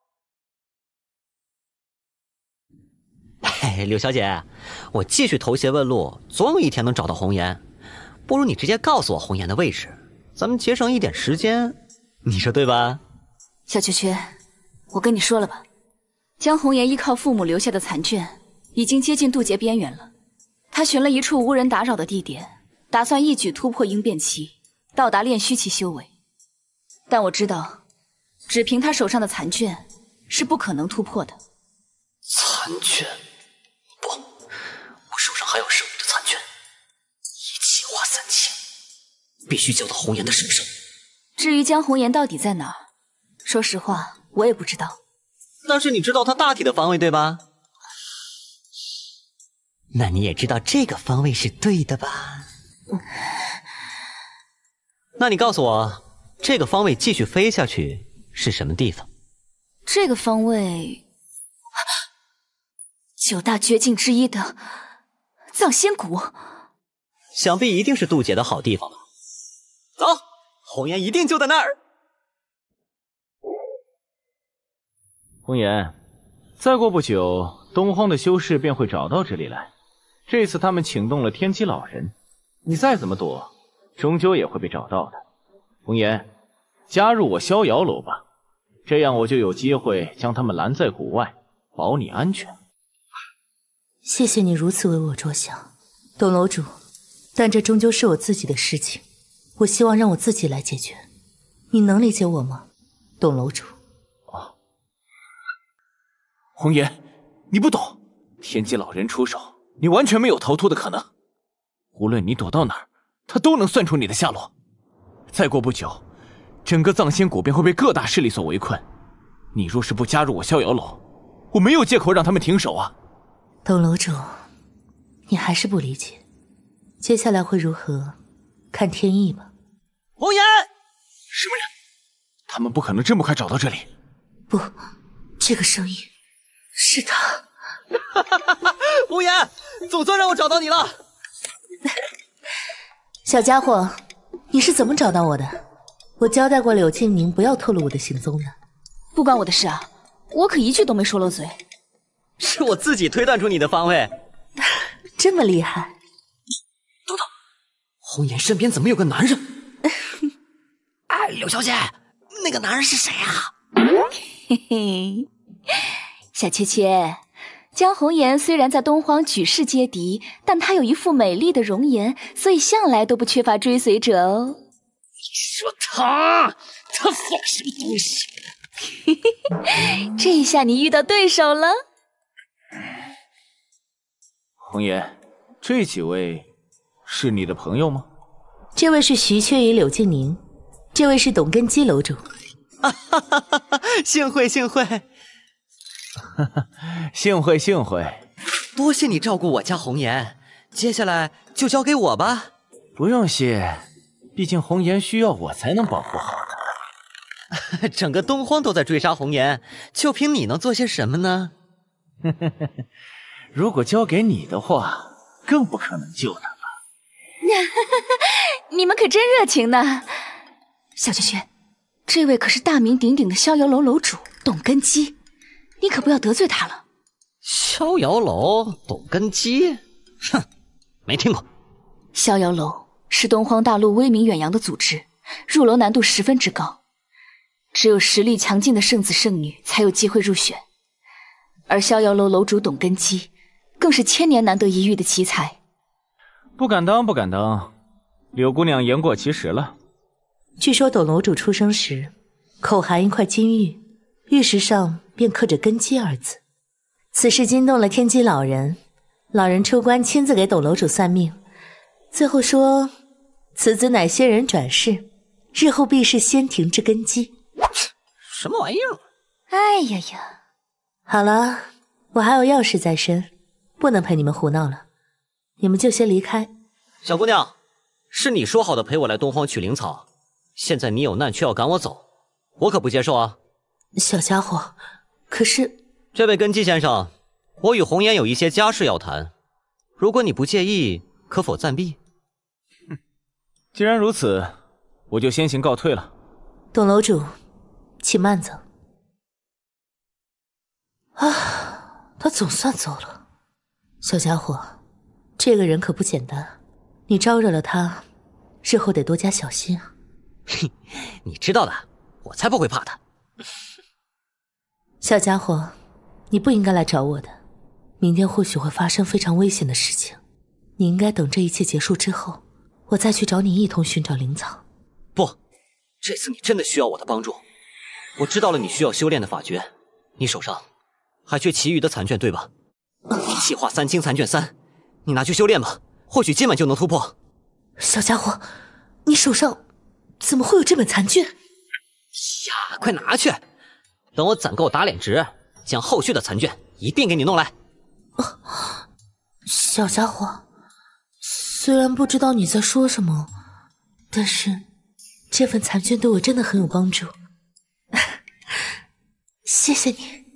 嘿，柳小姐，我继续头斜问路，总有一天能找到红颜。不如你直接告诉我红颜的位置，咱们节省一点时间，你说对吧？ 小雀雀，我跟你说了吧，江红颜依靠父母留下的残卷，已经接近渡劫边缘了。他寻了一处无人打扰的地点，打算一举突破鹰变期，到达炼虚期修为。但我知道，只凭他手上的残卷是不可能突破的。 残卷？不，我手上还有圣物的残卷，一气化三千，必须交到红颜的手上。 至于江红颜到底在哪儿，说实话，我也不知道。 但是你知道他大体的方位对吧？那你也知道这个方位是对的吧？嗯、那你告诉我，这个方位继续飞下去是什么地方？ 这个方位，九大绝境之一的藏仙谷， 想必一定是渡劫的好地方吧。走，红颜一定就在那儿。 红颜，再过不久，东荒的修士便会找到这里来。这次他们请动了天机老人，你再怎么躲，终究也会被找到的。红颜，加入我逍遥楼吧，这样我就有机会将他们拦在谷外，保你安全。 谢谢你如此为我着想，董楼主，但这终究是我自己的事情，我希望让我自己来解决。你能理解我吗，董楼主？ 哦，红颜，你不懂，天机老人出手，你完全没有逃脱的可能。无论你躲到哪儿，他都能算出你的下落。再过不久，整个藏仙谷便会被各大势力所围困。你若是不加入我逍遥楼，我没有借口让他们停手啊。 董楼主，你还是不理解，接下来会如何，看天意吧。 红颜， 什么人？他们不可能这么快找到这里。 不，这个声音是他。 红颜，总算让我找到你了。 小家伙，你是怎么找到我的？我交代过柳敬明不要透露我的行踪的。 不关我的事啊，我可一句都没说漏嘴。 是我自己推断出你的方位。 这么厉害？ 等等，红颜身边怎么有个男人？ 哎，柳小姐，那个男人是谁啊？ 嘿嘿，小雀雀，江红颜虽然在东荒举世皆敌，但她有一副美丽的容颜，所以向来都不缺乏追随者哦。 你说他，他算什么东西？ 这一下你遇到对手了。 红颜，这几位是你的朋友吗？ 这位是徐雀与柳静宁，这位是董根基楼主。 啊哈哈哈哈！幸会幸会， 哈哈，幸会幸会。 多谢你照顾我家红颜，接下来就交给我吧。 不用谢，毕竟红颜需要我才能保护好她。整个东荒都在追杀红颜，就凭你能做些什么呢？ 如果交给你的话，更不可能救她了。 你们可真热情呢。小雀雀，这位可是大名鼎鼎的逍遥楼楼主董根基，你可不要得罪他了。 逍遥楼董根基，哼，没听过。 逍遥楼是东荒大陆威名远扬的组织，入楼难度十分之高，只有实力强劲的圣子圣女才有机会入选。而逍遥楼楼主董根基，更是千年难得一遇的奇才。 不敢当，不敢当，柳姑娘言过其实了。 据说董楼主出生时口含一块金玉，玉石上便刻着根基二字。此事惊动了天机老人，老人出关亲自给董楼主算命，最后说此子乃仙人转世，日后必是仙庭之根基。 什么玩意儿？ 哎呀呀！ 好了，我还有要事在身，不能陪你们胡闹了，你们就先离开。 小姑娘，是你说好的陪我来东荒取灵草，现在你有难却要赶我走，我可不接受啊！ 小家伙，可是这位根基先生，我与红颜有一些家事要谈，如果你不介意，可否暂避？ 哼，既然如此，我就先行告退了。 董楼主，请慢走。啊，他总算走了。小家伙，这个人可不简单，你招惹了他，日后得多加小心啊。 嘿，你知道的，我才不会怕他。 小家伙，你不应该来找我的，明天或许会发生非常危险的事情，你应该等这一切结束之后，我再去找你一同寻找灵草。 不，这次你真的需要我的帮助。我知道了你需要修炼的法诀，你手上还缺其余的残卷对吧？气化三清残卷三，你拿去修炼吧，或许今晚就能突破。 小家伙，你手上怎么会有这本残卷？ 呀，快拿去！等我攒够打脸值，将后续的残卷一并给你弄来。 哦，小家伙，虽然不知道你在说什么，但是这份残卷对我真的很有帮助。谢谢你。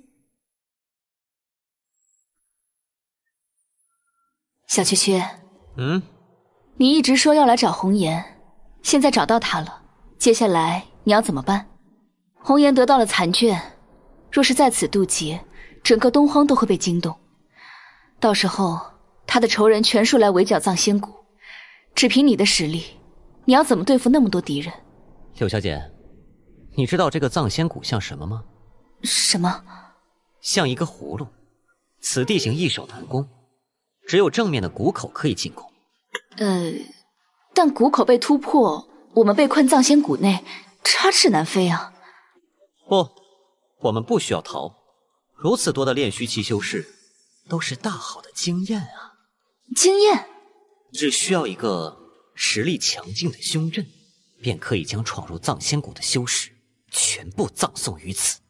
小雀雀， 嗯， 你一直说要来找红颜，现在找到她了，接下来你要怎么办？红颜得到了残卷，若是在此渡劫，整个东荒都会被惊动，到时候他的仇人全数来围剿藏仙谷，只凭你的实力，你要怎么对付那么多敌人？ 柳小姐，你知道这个藏仙谷像什么吗？ 什么？ 像一个葫芦，此地形易守难攻，只有正面的谷口可以进攻。 呃，但谷口被突破，我们被困藏仙谷内，插翅难飞啊！ 不，我们不需要逃，如此多的炼虚期修士，都是大好的经验啊！ 经验？ 只需要一个实力强劲的凶阵，便可以将闯入藏仙谷的修士全部葬送于此。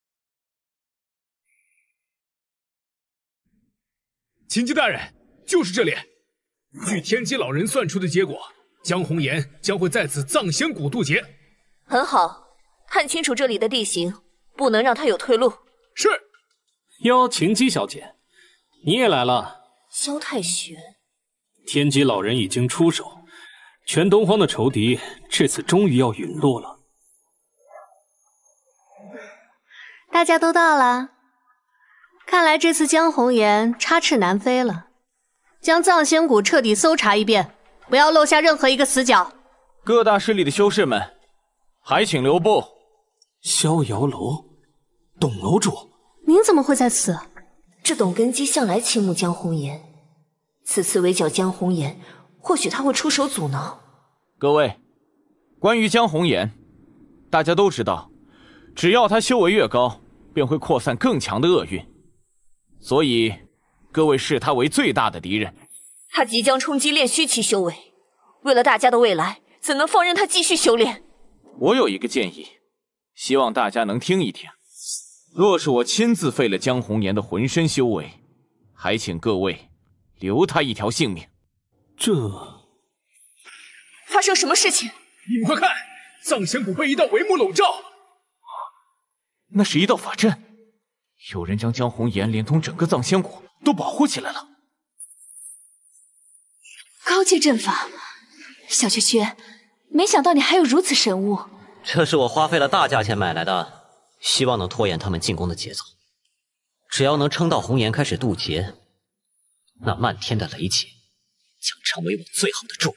秦姬大人，就是这里。据天机老人算出的结果，江红颜将会在此藏仙谷渡劫。 很好，看清楚这里的地形，不能让他有退路。 是。 哟，秦姬小姐，你也来了。 萧太玄， 天机老人已经出手，全东荒的仇敌这次终于要陨落了。 大家都到了。看来这次江红颜插翅难飞了，将藏仙谷彻底搜查一遍，不要漏下任何一个死角。 各大势力的修士们，还请留步。 逍遥楼，董楼主， 您怎么会在此？ 这董根基向来倾慕江红颜，此次围剿江红颜，或许他会出手阻挠。 各位，关于江红颜，大家都知道，只要他修为越高，便会扩散更强的厄运。所以， 各位视他为最大的敌人。 他即将冲击炼虚期修为，为了大家的未来，怎能放任他继续修炼？ 我有一个建议，希望大家能听一听。若是我亲自废了江红颜的浑身修为，还请各位留他一条性命。 这发生什么事情？ 你们快看，藏仙谷被一道帷幕笼罩。 那是一道法阵，有人将江红颜连同整个藏仙谷都保护起来了。 高阶阵法，小雀雀，没想到你还有如此神物。 这是我花费了大价钱买来的，希望能拖延他们进攻的节奏。只要能撑到红颜开始渡劫，那漫天的雷劫将成为我最好的助力。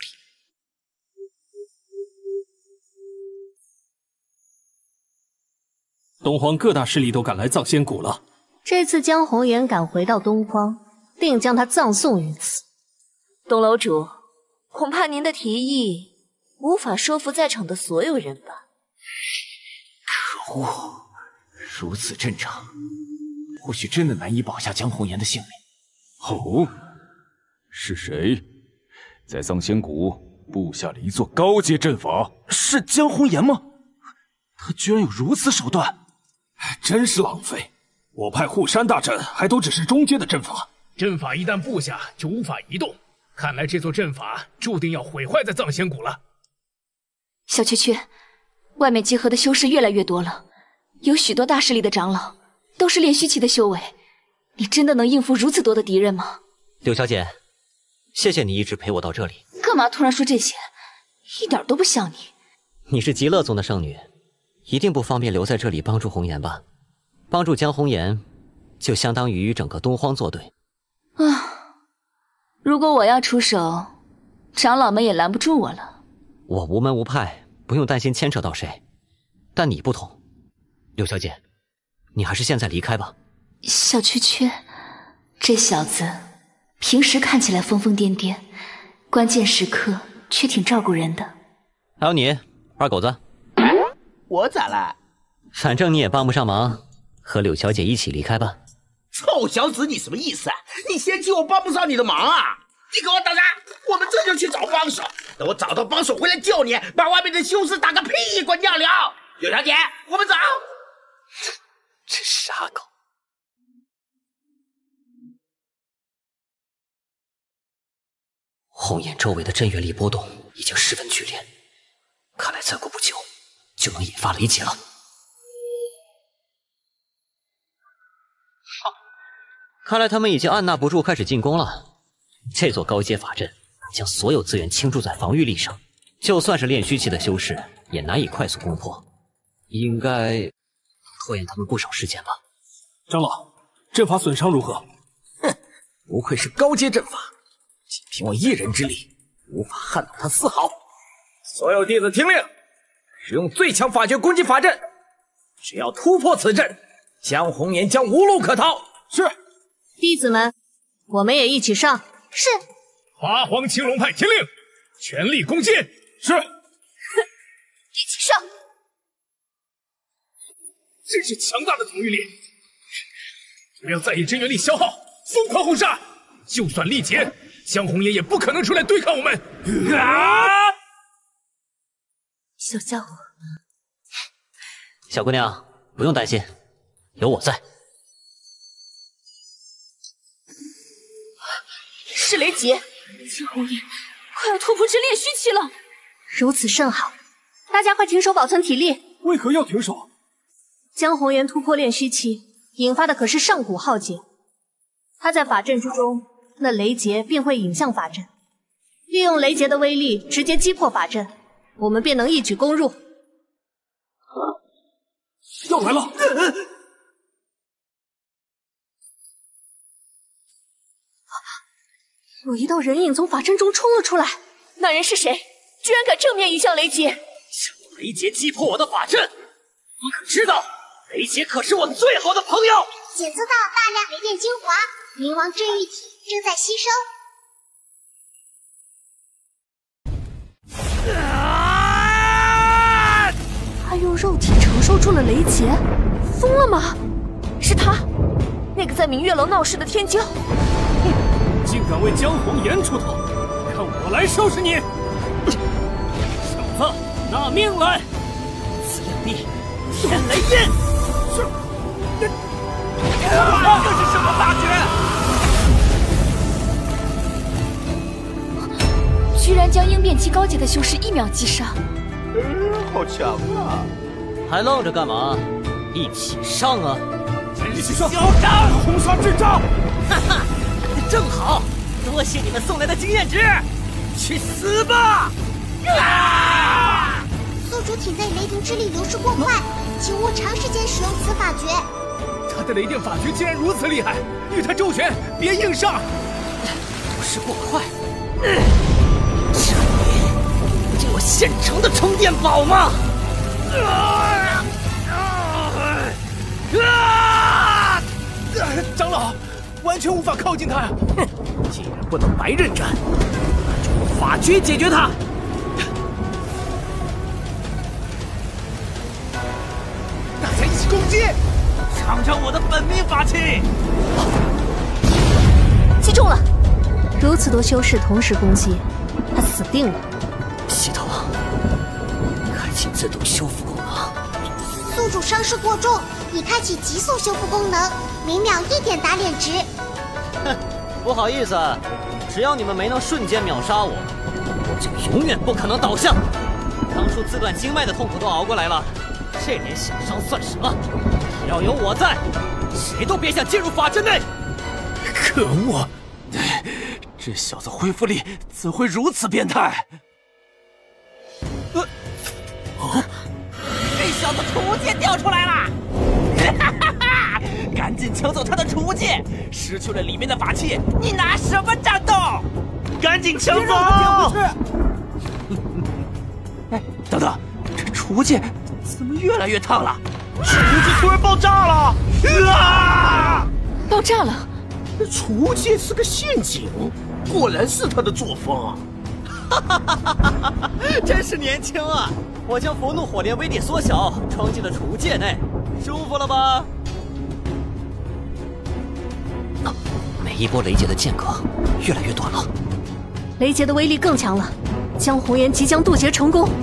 东荒各大势力都赶来藏仙谷了。 这次江红颜赶回到东荒，定将他葬送于此。 东楼主，恐怕您的提议无法说服在场的所有人吧？ 可恶，如此阵仗，或许真的难以保下江红颜的性命。 哦，是谁在藏仙谷布下了一座高阶阵法？ 是江红颜吗？他居然有如此手段， 真是浪费！我派护山大阵还都只是中阶的阵法， 阵法一旦布下就无法移动。看来这座阵法注定要毁坏在藏仙谷了。 小雀雀，外面集合的修士越来越多了，有许多大势力的长老都是炼虚期的修为，你真的能应付如此多的敌人吗？ 柳小姐，谢谢你一直陪我到这里。 干嘛突然说这些？一点都不像你。 你是极乐宗的圣女，一定不方便留在这里帮助红颜吧？帮助江红颜，就相当于与整个东荒作对。 啊。如果我要出手，长老们也拦不住我了。 我无门无派，不用担心牵扯到谁。但你不同，柳小姐，你还是现在离开吧。 小雀雀，这小子平时看起来疯疯癫癫，关键时刻却挺照顾人的。 还有你，二狗子， 我咋了？ 反正你也帮不上忙，和柳小姐一起离开吧。 臭小子，你什么意思啊？你嫌弃我帮不上你的忙啊？你给我等着，我们这就去找帮手。等我找到帮手回来救你，把外面的修士打个屁滚尿流。柳小姐，我们走。 这傻狗。红眼周围的镇元力波动已经十分剧烈，看来再过不久就能引发雷劫了。看来他们已经按捺不住，开始进攻了。这座高阶法阵将所有资源倾注在防御力上，就算是炼虚期的修士也难以快速攻破，应该拖延他们不少时间吧。 长老，阵法损伤如何？ 哼，不愧是高阶阵法，仅凭我一人之力，无法撼倒他丝毫。所有弟子听令，使用最强法诀攻击法阵，只要突破此阵，江红颜将无路可逃。 是。 弟子们，我们也一起上。 是。 八荒青龙派听令，全力攻坚。 是。 一起上。 真是强大的统御力！不要在意真元力消耗，疯狂轰杀！就算力竭，江红颜也不可能出来对抗我们。啊！ 小家伙， 小姑娘不用担心，有我在。 是雷劫，江红颜快要突破至炼虚期了。 如此甚好，大家快停手保存体力。 为何要停手？ 江红颜突破炼虚期，引发的可是上古浩劫。他在法阵之中，那雷劫便会引向法阵，利用雷劫的威力直接击破法阵，我们便能一举攻入。 要来了！ 有一道人影从法阵中冲了出来， 那人是谁？居然敢正面迎向雷劫！ 想用雷劫击破我的法阵，你可知道，雷劫可是我最好的朋友。 检测到大量雷电精华，冥王治愈体正在吸收。 他用肉体承受住了雷劫，疯了吗？是他，那个在明月楼闹事的天骄。 竟敢为江宏岩出头，看我来收拾你！小子，拿命来！ 此两力，天雷印。 是。 这这是什么法诀？居然将应变期高阶的修士一秒击杀！ 嗯，好强啊！ 还愣着干嘛？一起上啊！ 一起上！ 嚣张！ 轰杀阵仗！ 哈哈，正好，多谢你们送来的经验值，去死吧！啊！ 宿主体内雷霆之力流失过快，请勿长时间使用此法诀。 他的雷电法诀竟然如此厉害，与他周旋，别硬上！ 流失过快，嗯，这里就有现成的充电宝吗？啊！ 啊！长老，完全无法靠近他呀！ 哼，既然不能白刃斩，那就用法诀解决他。 大家一起攻击！ 尝尝我的本命法器！ 击中了！如此多修士同时攻击，他死定了。 系统，开启自动修复功能。 宿主伤势过重，已开启急速修复功能，每秒一点打脸值。 哼，不好意思，只要你们没能瞬间秒杀我，我就永远不可能倒下。当初自断经脉的痛苦都熬过来了，这点小伤算什么？只要有我在，谁都别想进入法阵内。 可恶！这小子恢复力怎会如此变态？ 呃，哦，这小子储物戒掉出来了！哈哈哈！赶紧抢走他的储物戒，失去了里面的法器，你拿什么战斗？赶紧抢走！哎，等等，这储物戒怎么越来越烫了？储物戒突然爆炸了！啊！ 爆炸了！ 储物戒是个陷阱，果然是他的作风。 哈哈哈哈哈！真是年轻啊！我将佛怒火莲威力缩小，装进了储物戒内，舒服了吧？ 啊，每一波雷劫的间隔越来越短了。 雷劫的威力更强了，江宏岩即将渡劫成功。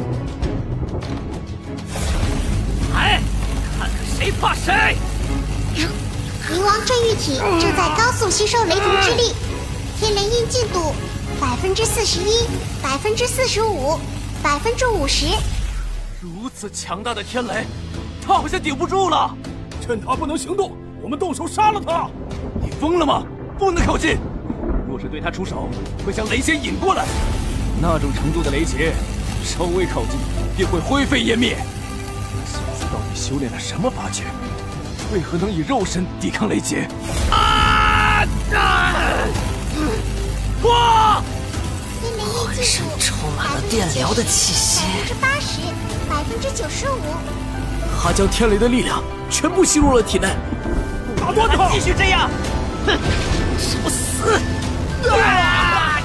哎，看看谁怕谁！ 冥王镇狱体正在高速吸收雷霆之力，天雷印进度百分之四十一、百分之四十五、百分之五十。 如此强大的天雷，他好像顶不住了。 趁他不能行动，我们动手杀了他！ 你疯了吗？不能靠近！若是对他出手，会将雷劫引过来。那种程度的雷劫，稍微靠近便会灰飞烟灭。小子到底修炼了什么法诀？为何能以肉身抵抗雷劫？啊！啊！ 哇！天雷印浑身充满了电疗的气息， 百分之八十，百分之九十五。 他将天雷的力量全部吸入了体内。 打断他！ 继续这样！哼，找死！啊！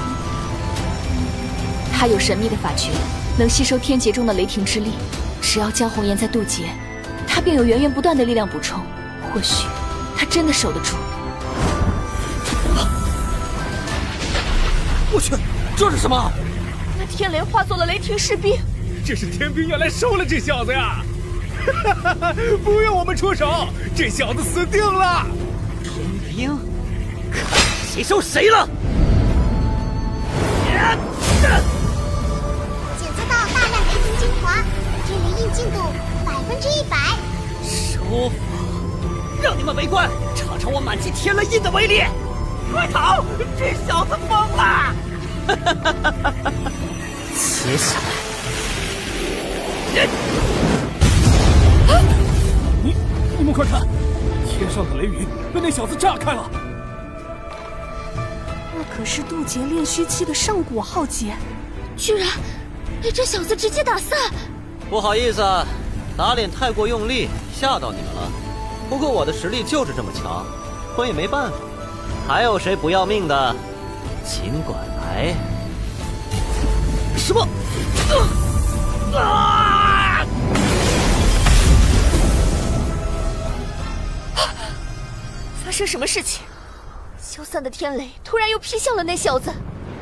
他有神秘的法诀，能吸收天劫中的雷霆之力。只要江宏岩在渡劫，他便有源源不断的力量补充。或许他真的守得住。 我去，这是什么？ 那天雷化作了雷霆士兵， 这是天兵要来收了这小子呀！不用我们出手，这小子死定了！ 天兵，看谁收谁了！ 检测到大量雷霆精华，天雷印进度百分之一百。 舒服，让你们围观，尝尝我满级天雷印的威力！快逃！这小子疯了！ 接下来， 你你们快看，天上的雷云被那小子炸开了。 那可是渡劫炼虚期的上古浩劫， 居然被这小子直接打散。 不好意思，打脸太过用力，吓到你们了。不过我的实力就是这么强，我也没办法。还有谁不要命的？尽管来。 什么？啊！啊！ 发生什么事情？ 消散的天雷突然又劈向了那小子。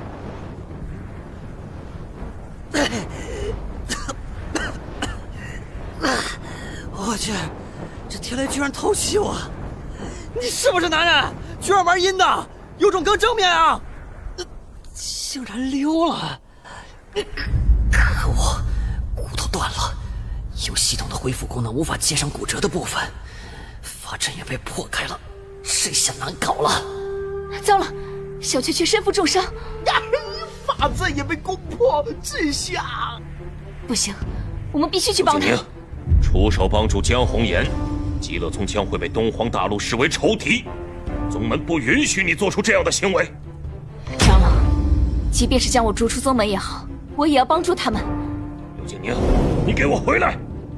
我去，这天雷居然偷袭我！你是不是男人？居然玩阴的，有种更正面啊！竟然溜了！可恶，骨头断了，有系统的恢复功能无法接上骨折的部分，法阵也被破开了，这下难搞了！ 糟了，小雀雀身负重伤， 法阵也被攻破，这下不行，我们必须去帮他。 出手帮助江红颜，极乐宗将会被东皇大陆视为仇敌，宗门不允许你做出这样的行为。 长老，即便是将我逐出宗门也好，我也要帮助他们。 刘景宁，你给我回来！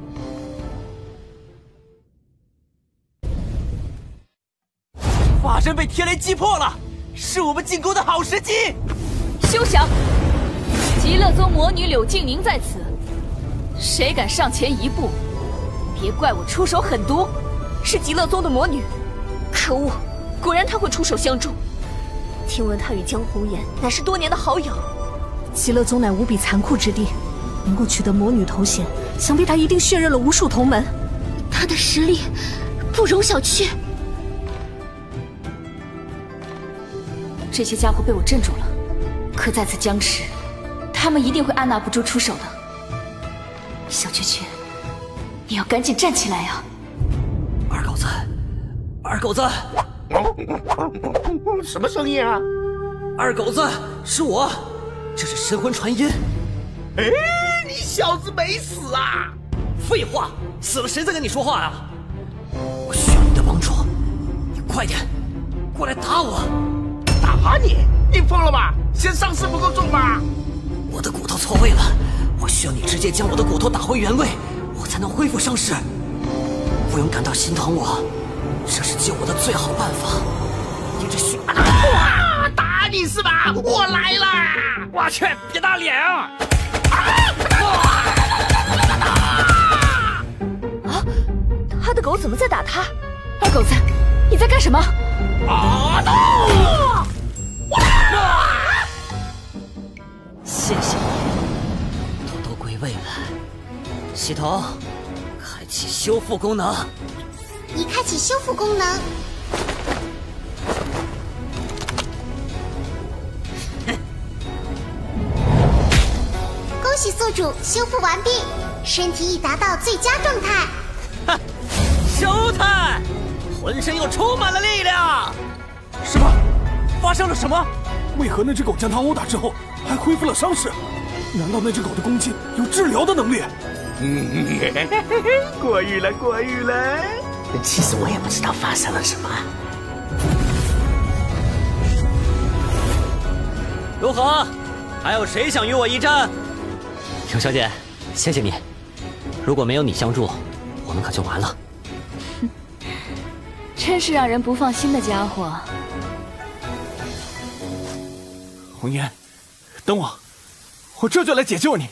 法阵被天雷击破了，是我们进攻的好时机。 休想！极乐宗魔女柳静宁在此，谁敢上前一步，别怪我出手狠毒。 是极乐宗的魔女，可恶，果然她会出手相助。听闻她与江红颜乃是多年的好友， 极乐宗乃无比残酷之地，能够取得魔女头衔，想必她一定血刃了无数同门。 她的实力不容小觑。 这些家伙被我镇住了，可在此僵持，他们一定会按捺不住出手的。小雀雀，你要赶紧站起来呀！ 二狗子，二狗子， 什么声音啊？ 二狗子，是我，这是神魂传音。 哎，你小子没死啊？ 废话，死了谁在跟你说话呀？我需要你的帮助，你快点过来打我！ 打你？你疯了吧？嫌伤势不够重吗？ 我的骨头错位了，我需要你直接将我的骨头打回原位，我才能恢复伤势。不用感到心疼我，这是救我的最好办法。你这血…… 哇！打你是吧？我来了！ 我去，别打脸啊！ 啊！他的狗怎么在打他？ 二狗子，你在干什么？ 啊！ 谢谢你，都都归位了。系统，开启修复功能。 已开启修复功能。恭喜宿主修复完毕，身体已达到最佳状态。 哈，收态，浑身又充满了力量。 什么？ 发生了什么？ 为何那只狗将他殴打之后还恢复了伤势？难道那只狗的攻击有治疗的能力？ 嗯，过誉了，过誉了。 其实我也不知道发生了什么。如何？还有谁想与我一战？ 程小姐，谢谢你。如果没有你相助，我们可就完了。 真是让人不放心的家伙。 红颜，等我，我这就来解救你。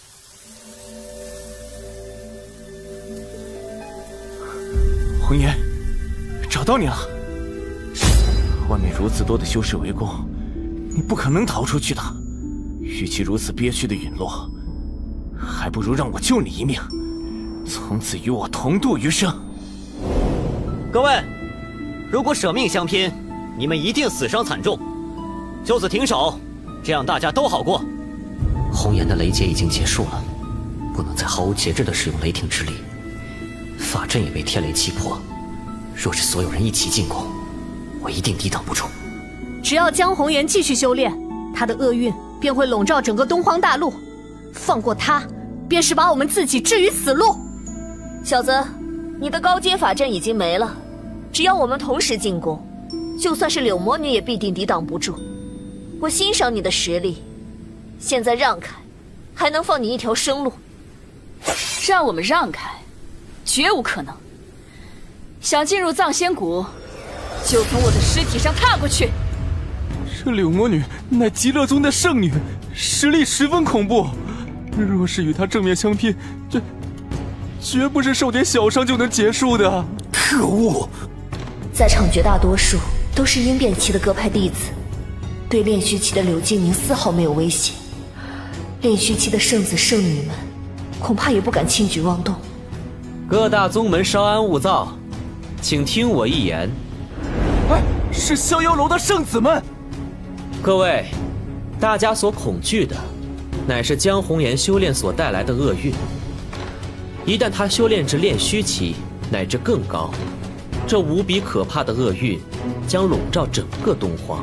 红颜，找到你了。外面如此多的修士围攻，你不可能逃出去的。与其如此憋屈的陨落，还不如让我救你一命，从此与我同度余生。 各位，如果舍命相拼，你们一定死伤惨重。就此停手，这样大家都好过。红颜的雷劫已经结束了，不能再毫无节制地使用雷霆之力。法阵也被天雷击破，若是所有人一起进攻，我一定抵挡不住。 只要江红颜继续修炼，他的厄运便会笼罩整个东荒大陆。放过他，便是把我们自己置于死路。 小子，你的高阶法阵已经没了，只要我们同时进攻，就算是柳魔女也必定抵挡不住。我欣赏你的实力，现在让开，还能放你一条生路。 让我们让开，绝无可能。想进入藏仙谷，就从我的尸体上踏过去。 这柳魔女乃极乐宗的圣女，实力十分恐怖。若是与她正面相拼，这绝不是受点小伤就能结束的。 可恶！ 在场绝大多数都是鹰变期的各派弟子，对炼虚期的柳精明丝毫没有威胁。炼虚期的圣子圣女们，恐怕也不敢轻举妄动。 各大宗门稍安勿躁，请听我一言。 哎，是逍遥楼的圣子们。 各位，大家所恐惧的，乃是江红颜修炼所带来的厄运。一旦他修炼至炼虚期，乃至更高，这无比可怕的厄运将笼罩整个东荒。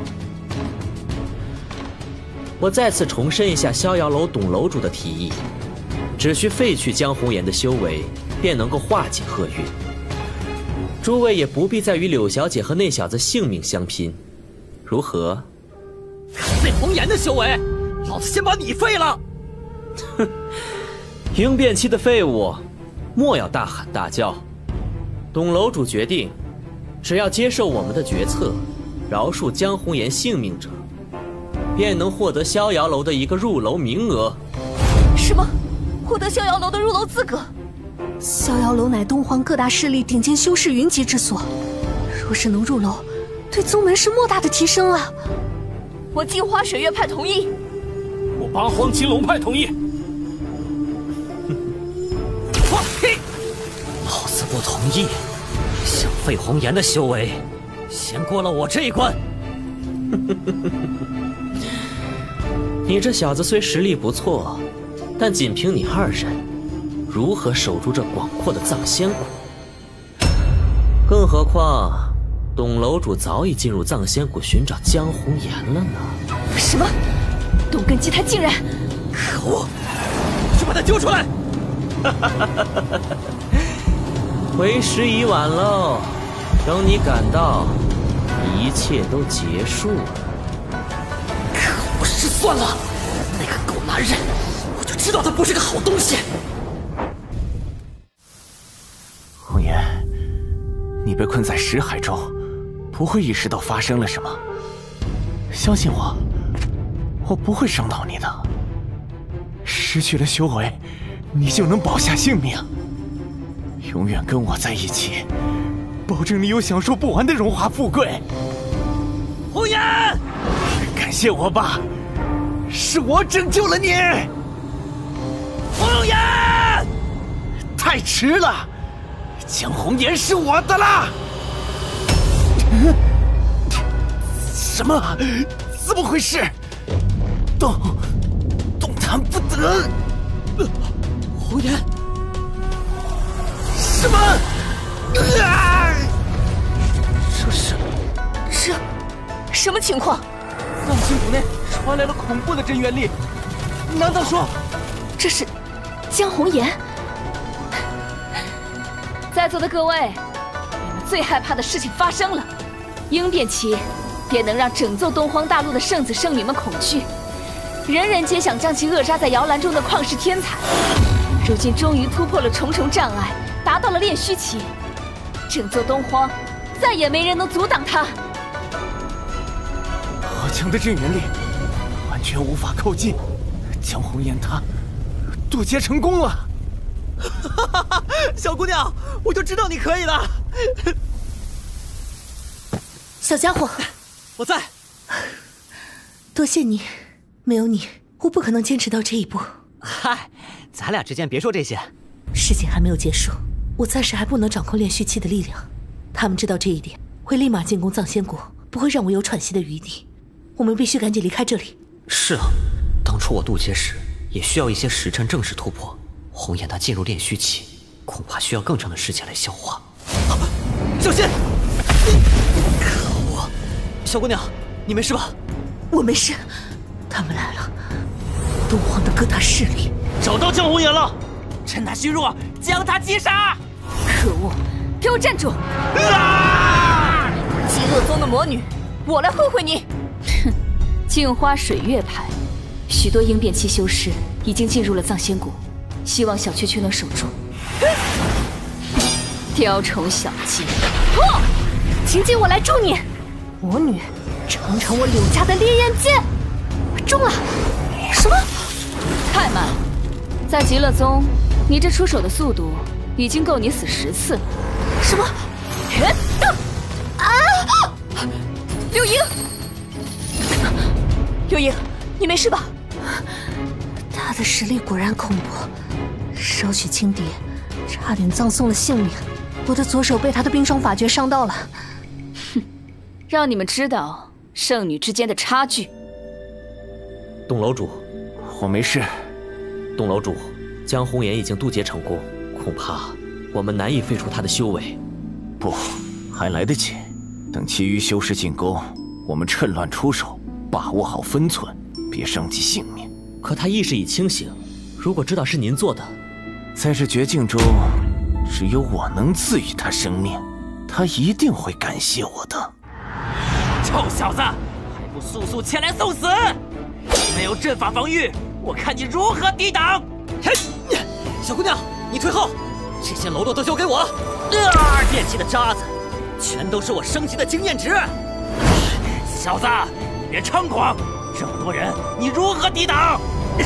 我再次重申一下逍遥楼董楼主的提议，只需废去江红颜的修为，便能够化解厄运。诸位也不必再与柳小姐和那小子性命相拼，如何？ 废红颜的修为，老子先把你废了！ 哼，鹰变期的废物，莫要大喊大叫。董楼主决定，只要接受我们的决策，饶恕江红颜性命者，便能获得逍遥楼的一个入楼名额。 什么？获得逍遥楼的入楼资格？ 逍遥楼乃东荒各大势力顶尖修士云集之所，若是能入楼，对宗门是莫大的提升啊！ 我镜花水月派同意， 我八荒金龙派同意。 哇嘿！老子不同意，想废红颜的修为，先过了我这一关。 你这小子虽实力不错，但仅凭你二人，如何守住这广阔的藏仙谷？更何况，董楼主早已进入藏仙谷寻找江红颜了呢。 什么？董根基他竟然…… 可恶！去把他揪出来！ 为时已晚喽，等你赶到，一切都结束了。 可恶，失算了！那个狗男人，我就知道他不是个好东西。 红颜，你被困在识海中，不会意识到发生了什么。相信我，我不会伤到你的。失去了修为，你就能保下性命。永远跟我在一起，保证你有享受不完的荣华富贵。 红颜， 感谢我吧，是我拯救了你。 红颜， 太迟了，江红颜是我的啦！什么？怎么回事？动动弹不得！ 红颜。 什么？啊！ 这是这什么情况？ 藏仙谷内传来了恐怖的真元力，难道说这是江红颜？ 在座的各位，你们最害怕的事情发生了，鹰变期便能让整座东荒大陆的圣子圣女们恐惧，人人皆想将其扼杀在摇篮中的旷世天才，如今终于突破了重重障碍，达到了炼虚期，整座东荒再也没人能阻挡他。 好强的真元力，完全无法靠近。江红颜她渡劫成功了。 哈哈哈，小姑娘，我就知道你可以了。 小家伙， 我在。 多谢你，没有你，我不可能坚持到这一步。 嗨，咱俩之间别说这些。 事情还没有结束，我暂时还不能掌控炼虚期的力量。他们知道这一点，会立马进攻藏仙谷，不会让我有喘息的余地。我们必须赶紧离开这里。 是啊，当初我渡劫时，也需要一些时辰正式突破。红颜她进入炼虚期，恐怕需要更长的时间来消化。 啊、小心！ 可恶！小姑娘，你没事吧？ 我没事。他们来了，东荒的各大势力找到江红颜了，趁他虚弱，将他击杀！ 可恶！给我站住！ 啊！ 极乐宗的魔女，我来会会你！哼，镜花水月派，许多鹰变期修士已经进入了藏仙谷，希望小区区能守住。雕虫小技！ 哦，请进，我来助你。魔女，尝尝我柳家的烈焰剑！中了！什么？ 太慢了，在极乐宗，你这出手的速度已经够你死十次了。 什么？ 啊！ 幽莹，幽莹，你没事吧？ 他的实力果然恐怖，烧血轻敌，差点葬送了性命。我的左手被他的冰霜法诀伤到了。 哼，让你们知道圣女之间的差距。 董楼主， 我没事。 董楼主，江红颜已经渡劫成功，恐怕我们难以废除他的修为。 不，还来得及。等其余修士进攻，我们趁乱出手，把握好分寸，别伤及性命。 可他意识已清醒，如果知道是您做的， 在这绝境中，只有我能赐予他生命，他一定会感谢我的。 臭小子，还不速速前来送死！没有阵法防御，我看你如何抵挡！ 小姑娘，你退后，这些喽啰都交给我。啊！炼气的渣子，全都是我升级的经验值。 小子，你别猖狂！这么多人，你如何抵挡？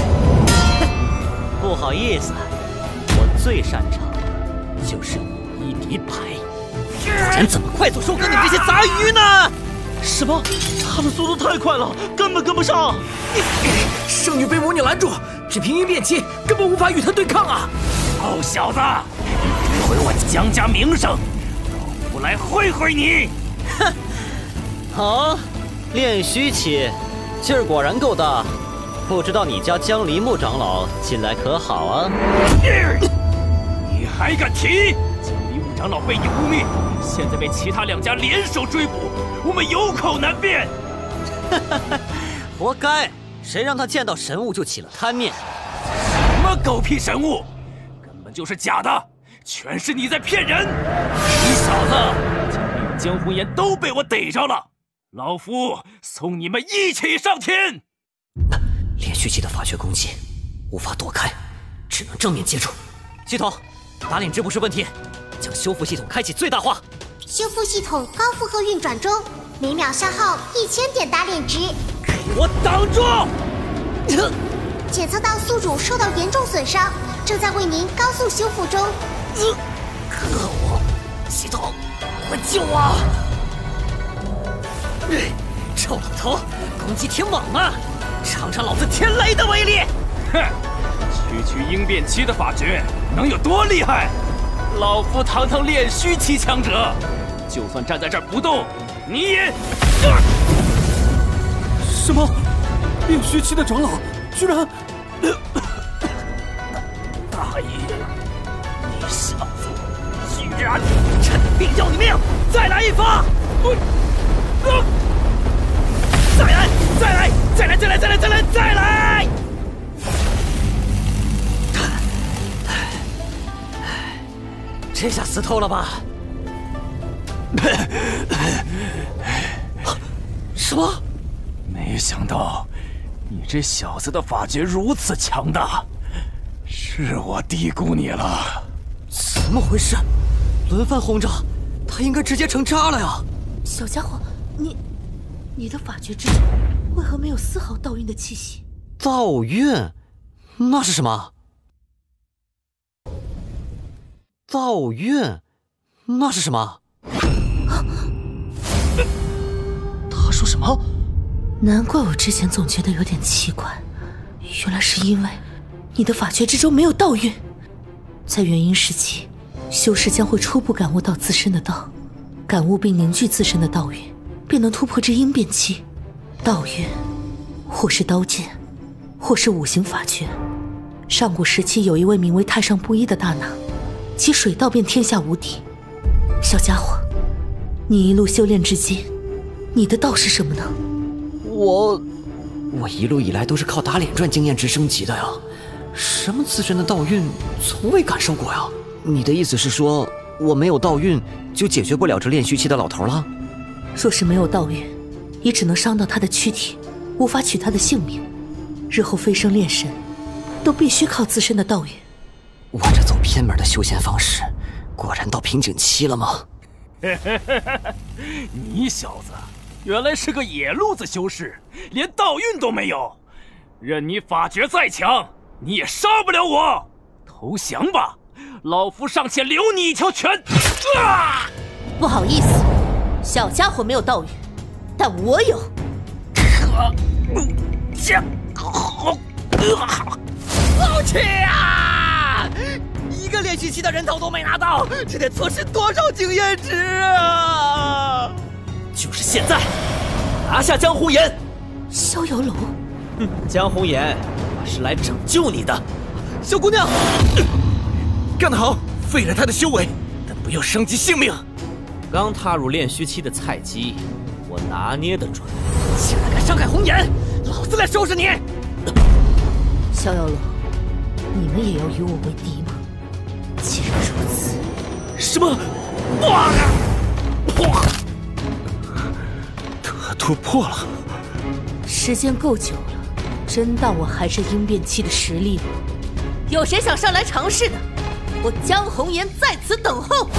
不好意思，我最擅长就是以一敌百。不然怎么快速收割你们这些杂鱼呢？ 什么？他们速度太快了，根本跟不上！圣女被魔女拦住，只凭一变期，根本无法与她对抗啊！臭小子，你毁我江家名声，老夫来会会你！ 哼！好，炼虚期，劲儿果然够大。不知道你家江离木长老近来可好啊？ 你还敢提？江离木长老被你污蔑，现在被其他两家联手追捕，我们有口难辩。 活该！谁让他见到神物就起了贪念？ 什么狗屁神物，根本就是假的，全是你在骗人！你小子，江离与江红颜都被我逮着了，老夫送你们一起上天！ 炼虚期的法诀攻击无法躲开，只能正面接触。系统，打脸值不是问题，将修复系统开启最大化。 修复系统高负荷运转中，每秒消耗一千点打脸值。 给我挡住！ 检测到宿主受到严重损伤，正在为您高速修复中。 可恶！系统，快救我！臭老头，攻击挺猛啊！尝尝老子天雷的威力！ 哼，区区应变期的法诀能有多厉害？老夫堂堂炼虚期强者，就算站在这儿不动，你也…… 什么？炼虚期的长老居然…… 大爷，你小子居然趁病要你命！再来一发！我……啊！再来！再来！再来！再来！再来！再来！再来！ 这下死透了吧？什么？ 没想到你这小子的法诀如此强大，是我低估你了。 怎么回事？轮番轰炸，他应该直接成渣了呀！ 小家伙，你你的法诀之中为何没有丝毫盗韵的气息？ 盗韵？那是什么？盗韵？那是什么？ 他说什么？难怪我之前总觉得有点奇怪，原来是因为你的法诀之中没有盗韵。在元婴时期，修士将会初步感悟到自身的道，感悟并凝聚自身的道韵，便能突破至应变期。道韵，或是刀剑，或是五行法诀。上古时期有一位名为太上不一的大拿，其水道便天下无敌。小家伙，你一路修炼至今，你的道是什么呢？ 我，我一路以来都是靠打脸赚经验值升级的呀，什么自身的道韵，从未感受过呀。你的意思是说，我没有道韵就解决不了这炼虚期的老头了？ 若是没有道韵，也只能伤到他的躯体，无法取他的性命。日后飞升炼神，都必须靠自身的道韵。 我这走偏门的修仙方式，果然到瓶颈期了吗？ 你小子原来是个野路子修士，连道韵都没有。任你法诀再强，你也杀不了我。投降吧，老夫尚且留你一条全。啊！ 不好意思，小家伙没有道韵， 但我有。 江好，好气啊！一个练习期的人头都没拿到，这得错失多少经验值啊！ 就是现在，拿下江红颜。 逍遥楼， 嗯，江红颜，我是来拯救你的。 小姑娘，干得好，废了他的修为，但不要伤及性命。 刚踏入炼虚期的菜鸡，我拿捏得准。 竟然敢伤害红颜，老子来收拾你！ 逍遥楼，你们也要与我为敌吗？既然如此， 什么？哇！哇！他突破了。 时间够久了，真当我还是鹰变期的实力吗？有谁想上来尝试的？我江红颜在此等候。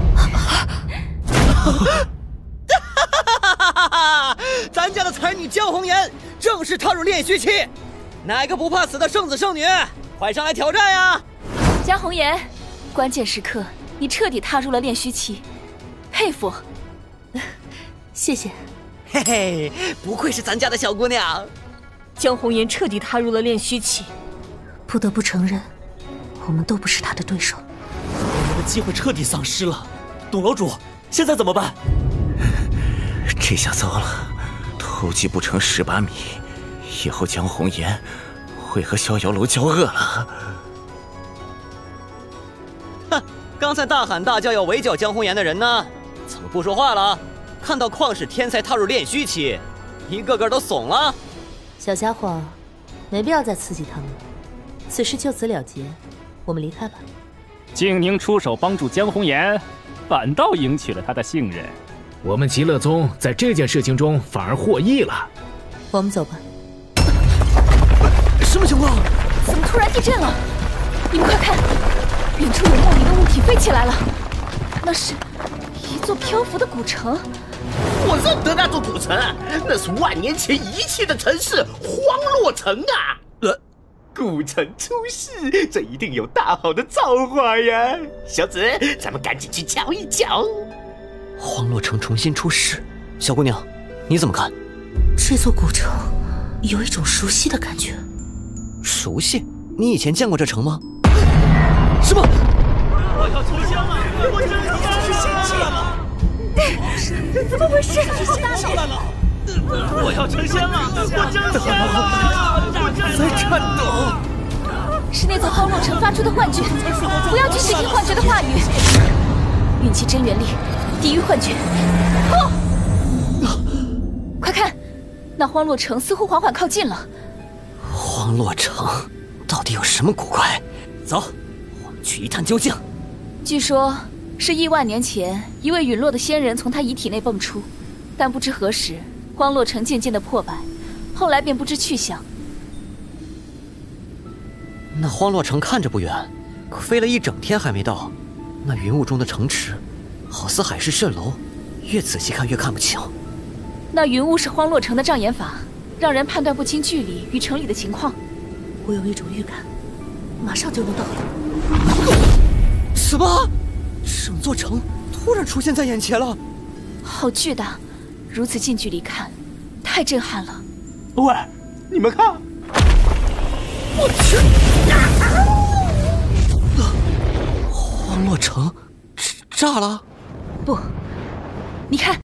咱家的才女江红颜正式踏入炼虚期，哪个不怕死的圣子圣女，快上来挑战呀！ 江红颜，关键时刻你彻底踏入了炼虚期，佩服。 谢谢。 嘿嘿，不愧是咱家的小姑娘。 江红颜彻底踏入了炼虚期，不得不承认，我们都不是她的对手。 我们的机会彻底丧失了，董楼主，现在怎么办？ 这下糟了，偷鸡不成蚀把米，以后江红颜会和逍遥楼交恶了。哼，刚才大喊大叫要围剿江红颜的人呢，怎么不说话了？看到旷世天才踏入炼虚期，一个个都怂了。 小家伙，没必要再刺激他们了。此事就此了结，我们离开吧。 静宁出手帮助江红颜，反倒赢取了他的信任。我们极乐宗在这件事情中反而获益了。 我们走吧。 什么情况？ 怎么突然地震了？你们快看，远处有莫名的物体飞起来了，那是一座漂浮的古城。 我认得那座古城，那是万年前遗弃的城市荒洛城啊！呃，古城出世，这一定有大好的造化呀！小子，咱们赶紧去瞧一瞧。 荒洛城重新出世，小姑娘，你怎么看？ 这座古城有一种熟悉的感觉。 熟悉？你以前见过这城吗？什么？ 我要成仙了！我真的是仙气了！ 怎么回事？ 大上来了！我要成仙了！我真仙了！ 在颤抖。 是那座荒洛城发出的幻觉，不要去试听幻觉的话语。运气真元力，抵御幻觉。哦！快看，那荒洛城似乎缓缓靠近了。 荒洛城到底有什么古怪？走，我们去一探究竟。 据说是亿万年前，一位陨落的仙人从他遗体内蹦出，但不知何时，荒洛城渐渐的破败，后来便不知去向。 那荒洛城看着不远，可飞了一整天还没到。那云雾中的城池，好似海市蜃楼，越仔细看越看不清。 那云雾是荒洛城的障眼法，让人判断不清距离与城里的情况。 我有一种预感，马上就能到了。 什么？整座城突然出现在眼前了， 好巨大！如此近距离看，太震撼了。 喂，你们看！ 我去！荒洛城炸了？ 不，你看。